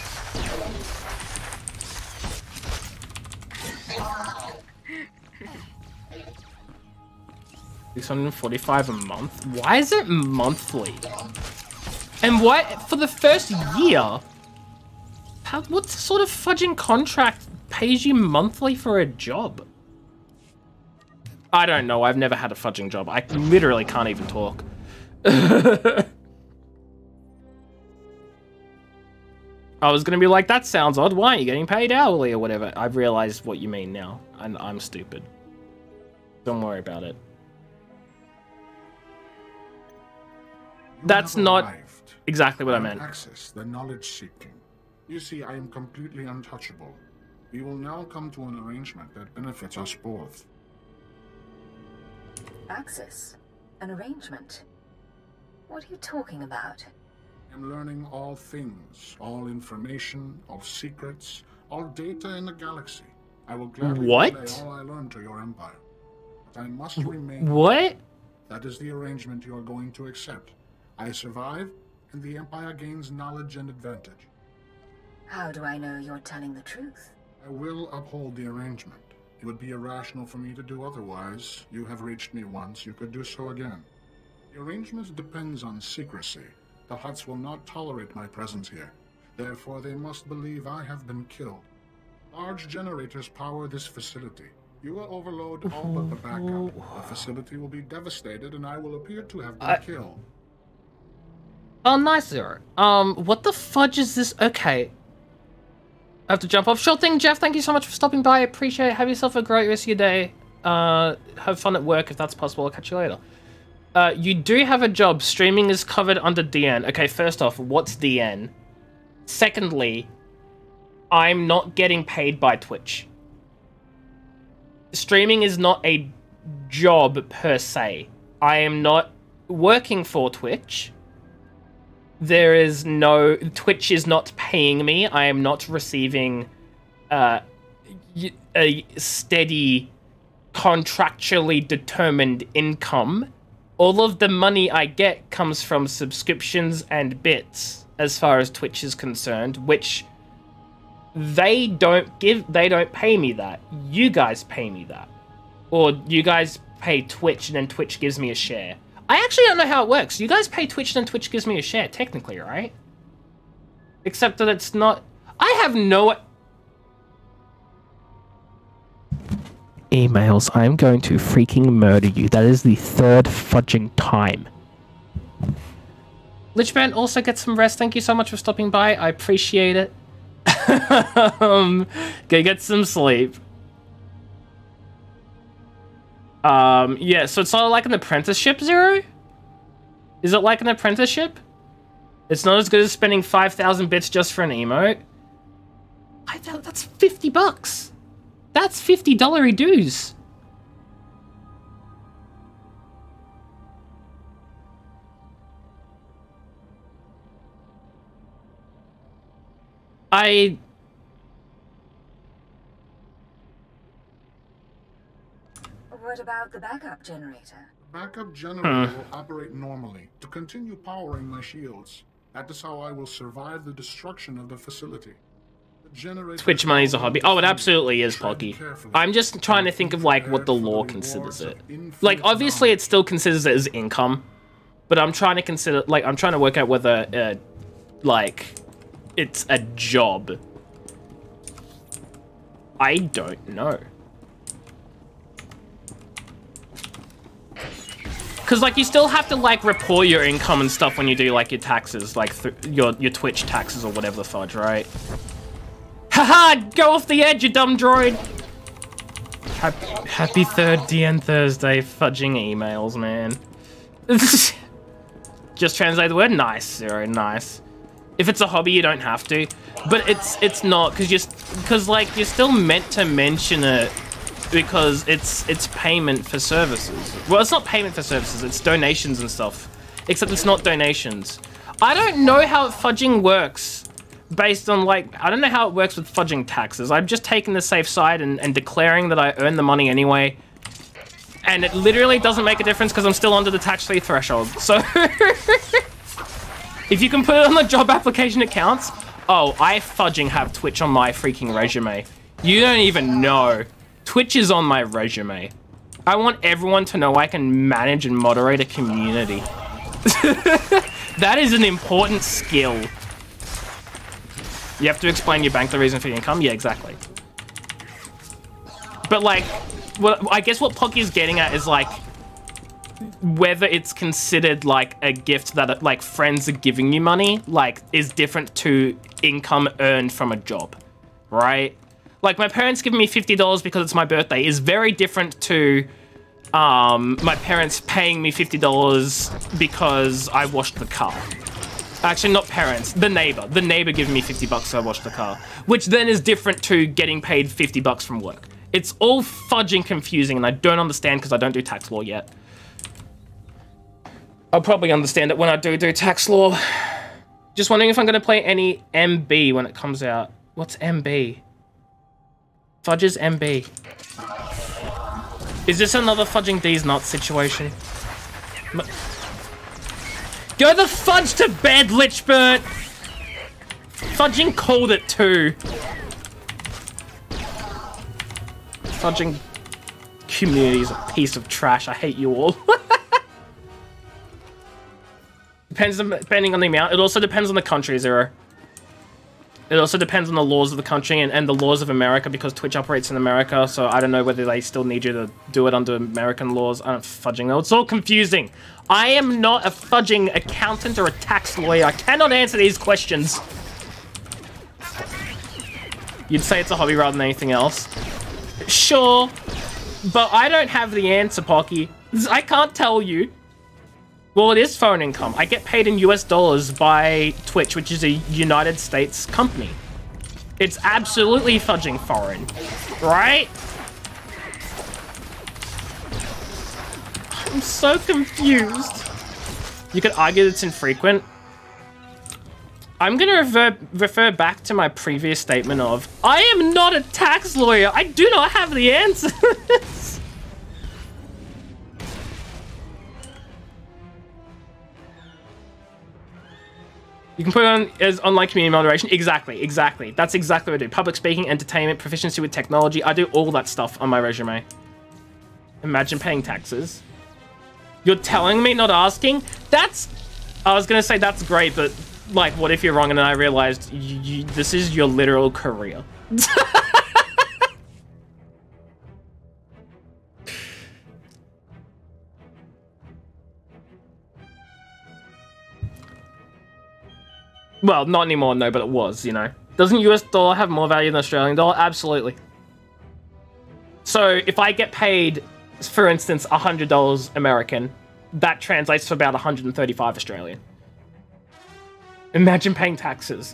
$645 a month? Why is it monthly? And why, for the first year, what sort of fudging contract pays you monthly for a job? I don't know. I've never had a fudging job. I literally can't even talk. I was going to be like, that sounds odd. Why aren't you getting paid hourly or whatever? I've realized what you mean now. And I'm stupid. Don't worry about it. That's not exactly what I meant. Access the knowledge seeking. You see, I am completely untouchable. We will now come to an arrangement that benefits us both. Access? An arrangement? What are you talking about? I am learning all things, all information, all secrets, all data in the galaxy. I will gladly relay all I learned to your empire. But I must remain. What? That is the arrangement you are going to accept. I survive, and the Empire gains knowledge and advantage. How do I know you're telling the truth? I will uphold the arrangement. It would be irrational for me to do otherwise. You have reached me once, you could do so again. The arrangement depends on secrecy. The Hutts will not tolerate my presence here. Therefore, they must believe I have been killed. Large generators power this facility. You will overload all but the backup. The facility will be devastated, and I will appear to have been killed. Oh, nice, Zero. What the fudge is this? Okay. I have to jump off. Sure thing, Jeff. Thank you so much for stopping by. I appreciate it. Have yourself a great rest of your day. Have fun at work if that's possible. I'll catch you later. You do have a job. Streaming is covered under DN. Okay, first off, what's DN? Secondly, I'm not getting paid by Twitch. Streaming is not a job per se. I am not working for Twitch. There is no... Twitch is not paying me. I am not receiving a steady, contractually determined income. All of the money I get comes from subscriptions and bits, as far as Twitch is concerned, which they don't pay me that. You guys pay me that. Or you guys pay Twitch and then Twitch gives me a share. I actually don't know how it works. You guys pay Twitch and then Twitch gives me a share, technically, right? Except that it's not... I have no... Emails. I'm going to freaking murder you. That is the third fudging time. Lichband, also get some rest. Thank you so much for stopping by. I appreciate it. Go get some sleep. Yeah, so it's sort of like an apprenticeship, Zero? Is it like an apprenticeship? It's not as good as spending 5,000 bits just for an emote. That's $50. That's $50 dues. What about the backup generator? The backup generator will operate normally to continue powering my shields. That is how I will survive the destruction of the facility. Twitch money is a hobby. Oh, it absolutely is, Pocky. I'm just trying to think of, like, what the law considers it. Like, obviously, it still considers it as income. But I'm trying to consider, like, I'm trying to work out whether, like, it's a job. I don't know. Because, like, you still have to, like, report your income and stuff when you do, like, your taxes, like, your Twitch taxes or whatever the fudge, right? Haha! Go off the edge, you dumb droid! Happy third DN Thursday, fudging emails, man. Just translate the word. Nice, Zero, nice. If it's a hobby, you don't have to. But it's not, because like, you're still meant to mention it because it's payment for services. Well, it's not payment for services, it's donations and stuff. Except it's not donations. I don't know how fudging works. Based on, like, I don't know how it works with fudging taxes. I'm just taking the safe side and declaring that I earn the money anyway. And it literally doesn't make a difference because I'm still under the tax-free threshold. So, if you can put it on the job application, it counts. Oh, I fudging have Twitch on my freaking resume. You don't even know. Twitch is on my resume. I want everyone to know I can manage and moderate a community. That is an important skill. You have to explain your bank the reason for your income? Yeah, exactly. But, like, I guess what Pocky is getting at is, like, whether it's considered, like, a gift that, like, friends are giving you money, like, is different to income earned from a job, right? Like, my parents giving me $50 because it's my birthday is very different to my parents paying me $50 because I washed the car. Actually, not parents, the neighbor. The neighbor giving me $50 so I washed the car. Which then is different to getting paid $50 from work. It's all fudging confusing and I don't understand because I don't do tax law yet. I'll probably understand it when I do tax law. Just wondering if I'm going to play any MB when it comes out. What's MB? Fudge's MB. Is this another fudging D's nuts situation? Go the fudge to bed, Lichbert! Fudging called it too. Fudging community is a piece of trash. I hate you all. Depending on the amount. It also depends on the country, Zero. It also depends on the laws of the country and the laws of America because Twitch operates in America, so I don't know whether they still need you to do it under American laws. I don't fudging know. It's all confusing. I am not a fudging accountant or a tax lawyer. I cannot answer these questions. You'd say it's a hobby rather than anything else. Sure, but I don't have the answer, Pocky. I can't tell you. Well, it is foreign income. I get paid in US dollars by Twitch, which is a United States company. It's absolutely fudging foreign, right? I'm so confused. You could argue it's infrequent. I'm gonna refer back to my previous statement of, I am not a tax lawyer. I do not have the answers. You can put it on as online community moderation. Exactly, exactly. That's exactly what I do. Public speaking, entertainment, proficiency with technology. I do all that stuff on my resume. Imagine paying taxes. You're telling me, not asking? That's... I was gonna say that's great, but, like, what if you're wrong and then I realized this is your literal career? Well, not anymore, no, but it was, you know. Doesn't US dollar have more value than Australian dollar? Absolutely. So, if I get paid, for instance, $100 American, that translates to about 135 Australian. Imagine paying taxes.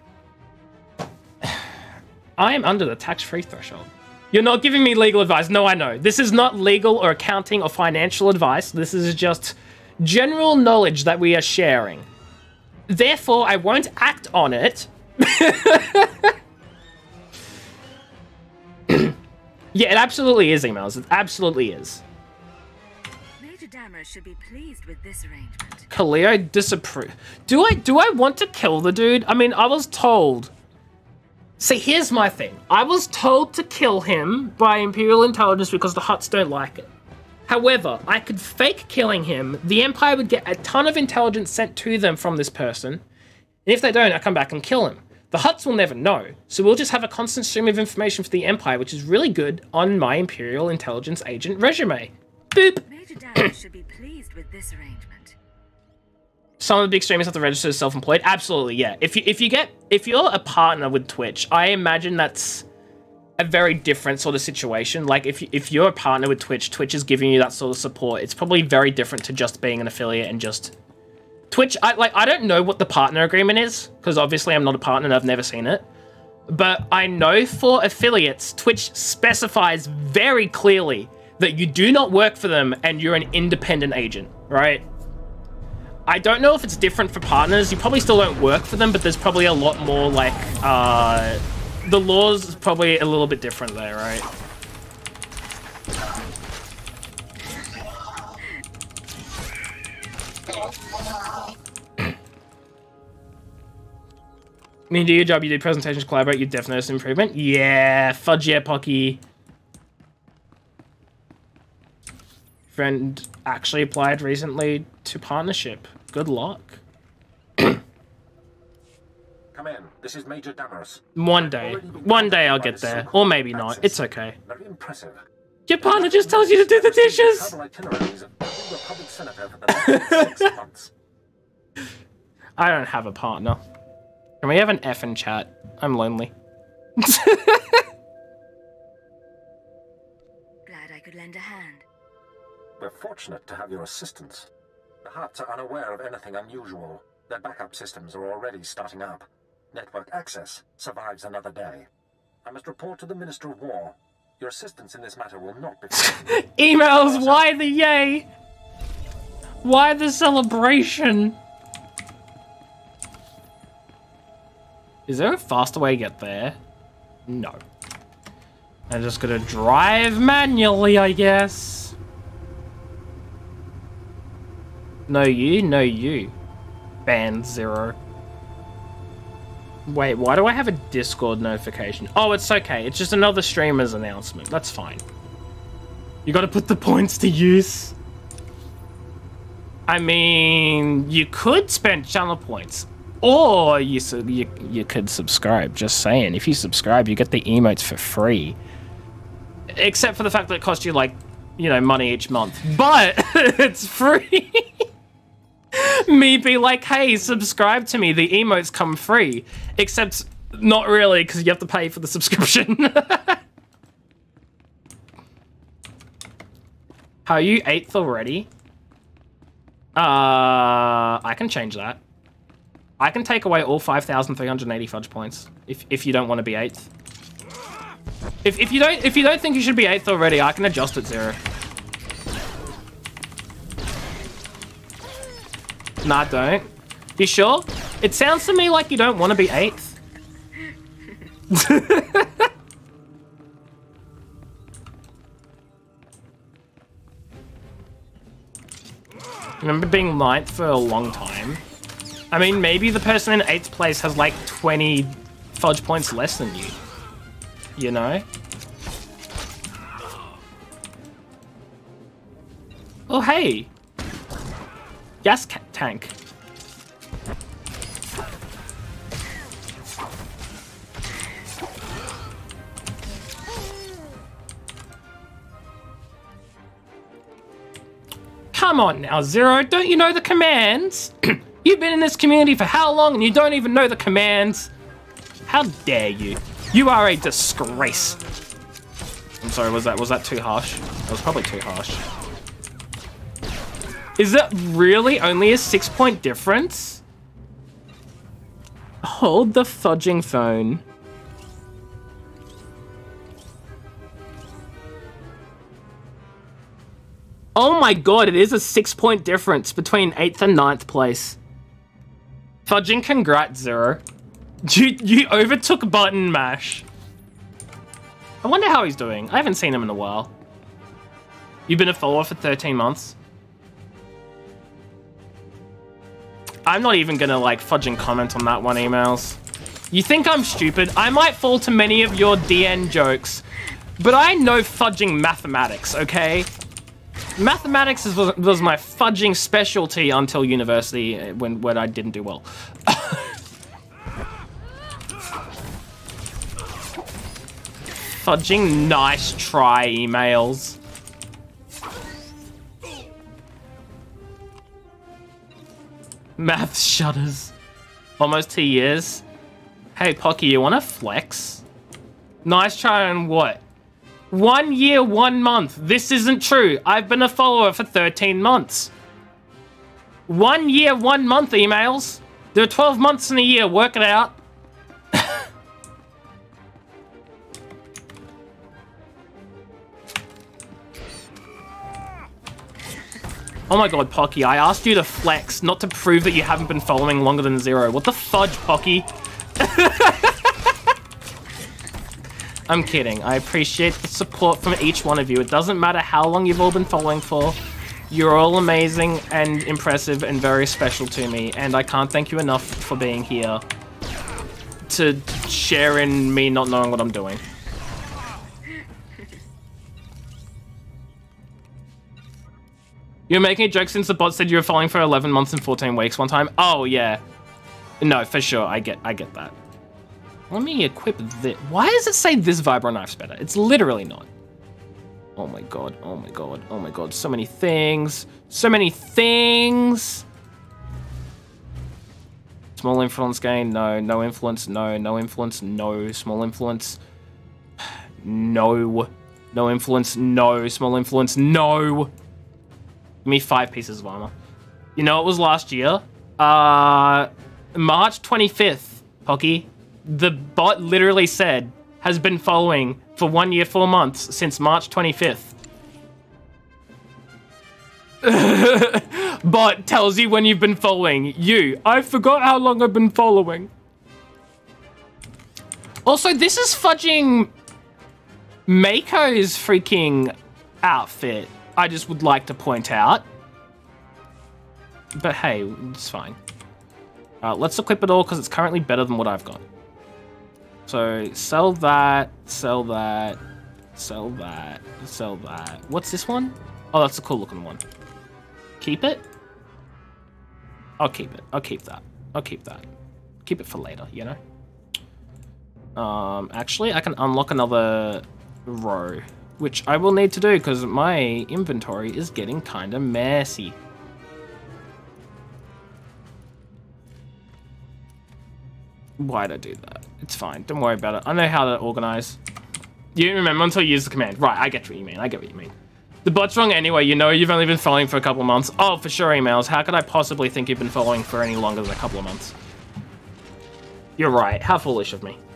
I am under the tax-free threshold. You're not giving me legal advice. No, I know. This is not legal or accounting or financial advice. This is just general knowledge that we are sharing. Therefore, I won't act on it Yeah, it absolutely is emails. It absolutely is. Major Damaris should be pleased with this arrangement. Kaleo disapprove. Do I want to kill the dude? I mean, I was told. See, here's my thing. I was told to kill him by Imperial Intelligence because the Hutts don't like it. However, I could fake killing him. The Empire would get a ton of intelligence sent to them from this person. And if they don't, I come back and kill him. The Hutts will never know, so we'll just have a constant stream of information for the Empire, which is really good on my Imperial Intelligence agent resume. Boop! Major Damaris should be pleased with this arrangement. Some of the big streamers have to register as self-employed. Absolutely, yeah. If you're a partner with Twitch, I imagine that's a very different sort of situation. Like if you're a partner with Twitch, Twitch is giving you that sort of support. It's probably very different to just being an affiliate and just Twitch. I don't know what the partner agreement is because obviously I'm not a partner and I've never seen it. But I know for affiliates, Twitch specifies very clearly that you do not work for them and you're an independent agent, right? I don't know if it's different for partners. You probably still don't work for them, but there's probably a lot more like, the law's probably a little bit different there, right? I mean, do your job, you do presentations, collaborate, you definitely notice improvement. Yeah, fudge yeah, Pocky. Friend actually applied recently to partnership. Good luck. Come in. This is Major Damaris. One day I'll get there. Or maybe not. It's okay. Very impressive. Your partner just tells you to do the dishes! I don't have a partner. Can we have an F in chat? I'm lonely. Glad I could lend a hand. We're fortunate to have your assistance. The Hutts are unaware of anything unusual. Their backup systems are already starting up. Network access survives another day. I must report to the Minister of War. Your assistance in this matter will not be... Emails, why the yay? Why the celebration? Is there a faster way to get there? No. I'm just gonna drive manually, I guess. No you, no you. Band 0. Wait, why do I have a Discord notification? Oh, it's okay. It's just another streamer's announcement. That's fine. You gotta put the points to use. I mean, you could spend channel points. Or you could subscribe, just saying. If you subscribe, you get the emotes for free. Except for the fact that it costs you, like, you know, money each month. But it's free. Me be like, hey, subscribe to me. The emotes come free. Except not really, because you have to pay for the subscription. How are you 8th already? I can change that. I can take away all 5,380 fudge points if you don't want to be 8th. If you don't think you should be 8th already, I can adjust it 0. Nah, don't. You sure? It sounds to me like you don't want to be 8th. Remember being 9th for a long time? I mean, maybe the person in 8th place has like 20 fudge points less than you. You know? Oh, hey! Gas tank. Come on now, Zero. Don't you know the commands? You've been in this community for how long and you don't even know the commands? How dare you? You are a disgrace. I'm sorry, was that too harsh? That was probably too harsh. Is it really only a 6-point difference? Hold the fudging phone. Oh my god, it is a 6-point difference between 8th and 9th place. Fudging congrats, Zero. You overtook button mash. I wonder how he's doing. I haven't seen him in a while. You've been a follower for 13 months? I'm not even gonna, like, fudge and comment on that one, emails. You think I'm stupid? I might fall to many of your DN jokes, but I know fudging mathematics, okay? Mathematics was my fudging specialty until university, when I didn't do well. Fudging, nice try, emails. Math shudders. Almost 2 years. Hey, Pocky, you wanna flex? Nice try on what? 1 year, 1 month. This isn't true. I've been a follower for 13 months. 1 year, 1 month, emails. There are 12 months in a year. Work it out. Oh my god, Pocky, I asked you to flex, not to prove that you haven't been following longer than 0. What the fudge, Pocky? I'm kidding. I appreciate the support from each one of you. It doesn't matter how long you've all been following for. You're all amazing and impressive and very special to me, and I can't thank you enough for being here to share in me not knowing what I'm doing. You're making a joke since the bot said you were following for 11 months and 14 weeks one time. Oh, yeah. No, for sure. I get that. Let me equip this. Why does it say this vibro knife's better? It's literally not. Oh my god. Oh my god. Oh my god. So many things. So many things. Small influence gain. No. No influence. No. No influence. No. Small influence. No. No influence. No. Small influence. No. Give me 5 pieces of armor. You know, it was last year. March 25th, Pocky. The bot literally said, has been following for 1 year, 4 months since March 25th. Bot tells you when you've been following. I forgot how long I've been following. Also, this is fudging Mako's freaking outfit. I just would like to point out. But hey, it's fine. Let's equip it all because it's currently better than what I've got. So sell that, sell that, sell that, sell that. What's this one? Oh, that's a cool looking one. Keep it? I'll keep it. I'll keep that. I'll keep that. Keep it for later, you know? Actually, I can unlock another row, which I will need to do because my inventory is getting kind of messy. Why'd I do that? It's fine. Don't worry about it. I know how to organize. You didn't remember until you use the command. Right, I get what you mean. I get what you mean. The bot's wrong anyway. You know you've only been following for a couple of months. Oh, for sure, emails. How could I possibly think you've been following for any longer than a couple of months? You're right. How foolish of me.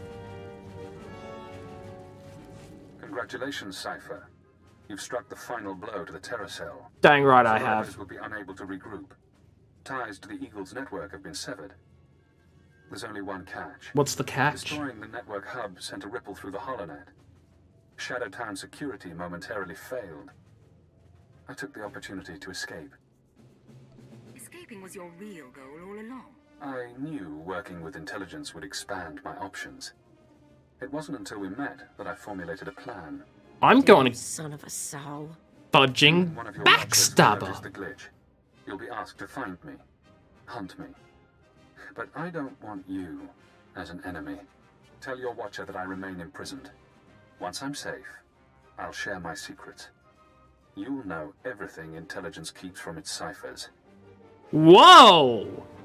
Congratulations, Cypher. You've struck the final blow to the Terracell. Dang right I have. Survivors will be unable to regroup. Ties to the Eagle's network have been severed. There's only one catch. What's the catch? Destroying the network hub sent a ripple through the holonet. Shadowtown security momentarily failed. I took the opportunity to escape. Escaping was your real goal all along. I knew working with intelligence would expand my options. It wasn't until we met that I formulated a plan. I'm going to... Son of a sow. Fudging backstabber. The glitch. You'll be asked to find me. Hunt me. But I don't want you as an enemy. Tell your watcher that I remain imprisoned. Once I'm safe, I'll share my secrets. You'll know everything intelligence keeps from its ciphers. Whoa!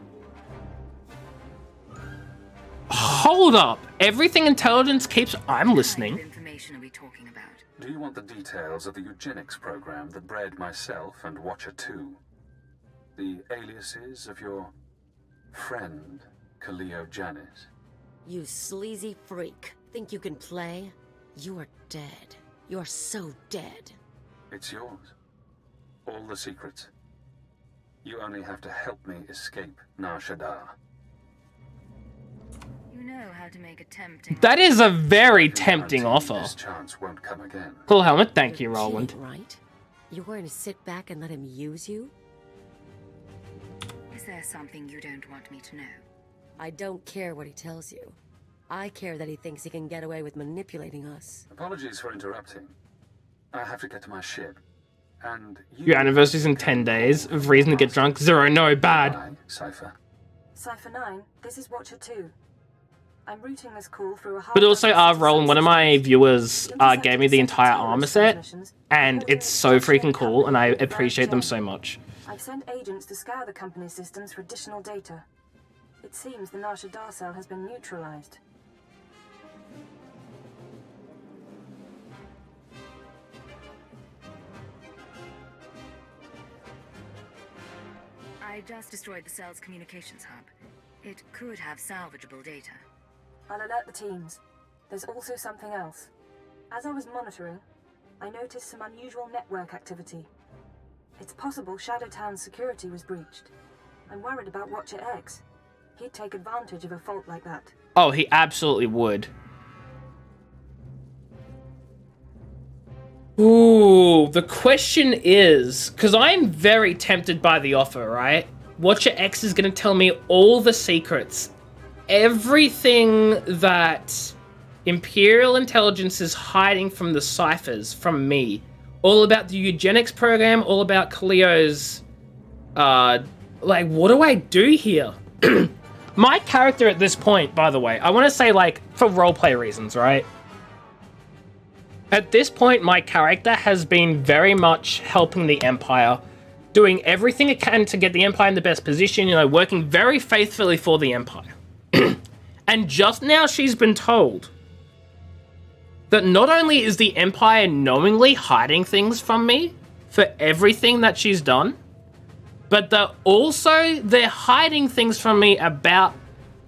Hold up. Everything intelligence keeps... I'm listening. What information are we talking about? Do you want the details of the eugenics program that bred myself and Watcher 2? The aliases of your friend, Kaleo Janis? You sleazy freak. Think you can play? You're dead. You're so dead. It's yours. All the secrets. You only have to help me escape Nar Shaddaa. You know how to make a tempting. That is a very tempting offer. This chance won't come again. Cool helmet, thank you, Roland. Cheating, right? You're going to sit back and let him use you? Is there something you don't want me to know? I don't care what he tells you. I care that he thinks he can get away with manipulating us. Apologies for interrupting. I have to get to my ship. And Your anniversary's in 10 days. Of reason to get drunk? 0, no, bad. Cypher. Cypher 9, this is Watcher 2. I'm routing this call through a But also, Roland, one of my viewers gave me the entire armor set, and it's so freaking cool, and I appreciate them so much. I've sent agents to scour the company's systems for additional data. It seems the Nar Shaddaa cell has been neutralized. I just destroyed the cell's communications hub. It could have salvageable data. I'll alert the teams. There's also something else. As I was monitoring, I noticed some unusual network activity. It's possible Shadowtown's security was breached. I'm worried about Watcher X. He'd take advantage of a fault like that. Oh, he absolutely would. Ooh, the question is, because I'm very tempted by the offer, right? Watcher X is going to tell me all the secrets. Everything that Imperial Intelligence is hiding from the ciphers, from me. All about the eugenics program, all about Cleo's... like, what do I do here? My character at this point, by the way, I want to say, like, for roleplay reasons, right? At this point, my character has been very much helping the Empire, doing everything it can to get the Empire in the best position, you know, working very faithfully for the Empire. And just now she's been told that not only is the Empire knowingly hiding things from me for everything that she's done, but they're hiding things from me about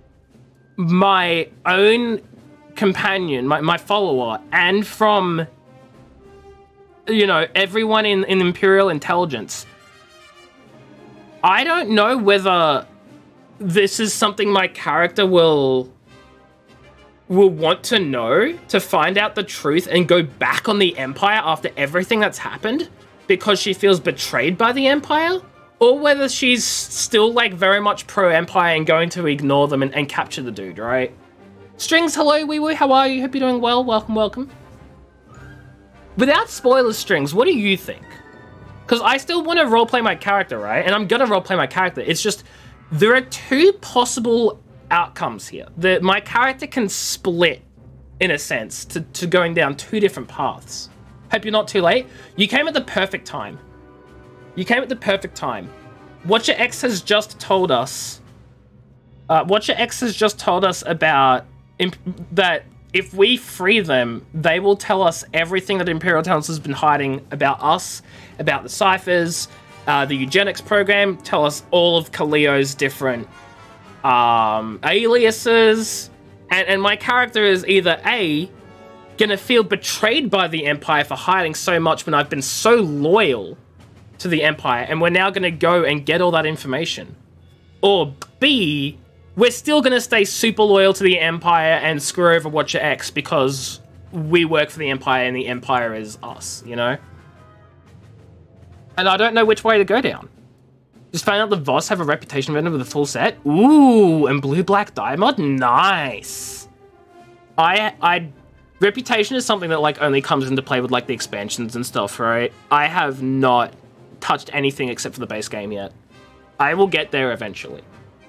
my own companion, my follower, and from, you know, everyone in Imperial Intelligence. I don't know whether this is something my character will want to know, to find out the truth and go back on the Empire after everything that's happened because she feels betrayed by the Empire, or whether she's still, like, very much pro-Empire and going to ignore them and capture the dude, right? Strings, hello, wee woo, how are you? Hope you're doing well. Welcome, welcome. Without spoilers, Strings, what do you think? Because I still want to roleplay my character, right? And I'm going to roleplay my character. It's just, there are two possible outcomes here. My character can split, in a sense, to going down two different paths. Hope you're not too late. You came at the perfect time. You came at the perfect time. Watcher X has just told us... Watcher X has just told us about... that if we free them, they will tell us everything that Imperial Intelligence has been hiding about us, about the ciphers, the eugenics program, tell us all of Kaleo's different aliases, and my character is either A, gonna feel betrayed by the Empire for hiding so much when I've been so loyal to the Empire, and we're now gonna go and get all that information, or B, we're still gonna stay super loyal to the Empire and screw over Watcher X because we work for the Empire and the Empire is us, you know? And I don't know which way to go down. Just found out the Voss have a reputation vendor with a full set. Ooh, and blue-black dye mod? Nice. Reputation is something that, like, only comes into play with, like, the expansions and stuff, right? I have not touched anything except for the base game yet. I will get there eventually.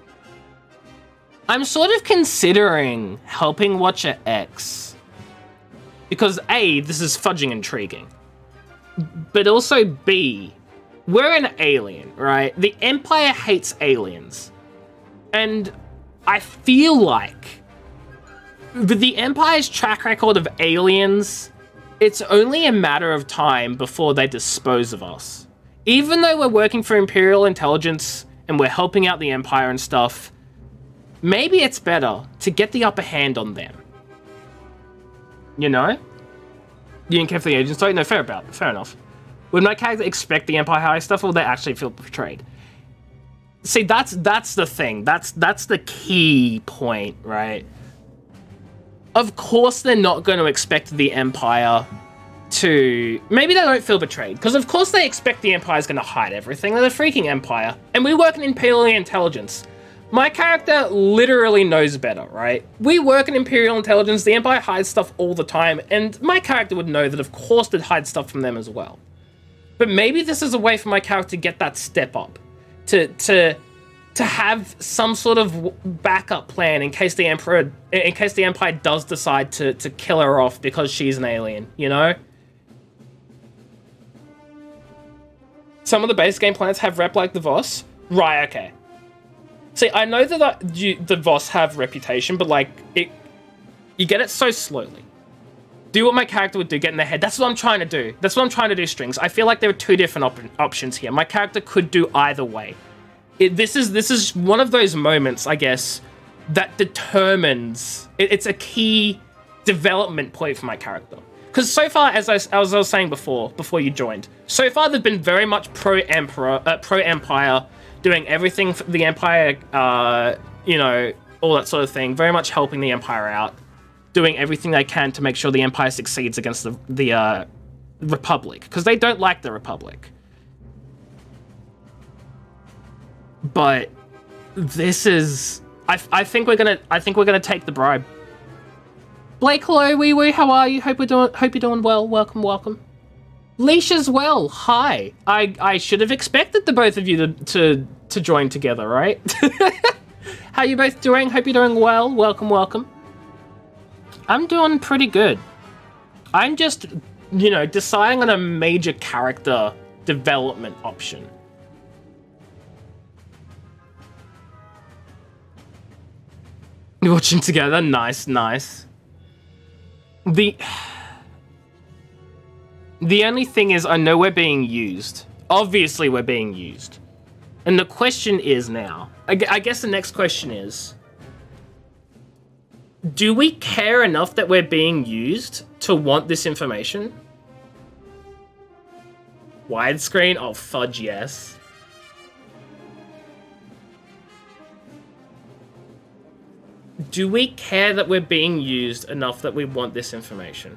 I'm sort of considering helping Watcher X. Because A, this is fudging intriguing. But also B, we're an alien, right? The Empire hates aliens. And I feel like with the Empire's track record of aliens, it's only a matter of time before they dispose of us. Even though we're working for Imperial Intelligence and we're helping out the Empire and stuff, maybe it's better to get the upper hand on them. You know? You didn't care for the agent story? No, fair enough. Would my character expect the Empire high stuff, or would they actually feel betrayed? See, that's the thing. That's the key point, right? of course they're not going to expect the Empire to... Maybe they don't feel betrayed, because of course they expect the Empire's going to hide everything. They're the freaking Empire, and we work in Imperial Intelligence. My character literally knows better, right? We work in Imperial Intelligence, the Empire hides stuff all the time, and my character would know that of course they'd hide stuff from them as well. But maybe this is a way for my character to get that step up, to have some sort of backup plan in case the Empire does decide to kill her off because she's an alien, you know? Some of the base game planets have rep like the Voss. Right, okay. See, I know that the Voss have reputation, but like, you get it so slowly. Do what my character would do, get in their head. That's what I'm trying to do. That's what I'm trying to do, Strings. I feel like there are two different options here. My character could do either way. This is one of those moments, I guess, that determines... It's a key development point for my character. Because so far, as I was saying before you joined, so far they've been very much pro-Empire, doing everything for the Empire, you know, all that sort of thing. Very much helping the Empire out, doing everything they can to make sure the Empire succeeds against the Republic, because they don't like the Republic. But this is, I think we're gonna take the bribe. Blake, hello, wee wee, how are you? Hope you're doing well. Welcome, welcome. Leash as well. Hi. I should have expected the both of you to join together, right? How you both doing? Hope you're doing well. Welcome, welcome. I'm doing pretty good. I'm just, you know, deciding on a major character development option. You're watching together? Nice, nice. The only thing is, I know we're being used. Obviously, we're being used. And the question is now, I guess the next question is, do we care enough that we're being used to want this information? Widescreen? Oh, fudge, yes. Do we care that we're being used enough that we want this information?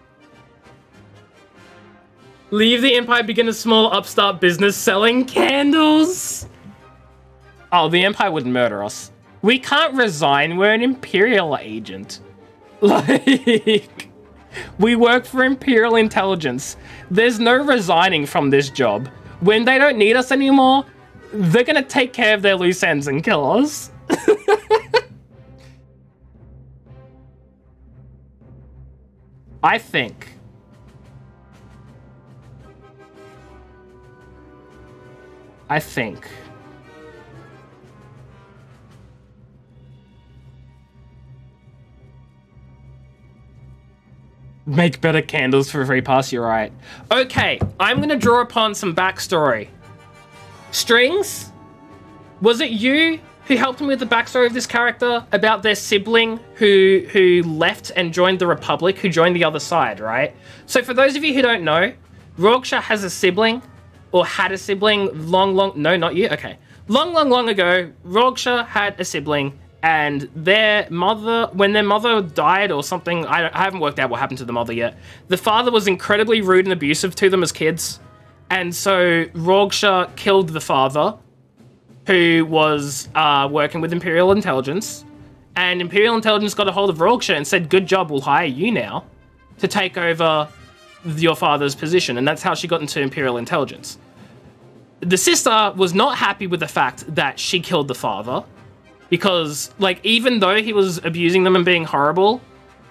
Leave the Empire, begin a small upstart business selling candles? Oh, the Empire would murder us. We can't resign, we're an Imperial agent. Like, we work for Imperial Intelligence. There's no resigning from this job. When they don't need us anymore, they're gonna take care of their loose ends and kill us. I think make better candles for a free pass, you're right. Okay, I'm gonna draw upon some backstory. Strings, was it you who helped me with the backstory of this character about their sibling who left and joined the Republic, who joined the other side, right? So for those of you who don't know, Rorschach has a sibling, or had a sibling long, no, not you, okay. Long ago, Rorschach had a sibling, and their mother, when their mother died or something, I haven't worked out what happened to the mother yet. The father was incredibly rude and abusive to them as kids, and so Rorschach killed the father, who was working with Imperial Intelligence, and Imperial Intelligence got a hold of Rorschach and said, good job, we'll hire you now to take over your father's position, and that's how she got into Imperial Intelligence. The sister was not happy with the fact that she killed the father, because, like, even though he was abusing them and being horrible,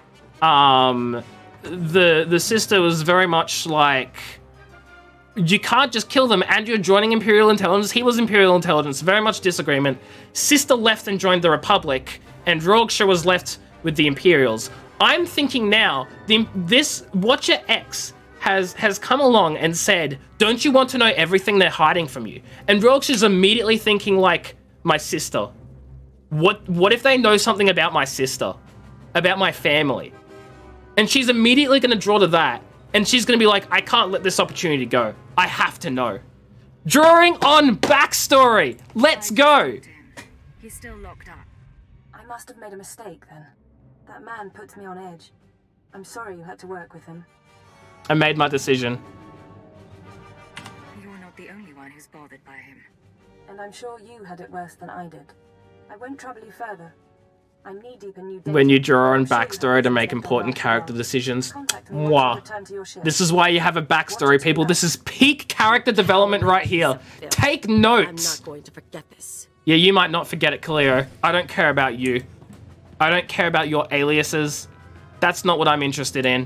the sister was very much like, you can't just kill them, and you're joining Imperial Intelligence. He was Imperial Intelligence, very much disagreement. Sister left and joined the Republic, and Rorschach was left with the Imperials. I'm thinking now, this Watcher X has come along and said, don't you want to know everything they're hiding from you? And Rorschach is immediately thinking like, my sister. What if they know something about my sister? About my family? And she's immediately going to draw to that. And she's going to be like, I can't let this opportunity go. I have to know. Drawing on backstory. Let's go. He's still locked up. I must have made a mistake then. That man puts me on edge. I'm sorry you had to work with him. I made my decision. You're not the only one who's bothered by him. And I'm sure you had it worse than I did. I won't trouble you further. I'm knee-deep in new data. When you draw on backstory to make important character decisions. Mwah. This is why you have a backstory, people. This is peak character development right here. Take notes. I'm not going to forget this. Yeah, you might not forget it, Cleo. I don't care about you. I don't care about your aliases. That's not what I'm interested in.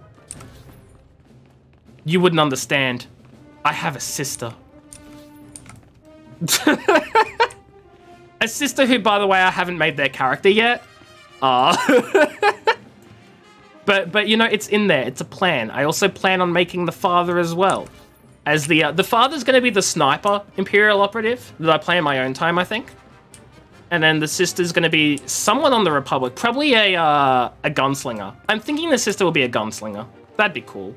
You wouldn't understand. I have a sister. A sister who, by the way, I haven't made their character yet. But you know, it's in there. It's a plan. I also plan on making the father as well. As the father's going to be the sniper Imperial operative that I play in my own time, I think. And then the sister's going to be someone on the Republic, probably a gunslinger. I'm thinking the sister will be a gunslinger. That'd be cool.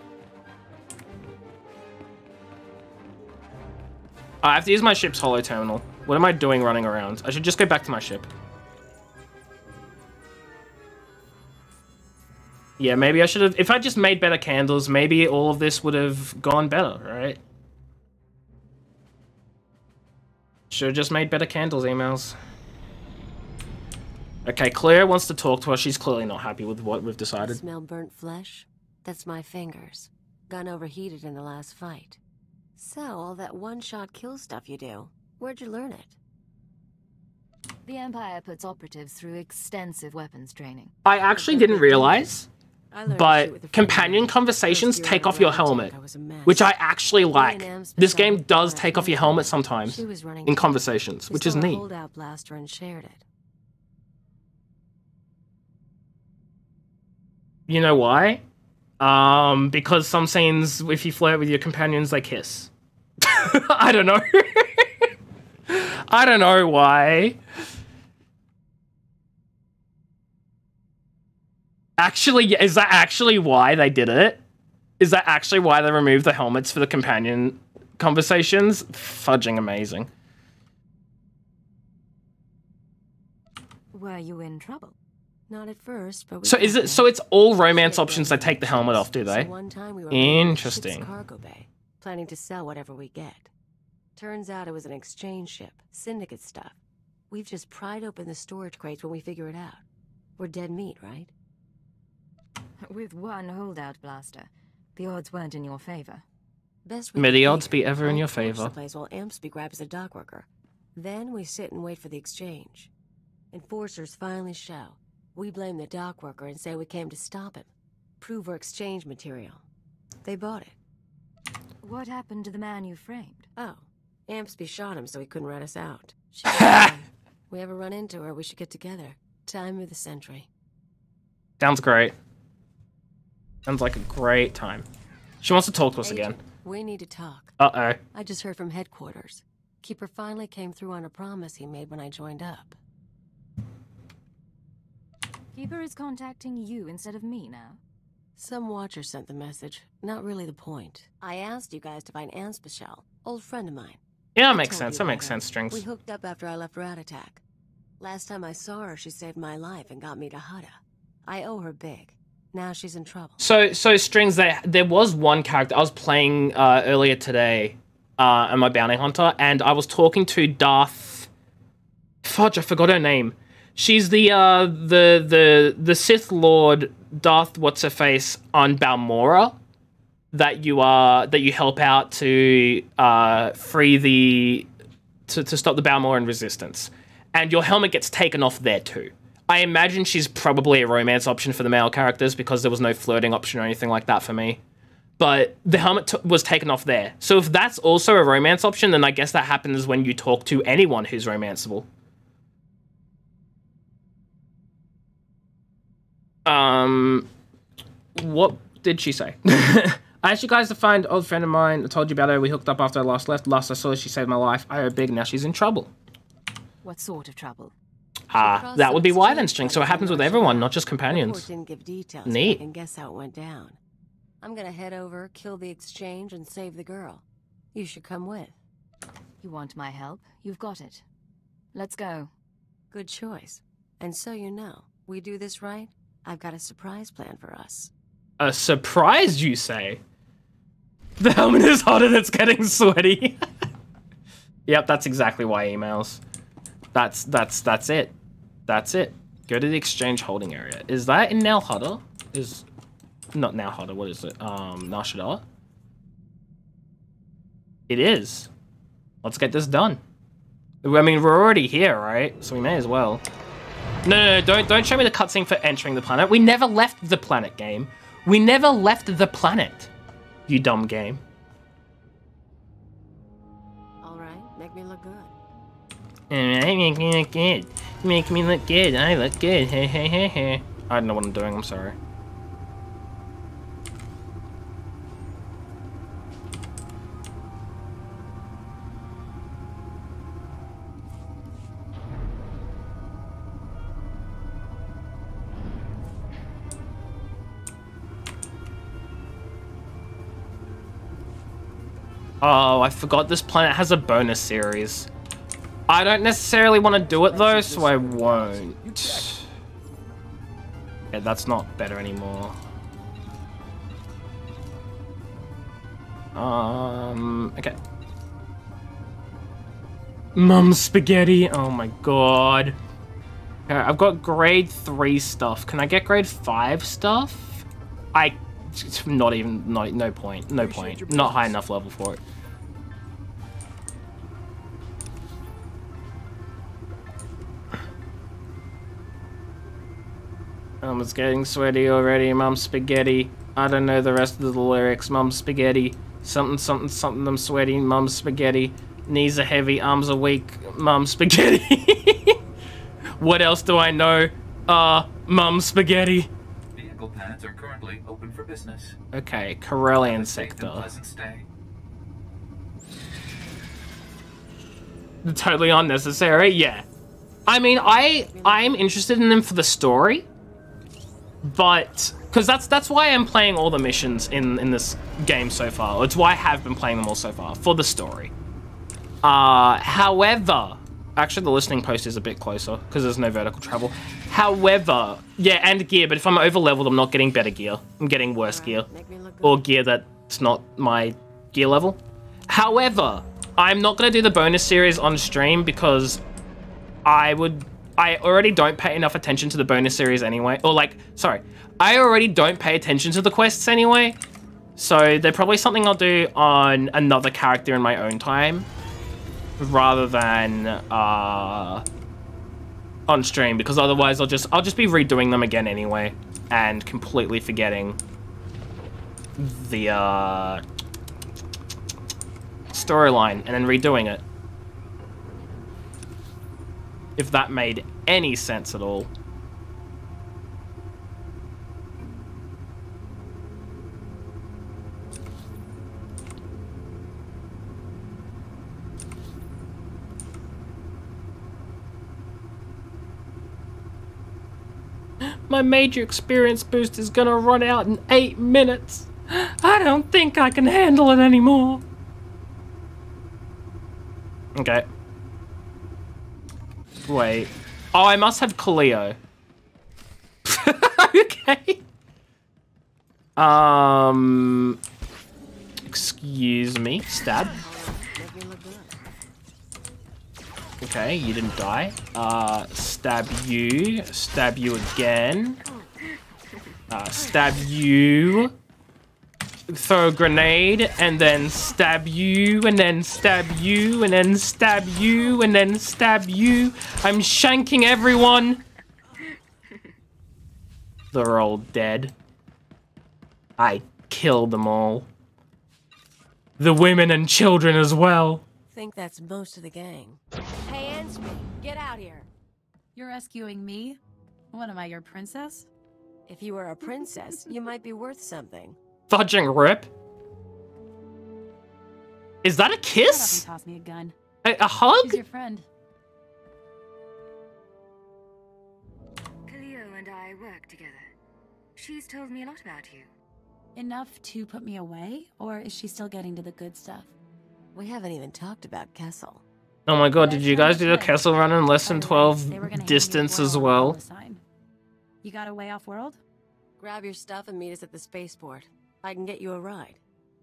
I have to use my ship's holo terminal. What am I doing running around? I should just go back to my ship. Yeah, maybe I should have... If I just made better candles, maybe all of this would have gone better, right? Should have just made better candles, emails. Okay, Claire wants to talk to us. She's clearly not happy with what we've decided. Smell burnt flesh? That's my fingers. Gun overheated in the last fight. So, all that one-shot kill stuff you do, where'd you learn it? The Empire puts operatives through extensive weapons training. I actually didn't realize, but companion conversations take off your helmet, which I actually like. This game does take off your helmet sometimes in conversations, which is neat. Holdout blaster and shared it. You know why? Because some scenes, if you flirt with your companions, they kiss. I don't know. I don't know why. Actually, is that actually why they did it? Is that actually why they removed the helmets for the companion conversations? Fudging amazing. Were you in trouble? Not at first, but So is it? So it's all romance options that take the helmet off, do they? So one time we were Interesting. cargo bay, planning to sell whatever we get. Turns out it was an exchange ship, syndicate stuff. We've just pried open the storage crates when we figure it out. We're dead meat, right? With one holdout blaster, the odds weren't in your favor. Best May the odds be ever in your favor. favor. The place while Ampsby grabs the dock worker. Then we sit and wait for the exchange. Enforcers finally show. We blame the dock worker and say we came to stop him. Prove we're exchange material. They bought it. What happened to the man you framed? Oh, Ampsby shot him so he couldn't rat us out. We ever run into her, we should get together. Time of the century. Sounds great. Sounds like a great time. She wants to talk to us again. We need to talk. Uh-oh. I just heard from headquarters. Keeper finally came through on a promise he made when I joined up. Keeper is contacting you instead of me now. Some watcher sent the message. Not really the point. I asked you guys to find Anspecial, old friend of mine. Yeah, that makes sense. That makes sense, Strings. We hooked up after I left Rat Attack. Last time I saw her, she saved my life and got me to Hutta. I owe her big. Now she's in trouble. So Strings, there was one character I was playing earlier today on my bounty hunter, and I was talking to Darth... Fudge, I forgot her name. She's the Sith Lord Darth What's-Her-Face on Balmora that you help out to free the to stop the Balmoran resistance, and your helmet gets taken off there too. I imagine she's probably a romance option for the male characters because there was no flirting option or anything like that for me. But the helmet was taken off there. So if that's also a romance option, then I guess that happens when you talk to anyone who's romanceable. What did she say? I asked you guys to find an old friend of mine. I told you about her. We hooked up after I last left. Last I saw her, she saved my life. I owe her big. Now she's in trouble. What sort of trouble? That would be why then, String. So it happens with everyone, not just companions. Didn't give details, Neat. And guess how it went down. I'm gonna head over, kill the exchange, and save the girl. You should come with. You want my help? You've got it. Let's go. Good choice. And so you know, We do this right, I've got a surprise plan for us. A surprise, you say? The helmet is hot and it's getting sweaty. Yep, that's exactly why emails. That's it. That's it. Go to the exchange holding area. Is that in Nal Hutta? Not Nal Hutta, what is it? Nar Shaddaa? It is. Let's get this done. I mean, we're already here, right? So we may as well. No, don't show me the cutscene for entering the planet. We never left the planet, game. We never left the planet. You dumb game. Alright, make me look good. Alright, make me look good. Make me look good. I look good. Hey, hey, hey, hey. I don't know what I'm doing, I'm sorry. Oh, I forgot this planet has a bonus series. I don't necessarily want to do it though, so I won't. Yeah, that's not better anymore. Okay. Mum spaghetti, oh my god. Okay, I've got grade 3 stuff. Can I get grade 5 stuff? No point. Not high enough level for it. It's getting sweaty already, Mum spaghetti. I don't know the rest of the lyrics, Mum spaghetti. Something, something, something, I'm sweaty, Mum spaghetti. Knees are heavy, arms are weak, Mum spaghetti. What else do I know? Mum spaghetti. Vehicle pads are currently open for business. Okay, Corellian sector. Totally unnecessary, yeah. I mean, I'm interested in them for the story, but because that's why I'm playing all the missions in this game so far. It's why I have been playing them all so far, for the story. However, actually the listening post is a bit closer because there's no vertical travel. However, yeah, and gear, but if I'm over leveled, I'm not getting better gear. I'm getting worse gear, or gear that's not my gear level. However, I'm not gonna do the bonus series on stream because I already don't pay enough attention to the bonus series anyway. Or like, sorry, I already don't pay attention to the quests anyway. So they're probably something I'll do on another character in my own time, rather than on stream, because otherwise I'll just be redoing them again anyway and completely forgetting the storyline and then redoing it. If that made any sense at all. My major experience boost is gonna run out in 8 minutes. I don't think I can handle it anymore. Okay. Wait. Oh, I must have Cleo. Okay. Excuse me. Stab. Okay, you didn't die. Stab you. Stab you again. Stab you. Throw a grenade, and then stab you, and then stab you, and then stab you, and then stab you. I'm shanking everyone. They're all dead. I killed them all. The women and children as well. Think that's most of the gang. Hey, Ansby, get out here. You're rescuing me? What am I, your princess? If you were a princess, you might be worth something. Fudging rip. Is that a kiss? Shut up and toss me a gun. A hug? She's your friend. Cleo and I work together. She's told me a lot about you. Enough to put me away, or is she still getting to the good stuff? We haven't even talked about Kessel. Oh my god, did you guys do the Kessel run in less than 12 distance as well? You got a way off-world? Grab your stuff and meet us at the spaceport. I can get you a ride.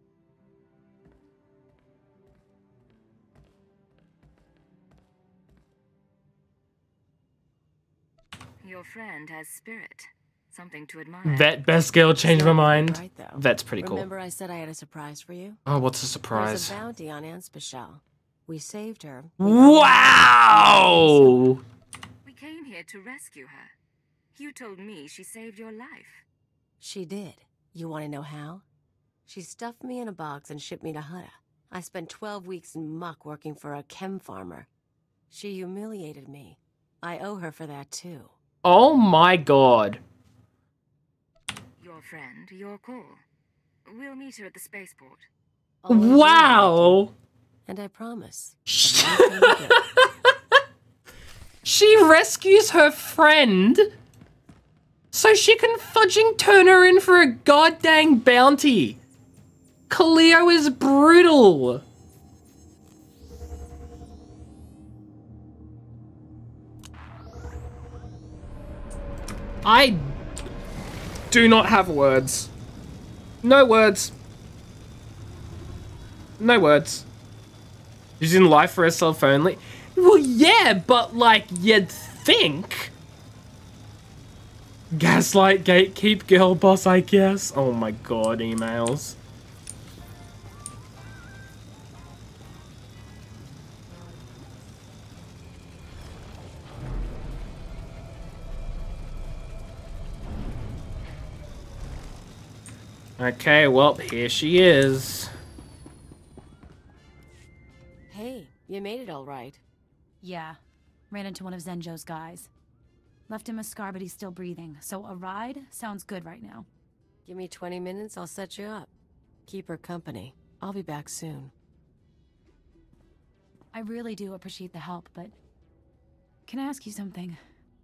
Your friend has spirit. Something to admire. Vet best girl changed my mind. Right, though. That's pretty cool. Remember I said I had a surprise for you? Oh, what's a There's surprise? a bounty on Anspecial. We saved her. Wow! We came here to rescue her. You told me she saved your life. She did. You want to know how? She stuffed me in a box and shipped me to Hutta. I spent 12 weeks in muck working for a chem farmer. She humiliated me. I owe her for that too. Oh my god. Your friend, your call. We'll meet her at the spaceport. Wow! And I promise. She rescues her friend so she can fudging turn her in for a goddamn bounty. Cleo is brutal. I do not have words. No words. No words. She's in life for herself only. Well, yeah, but like, you'd think. Gaslight, gatekeep, girl boss, I guess. Oh my god, emails. Okay, well, here she is. Hey, you made it all right. Yeah. Ran into one of Zenjo's guys. Left him a scar, but he's still breathing. So a ride sounds good right now. Give me 20 minutes, I'll set you up. Keep her company. I'll be back soon. I really do appreciate the help, but... Can I ask you something?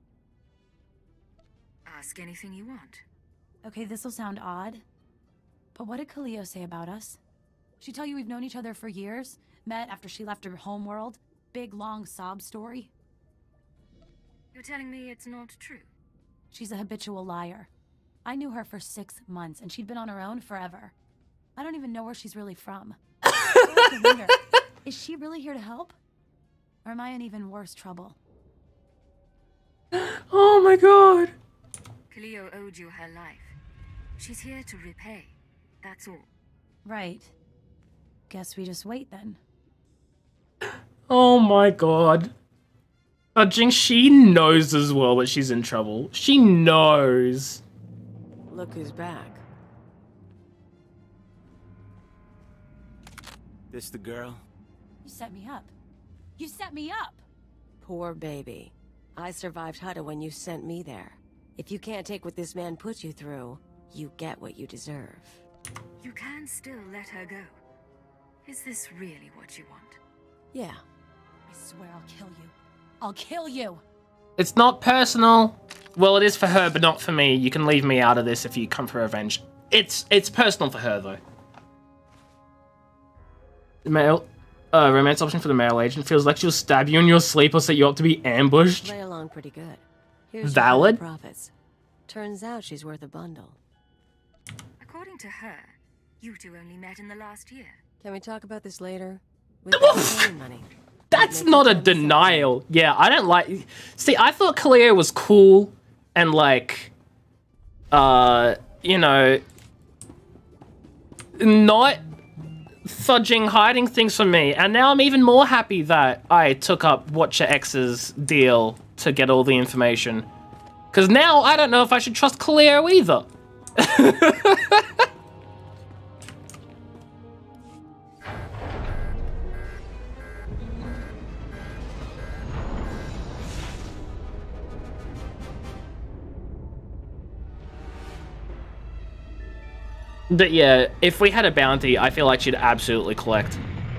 Ask anything you want. Okay, this'll sound odd. But what did Cleo say about us? She tell you we've known each other for years? Met after she left her home world? Big, long sob story? You're telling me it's not true? She's a habitual liar. I knew her for 6 months, and she'd been on her own forever. I don't even know where she's really from. I wonder, is she really here to help? Or am I in even worse trouble? Oh my god! Cleo owed you her life. She's here to repay. That's all. Right. Guess we just wait then. Oh my god. Jing, she knows as well that she's in trouble. She knows. Look who's back. This the girl? You set me up. You set me up! Poor baby. I survived Hutta when you sent me there. If you can't take what this man put you through, you get what you deserve. You can still let her go. Is this really what you want? Yeah. I swear I'll kill you. I'll kill you! It's not personal. Well, it is for her, but not for me. You can leave me out of this if you come for revenge. It's personal for her, though. Male, romance option for the male agent feels like she'll stab you in your sleep or set you up to be ambushed. Lay along pretty good. Here's Valid? your profits. Turns out she's worth a bundle. According to her, you two only met in the last year. Can we talk about this later? With money. That's not a denial. Yeah, I don't like... See, I thought Cleo was cool and, like, you know, not fudging, hiding things from me. And now I'm even more happy that I took up Watcher X's deal to get all the information. Because now I don't know if I should trust Cleo either. But yeah, if we had a bounty, I feel like she'd absolutely collect.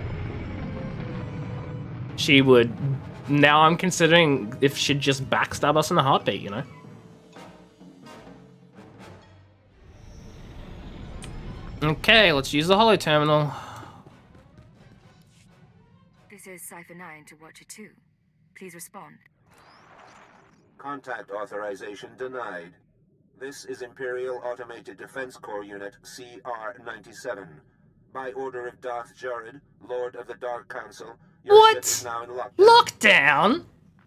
She would... Now I'm considering if she'd just backstab us in a heartbeat, you know? Okay, let's use the holo terminal. This is Cypher 9 to Watcher 2. Please respond. Contact authorization denied. This is Imperial Automated Defense Corps Unit CR-97. By order of Darth Jared, Lord of the Dark Council, your ship is now in lockdown. Lockdown?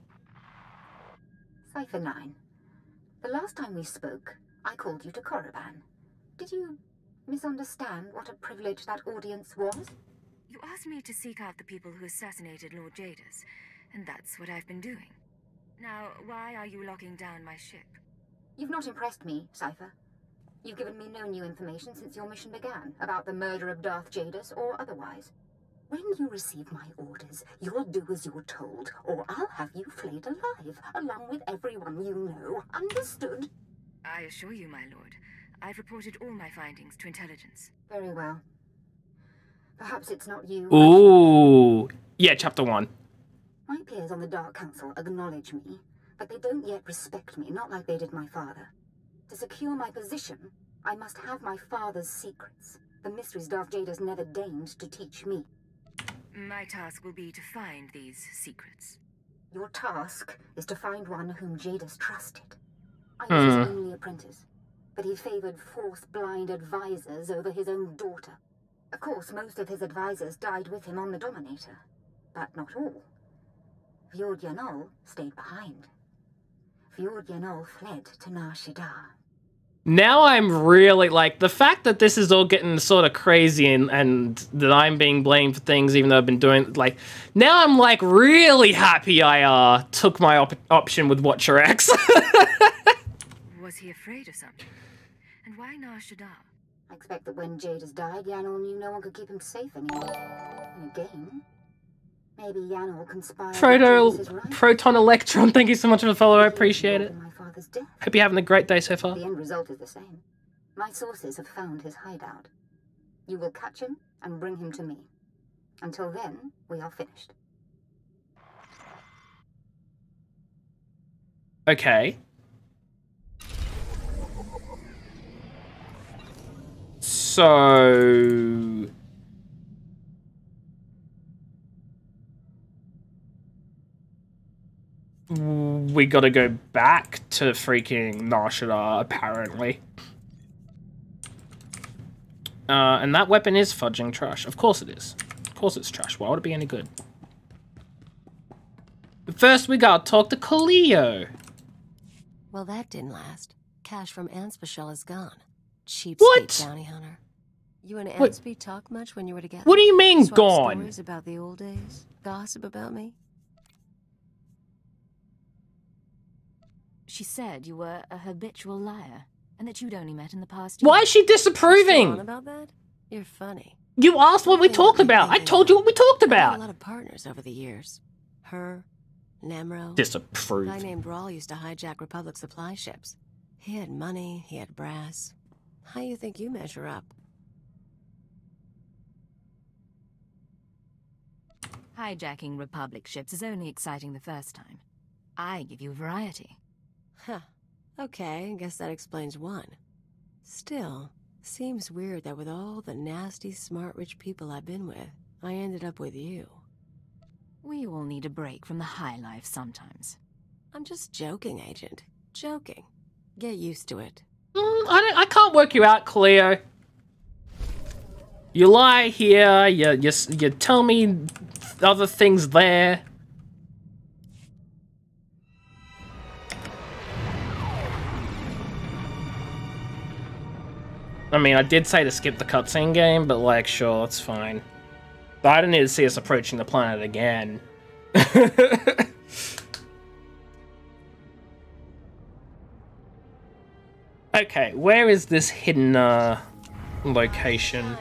Cypher 9. The last time we spoke, I called you to Korriban. Did you misunderstand what a privilege that audience was? You asked me to seek out the people who assassinated Lord Jadis, and that's what I've been doing. Now, why are you locking down my ship? You've not impressed me, Cypher. You've given me no new information since your mission began, about the murder of Darth Jadis or otherwise. When you receive my orders, you'll do as you're told, or I'll have you flayed alive, along with everyone you know. Understood? I assure you, my lord, I've reported all my findings to intelligence. Very well. Perhaps it's not you. Ooh. Yeah, chapter 1. My peers on the Dark Council acknowledge me, but they don't yet respect me, not like they did my father. To secure my position, I must have my father's secrets, the mysteries Darth Jadis never deigned to teach me. My task will be to find these secrets. Your task is to find one whom Jadis trusted. I was his only apprentice, but he favored Force-blind advisors over his own daughter. Of course, most of his advisors died with him on the Dominator, but not all. Fjord Yanol stayed behind. Fjord Yanol fled to Nar Shaddaa. Now I'm really, like, the fact that this is all getting sort of crazy and that I'm being blamed for things even though I've been doing, like, now I'm, like, really happy I took my option with Watcher X. Was he afraid of something? And why Nar Shaddaa? I expect that when Jadis died, Yanol knew no one could keep him safe anymore. And again, maybe Yanol conspired with Jadis's right. Proton Electron, thank you so much for the follow, I appreciate it. Hope you're having a great day so far. The end result is the same. My sources have found his hideout. You will catch him and bring him to me. Until then, we are finished. Okay. So... we gotta go back to freaking Nar Shaddaa, apparently. And that weapon is fudging trash. Of course it is. Of course it's trash. Why would it be any good? But first we gotta talk to Cleo. Well, that didn't last. Cash from Anspecial is gone. What? Bounty hunter. You and Anspe talk much when you were together? What do you mean, Swap gone? Stories about the old days? Gossip about me? She said you were a habitual liar, and that you'd only met in the past year. Why is she disapproving? On about that? You're funny. You asked what we talked about. I told you what we talked I had about. a lot of partners over the years. Her, Nemro. Disapprove. A guy named Brawl used to hijack Republic supply ships. He had money, he had brass. How you think you measure up? Hijacking Republic ships is only exciting the first time. I give you variety. Huh. Okay, I guess that explains one. Still, seems weird that with all the nasty, smart, rich people I've been with, I ended up with you. We all need a break from the high life sometimes. I'm just joking, Agent. Joking. Get used to it. I can't work you out, Cleo. You lie here, you tell me other things there. I mean, I did say to skip the cutscene game, but like, sure, it's fine. But I don't need to see us approaching the planet again. Okay, where is this hidden location?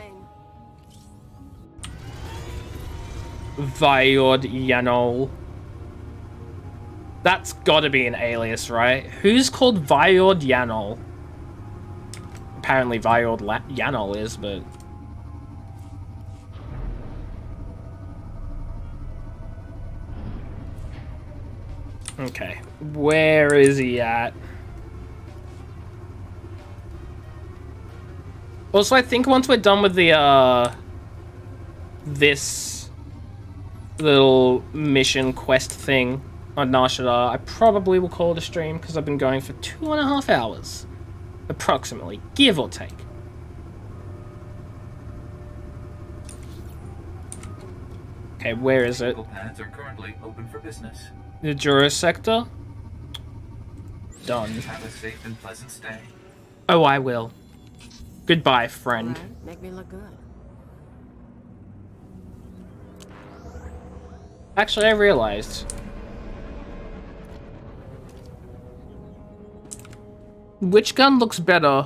Vyord Yanol. That's gotta be an alias, right? Who's called Vyord Yanol? Apparently Vyord Yanol is, but... okay, where is he at? Also, I think once we're done with the, this little mission quest thing on Nar Shaddaa, I probably will call it a stream, because I've been going for 2.5 hours. Approximately, give or take. Okay, where is it? Pads are currently open for business. The Jura sector? Done. Have a safe and pleasant stay. Oh, I will. Goodbye, friend. Right, make me look good. Actually, I realized. Which gun looks better?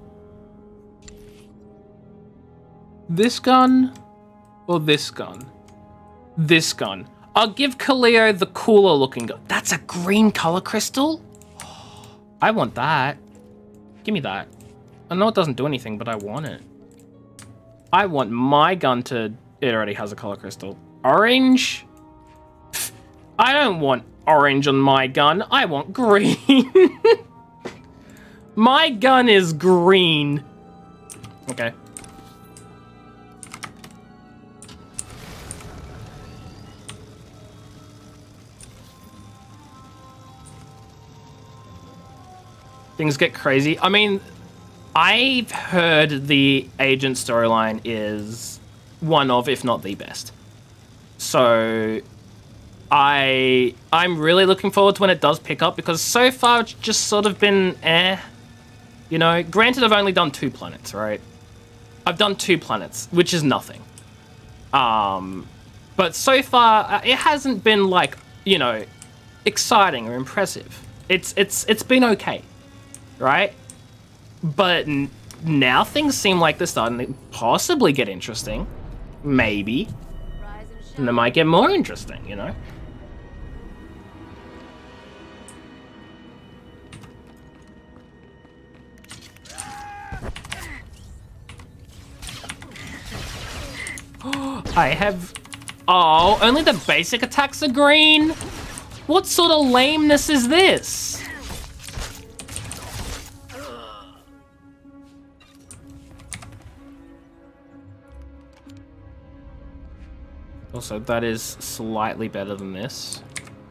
This gun or this gun? This gun. I'll give Kaleo the cooler looking gun. That's a green color crystal? I want that. Give me that. I know it doesn't do anything, but I want it. I want my gun to... It already has a color crystal. Orange? Pfft, I don't want orange on my gun. I want green. My gun is green. Okay. Things get crazy. I mean, I've heard the agent storyline is one of, if not the best. So I'm really looking forward to when it does pick up, because so far it's just sort of been eh. You know, granted I've only done 2 planets, right? I've done 2 planets, which is nothing. But so far it hasn't been like, you know, exciting or impressive. It's been okay. Right? But now things seem like they're starting to possibly get interesting. Maybe. And they might get more interesting, you know? I have... Oh, only the basic attacks are green? What sort of lameness is this? Also, that is slightly better than this.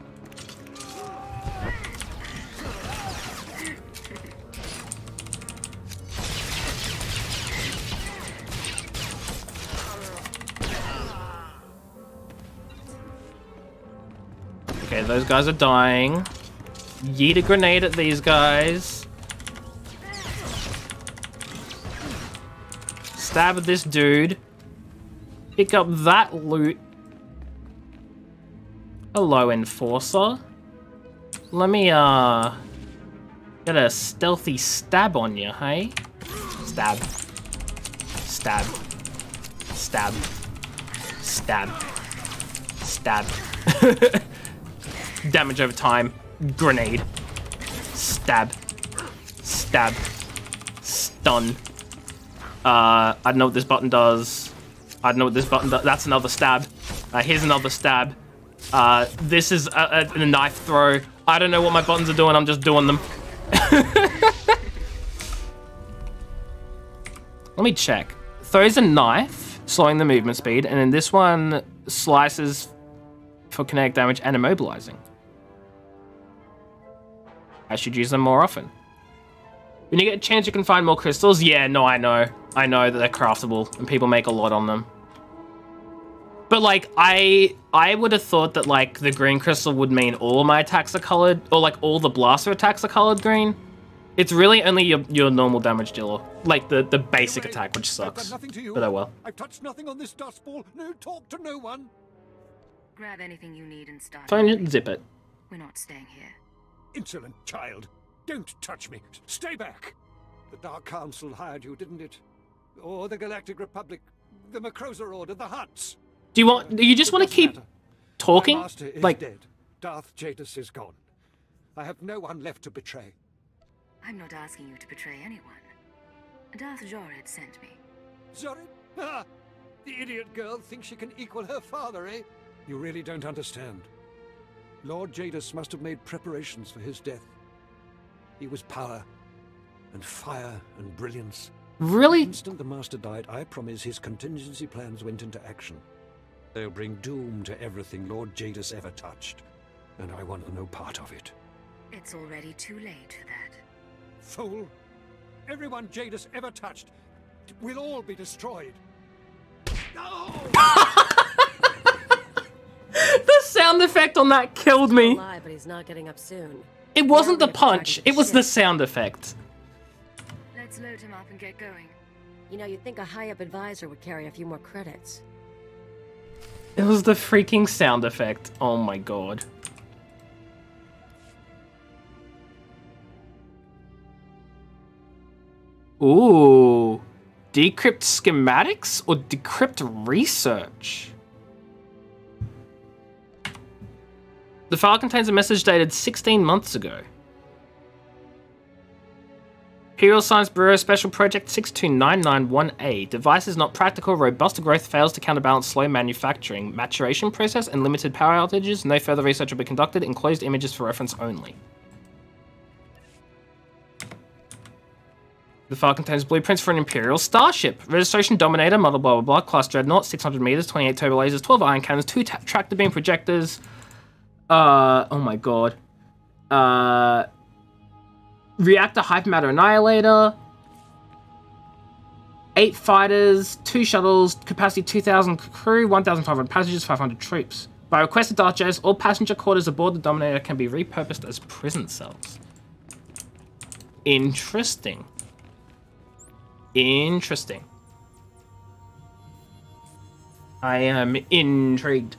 Okay, those guys are dying. Yeet a grenade at these guys. Stab at this dude. Pick up that loot. Hello, Enforcer. Let me, get a stealthy stab on you, hey? Stab. Stab. Stab. Stab. Stab. Damage over time. Grenade. Stab. Stab. Stun. I don't know what this button does. I don't know what this button does. That's another stab. Here's another stab. This is a knife throw. I don't know what my buttons are doing. I'm just doing them. Let me check. Throws a knife, slowing the movement speed, and then this one slices for kinetic damage and immobilizing. I should use them more often. When you get a chance, you can find more crystals. Yeah, no, I know. I know that they're craftable, and people make a lot on them. But, like, I would have thought that, like, the green crystal would mean all of my attacks are colored, or, like, all the blaster attacks are colored green. It's really only your normal damage dealer. Like, the basic attack, which sucks. But oh well. I've touched nothing on this dust ball. No talk to no one. Grab anything you need and start. Fine, zip it. We're not staying here. Insolent child. Don't touch me. Stay back. The Dark Council hired you, didn't it? Or the Galactic Republic, the Macroza Order, the Hutts. Do you just want to keep talking? My master is like dead. Darth Jadis is gone. I have no one left to betray. I'm not asking you to betray anyone. Darth Jorid sent me. Jorid? Ah! The idiot girl thinks she can equal her father, eh? You really don't understand. Lord Jadis must have made preparations for his death. He was power, and fire, and brilliance. Really? The instant the Master died, I promise his contingency plans went into action. They'll bring doom to everything Lord Jadis ever touched, and I want no part of it. It's already too late for that. Fool! everyone Jadis ever touched will all be destroyed. No! The sound effect on that killed me. Alive, but he's not getting up soon. It wasn't the punch, it was the sound effect. Let's load him up and get going. You know, you'd think a high-up advisor would carry a few more credits. It was the freaking sound effect. Oh my god. Ooh. Decrypt schematics or decrypt research? The file contains a message dated 16 months ago. Imperial Science Bureau Special Project 62991A. Device is not practical. Robust growth fails to counterbalance slow manufacturing. Maturation process and limited power outages. No further research will be conducted. Enclosed images for reference only. The file contains blueprints for an Imperial starship. Registration Dominator, model blah blah blah, class Dreadnought, 600 meters, 28 turbo lasers, 12 ion cannons, 2 tractor beam projectors. Oh my god. Reactor Hypermatter Annihilator. 8 fighters, 2 shuttles, capacity 2,000 crew, 1,500 passengers, 500 troops. By request of Darth Jez, all passenger quarters aboard the Dominator can be repurposed as prison cells. Interesting. Interesting. I am intrigued.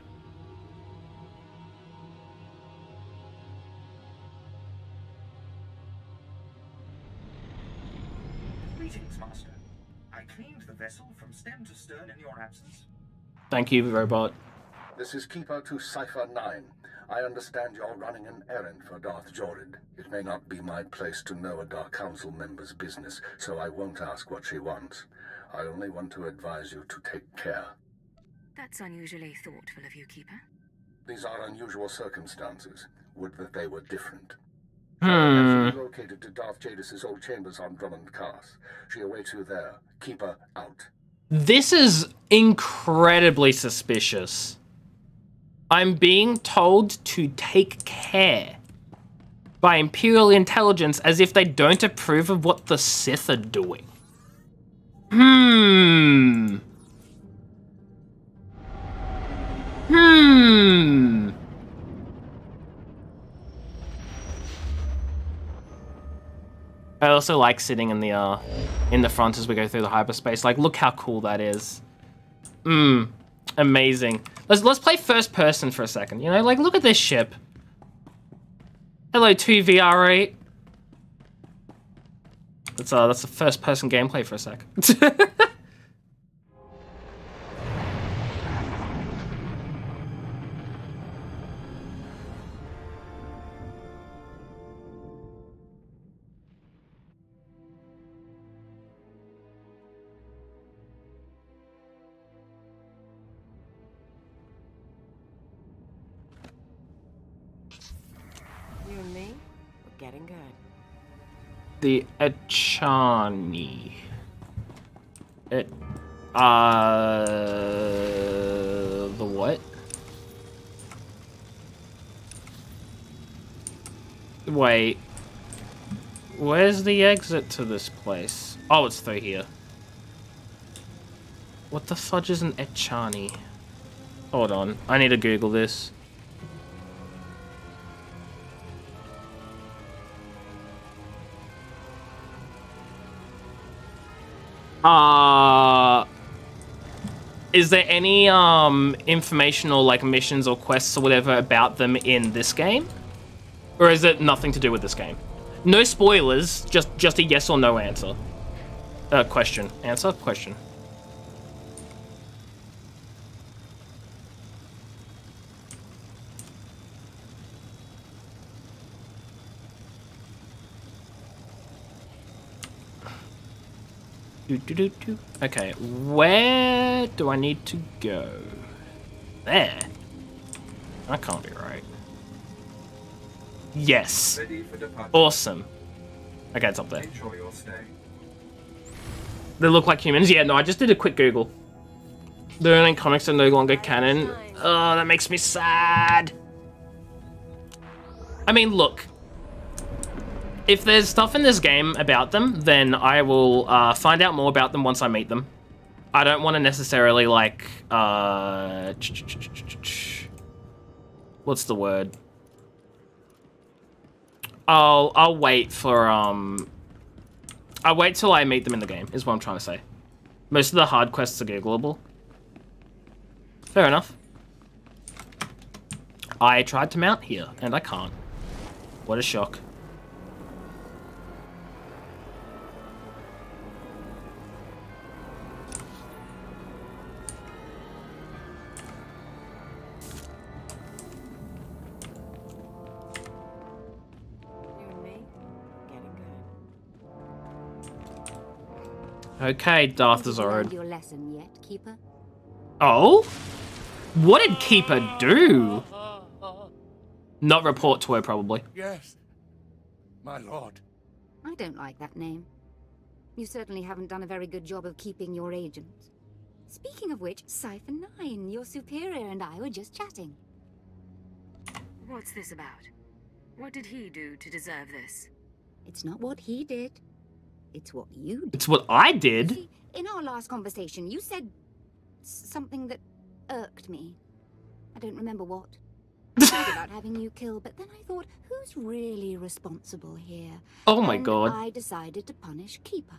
Greetings, Master. I cleaned the vessel from stem to stern in your absence. Thank you, robot. This is Keeper to Cypher 9. I understand you're running an errand for Darth Jorid. It may not be my place to know a Dark Council member's business, so I won't ask what she wants. I only want to advise you to take care. That's unusually thoughtful of you, Keeper. These are unusual circumstances. Would that they were different. Located to Darth Jadis' old chambers on Drummond Cast. She awaits you there. Keeper out. This is incredibly suspicious. I'm being told to take care by Imperial intelligence as if they don't approve of what the Sith are doing. I also like sitting in the front as we go through the hyperspace. Like, look how cool that is. Amazing. Let's play first person for a second. You know, like, look at this ship. Hello, 2VR8. That's a first person gameplay for a sec. You and me, we're getting good. The Echani. The what? Wait. Where's the exit to this place? Oh, it's through here. What the fudge is an Echani? Hold on, I need to Google this. Is there any informational like missions or quests or whatever about them in this game? Or is it nothing to do with this game? No spoilers, just a yes or no answer. Question. Answer? Question. Okay, where do I need to go? There. That can't be right. Yes. Awesome. Okay, it's up there. Enjoy your stay. They look like humans. Yeah, no, I just did a quick Google. The only comics are no longer canon. Oh, that makes me sad. I mean, look. if there's stuff in this game about them, then I will find out more about them once I meet them. I don't want to necessarily, like, what's the word? I'll wait for, I'll wait till I meet them in the game, is what I'm trying to say. Most of the hard quests are Googleable. Fair enough. I tried to mount here, and I can't. What a shock. Okay, Darth Zord. Your lesson yet, Keeper? Oh? What did Keeper do? Not report to her, probably. Yes, my lord. I don't like that name. You certainly haven't done a very good job of keeping your agents. Speaking of which, Cypher 9, your superior and I were just chatting. What's this about? What did he do to deserve this? It's not what he did. It's what you did. It's what I did? See, in our last conversation, you said something that irked me. I don't remember what. I thought about having you killed, but then I thought, who's really responsible here? Oh my god. I decided to punish Keeper.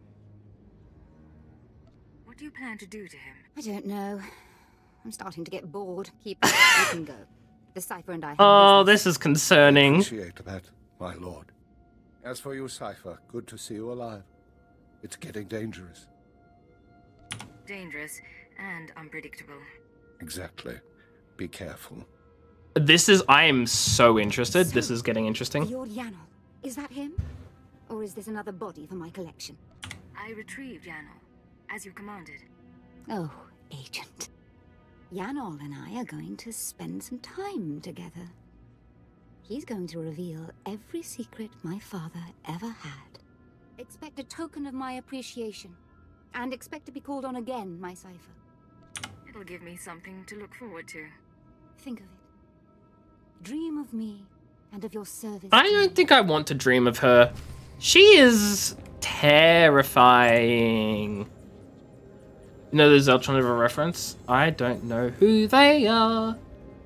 What do you plan to do to him? I don't know. I'm starting to get bored. Keeper, you can go. The Cypher and I have Oh, business. this is concerning. Appreciate that, my lord. As for you, Cypher, good to see you alive. It's getting dangerous. Dangerous and unpredictable. Exactly. Be careful. I am so interested. This is getting interesting. Lord Yanol, is that him? Or is this another body for my collection? I retrieved Yanol, as you commanded. Oh, Agent. Yanol and I are going to spend some time together. He's going to reveal every secret my father ever had. Expect a token of my appreciation. And expect to be called on again, my Cypher. It'll give me something to look forward to. Think of it. Dream of me and of your service. I don't think I want to dream of her. She is terrifying. You know there's alternative reference? I don't know who they are.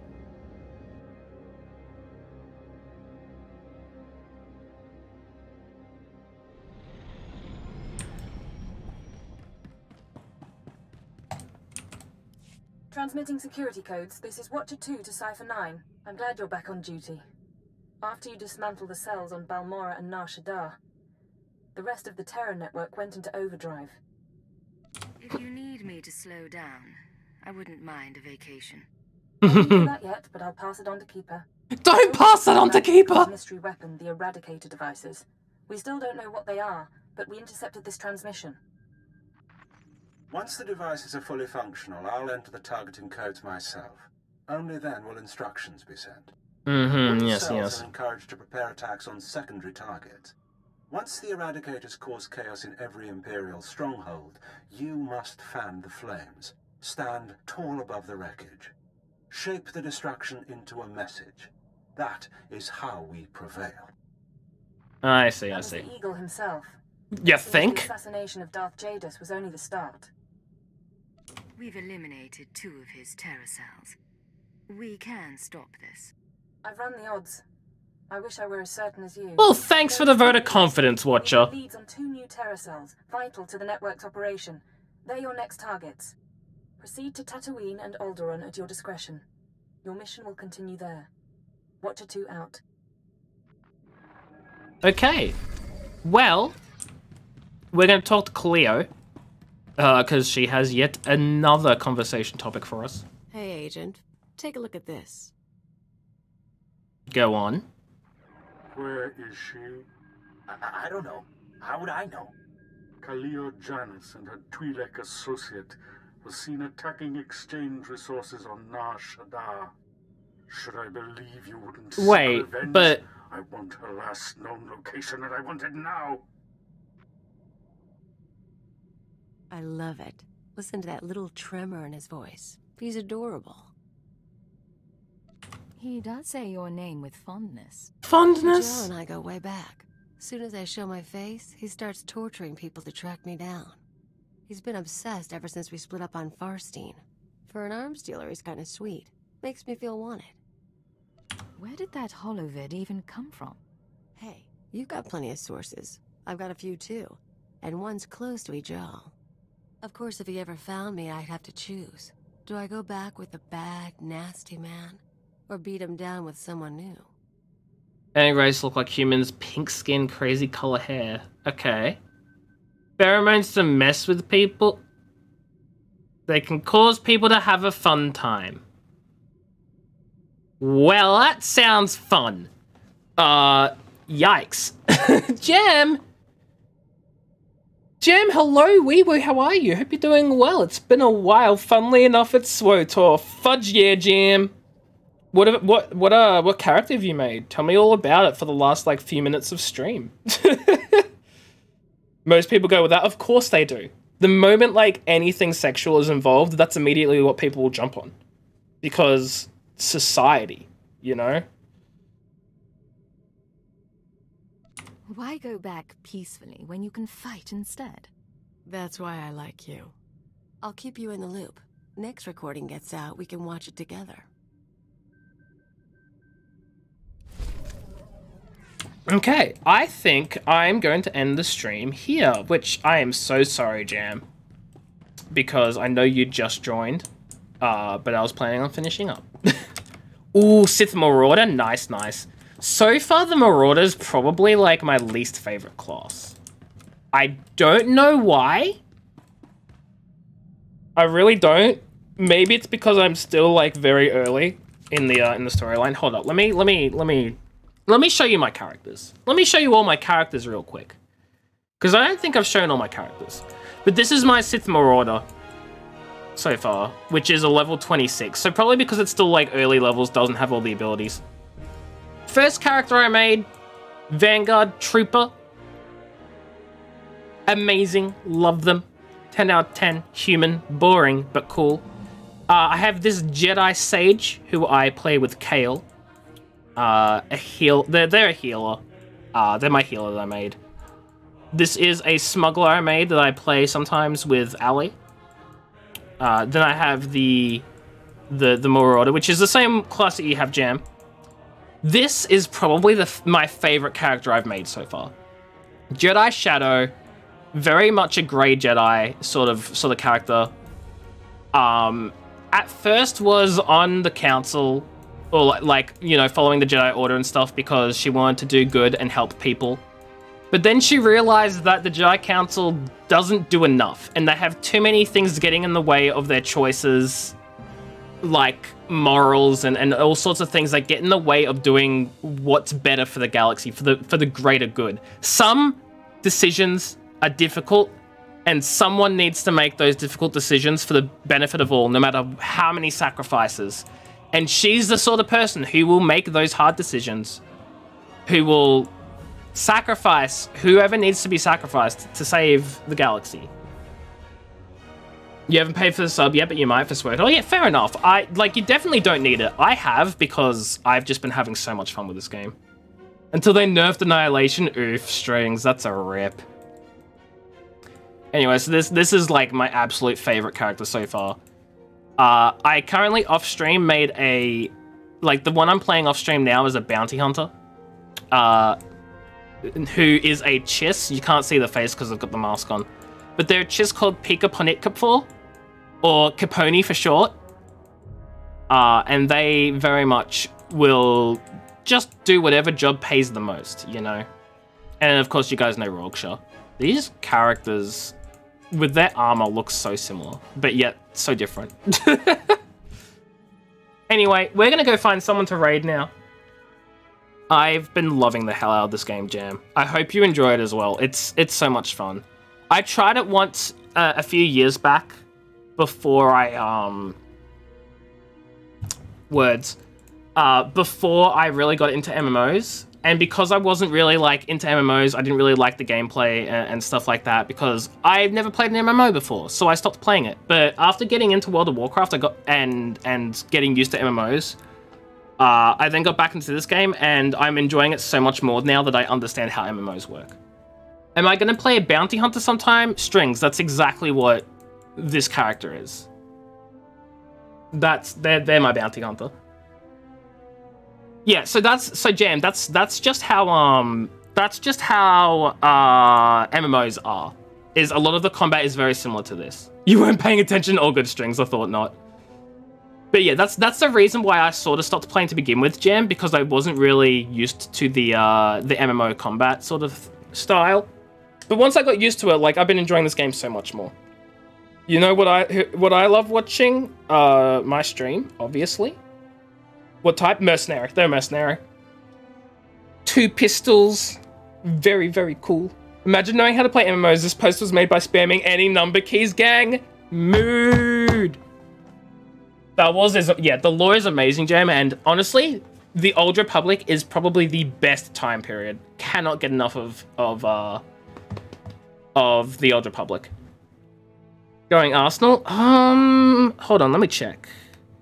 Transmitting security codes, this is Watcher 2 to Cypher 9. I'm glad you're back on duty. After you dismantle the cells on Balmora and Nar Shaddaa, the rest of the Terra network went into overdrive. If you need me to slow down, I wouldn't mind a vacation. I didn't do that yet, but I'll pass it on to Keeper. Don't pass it on to Keeper! Mystery weapon, the Eradicator devices. We still don't know what they are, but we intercepted this transmission. Once the devices are fully functional, I'll enter the targeting codes myself. Only then will instructions be sent. Mm-hmm, All yes, cells yes. are encouraged to prepare attacks on secondary targets. Once the Eradicators cause chaos in every Imperial stronghold, you must fan the flames. Stand tall above the wreckage. Shape the destruction into a message. That is how we prevail. I see, I That was see. the Eagle himself. You Seems think? The assassination of Darth Jadus was only the start. We've eliminated 2 of his terror cells. We can stop this. I've run the odds. I wish I were as certain as you. Well, thanks for the vote of confidence, Watcher. Leads on 2 new terror cells, vital to the network's operation. They're your next targets. Proceed to Tatooine and Alderaan at your discretion. Your mission will continue there. Watcher 2 out. Okay. Well, we're going to talk to Cleo, because she has yet another conversation topic for us. Hey, Agent. Take a look at this. Go on. Where is she? I don't know. How would I know? Khalil Janus and her Twi'lek associate was seen attacking exchange resources on Nar Shaddaa. Should I believe you wouldn't seek Wait, revenge? but... I want her last known location and I want it now. I love it. Listen to that little tremor in his voice. He's adorable. He does say your name with fondness. Fondness? Jill and I go way back. Soon as I show my face, he starts torturing people to track me down. He's been obsessed ever since we split up on Farstein. For an arms dealer, he's kind of sweet. Makes me feel wanted. Where did that holovid even come from? Hey, you've got plenty of sources. I've got a few too, and one's close to each all. Of course, if he ever found me, I'd have to choose. Do I go back with the bad, nasty man, or beat him down with someone new? Any race look like humans, pink skin, crazy color hair. Okay. Pheromones to mess with people. They can cause people to have a fun time. Well, that sounds fun. Yikes. Jam! Jam, hello, Weewoo, how are you? Hope you're doing well. It's been a while. Funnily enough, it's SWOTOR. Fudge yeah, Jam. What character have you made? Tell me all about it for the last, like, few minutes of stream. Most people go with that. Of course they do. The moment, like, anything sexual is involved, that's immediately what people will jump on. Because society, you know? Why go back peacefully when you can fight instead? That's why I like you. I'll keep you in the loop. Next recording gets out, we can watch it together. Okay, I think I'm going to end the stream here, which I am so sorry, Jam. Because I know you just joined, but I was planning on finishing up. Ooh, Sith Marauder, nice, nice. So far, the Marauder's probably, like, my least favorite class. I don't know why. I really don't. Maybe it's because I'm still, like, very early in the storyline. Hold up, let me show you my characters. Let me show you all my characters real quick. Because I don't think I've shown all my characters. But this is my Sith Marauder so far, which is a level 26. So probably because it's still, like, early levels, doesn't have all the abilities. First character I made, Vanguard Trooper. Amazing, love them. 10 out of 10, human, boring, but cool. I have this Jedi Sage, who I play with Kale. They're a healer. They're my healer that I made. This is a Smuggler I made that I play sometimes with Ali. Then I have the Marauder, which is the same class that you have, Jam. This is probably my favorite character I've made so far. Jedi Shadow, very much a grey Jedi sort of character. At first was on the council, or like, you know, following the Jedi Order and stuff because she wanted to do good and help people. But then she realized that the Jedi Council doesn't do enough, and they have too many things getting in the way of their choices, like morals and all sorts of things that get in the way of doing what's better for the galaxy, for the greater good. Some decisions are difficult, and someone needs to make those difficult decisions for the benefit of all, no matter how many sacrifices. And she's the sort of person who will make those hard decisions, who will sacrifice whoever needs to be sacrificed to save the galaxy. You haven't paid for the sub yet, but you might for SWOTOR. Oh yeah, fair enough. You definitely don't need it. I have, because I've just been having so much fun with this game. Until they nerfed Annihilation. Oof, strings, that's a rip. Anyway, so this is like my absolute favorite character so far. I currently off-stream made the one I'm playing off-stream now is a bounty hunter. Who is a Chiss. You can't see the face because I've got the mask on. But they're a Chiss called Pika Ponitkapfor, or Caponi for short. And they very much will just do whatever job pays the most, you know? And of course you guys know Rogsha. These characters with their armor look so similar, but yet so different. Anyway, we're gonna go find someone to raid now. I've been loving the hell out of this game, Jam. I hope you enjoy it as well. It's so much fun. I tried it once a few years back before I before I really got into MMOs, and because I wasn't really like into MMOs, I didn't really like the gameplay and stuff like that because I've never played an MMO before, so I stopped playing it. But after getting into World of Warcraft, I got and getting used to MMOs, I then got back into this game, and I'm enjoying it so much more now that I understand how MMOs work. Am I going to play a bounty hunter sometime? Strings, that's exactly what this character is. They're my bounty hunter. Yeah, so Jam, that's just how MMOs are. Is a lot of the combat is very similar to this. You weren't paying attention, all good, Strings, I thought not. But yeah, that's the reason why I sort of stopped playing to begin with, Jam, because I wasn't really used to the MMO combat sort of style. But once I got used to it, like, I've been enjoying this game so much more. You know what I love watching? My stream, obviously. What type? Mercenary. They're mercenary. 2 pistols. Very, very cool. Imagine knowing how to play MMOs. This post was made by spamming any number keys, gang. Mood. That was, yeah, the lore is amazing, Jam, and honestly, the Old Republic is probably the best time period. Cannot get enough of the Old Republic. Going Arsenal? Hold on, let me check.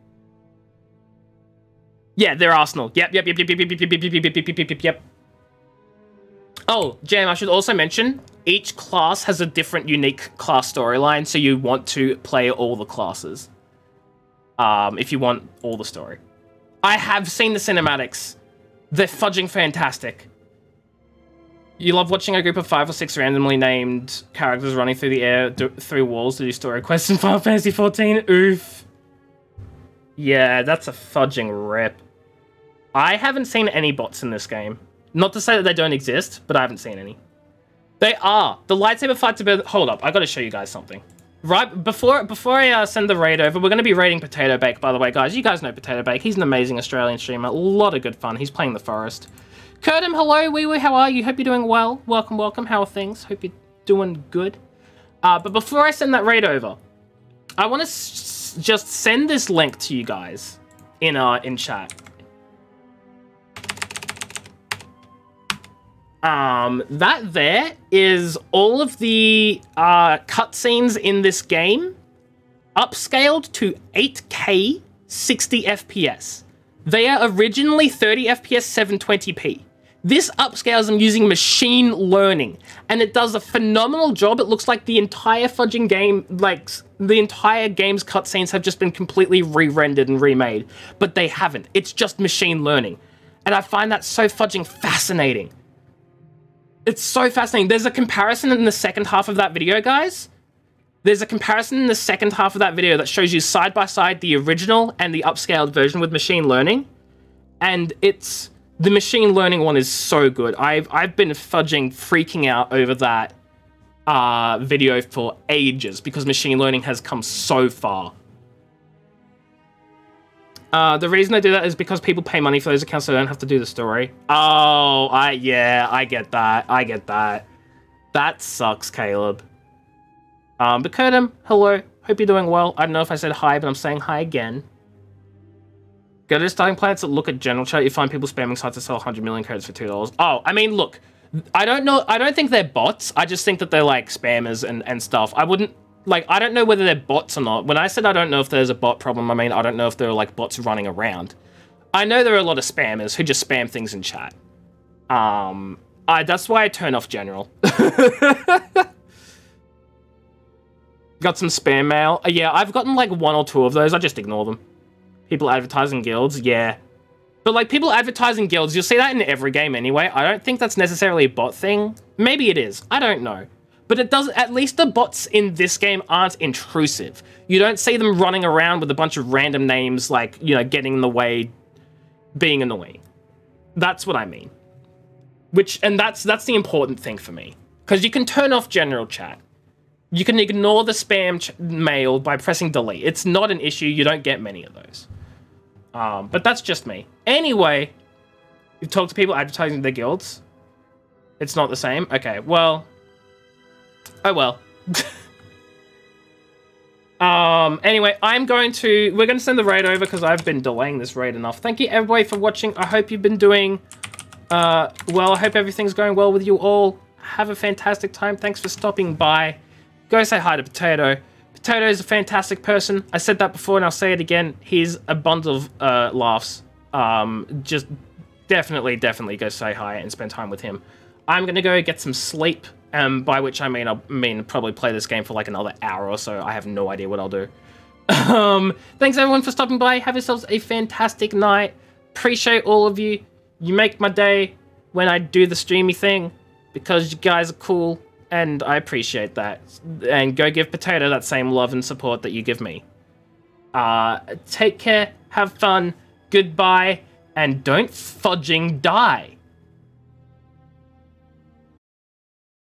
Yeah, they're Arsenal. Yep. Oh, Jam, I should also mention, each class has a different unique class storyline, so you want to play all the classes. If you want all the story. I have seen the cinematics. They're fudging fantastic. You love watching a group of 5 or 6 randomly named characters running through the air, through walls to do story quests in Final Fantasy XIV? Oof. Yeah, that's a fudging rip. I haven't seen any bots in this game. Not to say that they don't exist, but I haven't seen any. They are. The lightsaber fights are... Hold up, I gotta show you guys something. Right, before I send the raid over, we're going to be raiding Potato Bake, by the way, guys. You guys know Potato Bake. He's an amazing Australian streamer. A lot of good fun. He's playing the Forest. Kurtum, hello, wee wee, how are you? Hope you're doing well. Welcome, welcome. How are things? Hope you're doing good. But before I send that raid over, I want to just send this link to you guys in chat. That there is all of the cutscenes in this game upscaled to 8K 60 FPS. They are originally 30 FPS 720p. This upscales them using machine learning, and it does a phenomenal job. It looks like the entire fudging game, like the entire game's cutscenes have just been completely re-rendered and remade, but they haven't. It's just machine learning, and I find that so fudging fascinating. It's so fascinating. There's a comparison in the second half of that video, guys. There's a comparison in the second half of that video that shows you side by side the original and the upscaled version with machine learning. And it's... the machine learning one is so good. I've been freaking out over that video for ages because machine learning has come so far. The reason I do that is because people pay money for those accounts so they don't have to do the story. Oh, yeah, I get that. I get that. That sucks, Caleb. But Kurtum, hello. Hope you're doing well. I don't know if I said hi, but I'm saying hi again. Go to starting planets that look at general chat. You find people spamming sites that sell 100 million credits for $2. Oh, I mean, look. I don't know. I don't think they're bots. I just think that they're, like, spammers and stuff. I wouldn't... like, I don't know whether they're bots or not. When I said I don't know if there's a bot problem, I mean, I don't know if there are, like, bots running around. I know there are a lot of spammers who just spam things in chat. That's why I turn off general. Got some spam mail. Yeah, I've gotten, like, 1 or 2 of those. I just ignore them. People advertising guilds, yeah. But, like, people advertising guilds, you'll see that in every game anyway. I don't think that's necessarily a bot thing. Maybe it is. I don't know. But it does, at least the bots in this game aren't intrusive. You don't see them running around with a bunch of random names, like, you know, getting in the way, being annoying. That's what I mean. And that's the important thing for me. Because you can turn off general chat. You can ignore the spam mail by pressing delete. It's not an issue. You don't get many of those. But that's just me. Anyway, you talk to people advertising their guilds. It's not the same. Okay, well... oh well. Anyway, we're going to send the raid over because I've been delaying this raid enough. Thank you everybody for watching. I hope you've been doing well. I hope everything's going well with you all. Have a fantastic time. Thanks for stopping by. Go say hi to Potato. Potato is a fantastic person. I said that before and I'll say it again. He's a bundle of laughs. just definitely go say hi and spend time with him. I'm gonna go get some sleep, by which I mean probably play this game for like another hour or so. I have no idea what I'll do. Thanks everyone for stopping by. Have yourselves a fantastic night. Appreciate all of you. You make my day when I do the streamy thing, because you guys are cool, and I appreciate that. And go give Potato that same love and support that you give me. Take care, have fun, goodbye, and don't fudging die.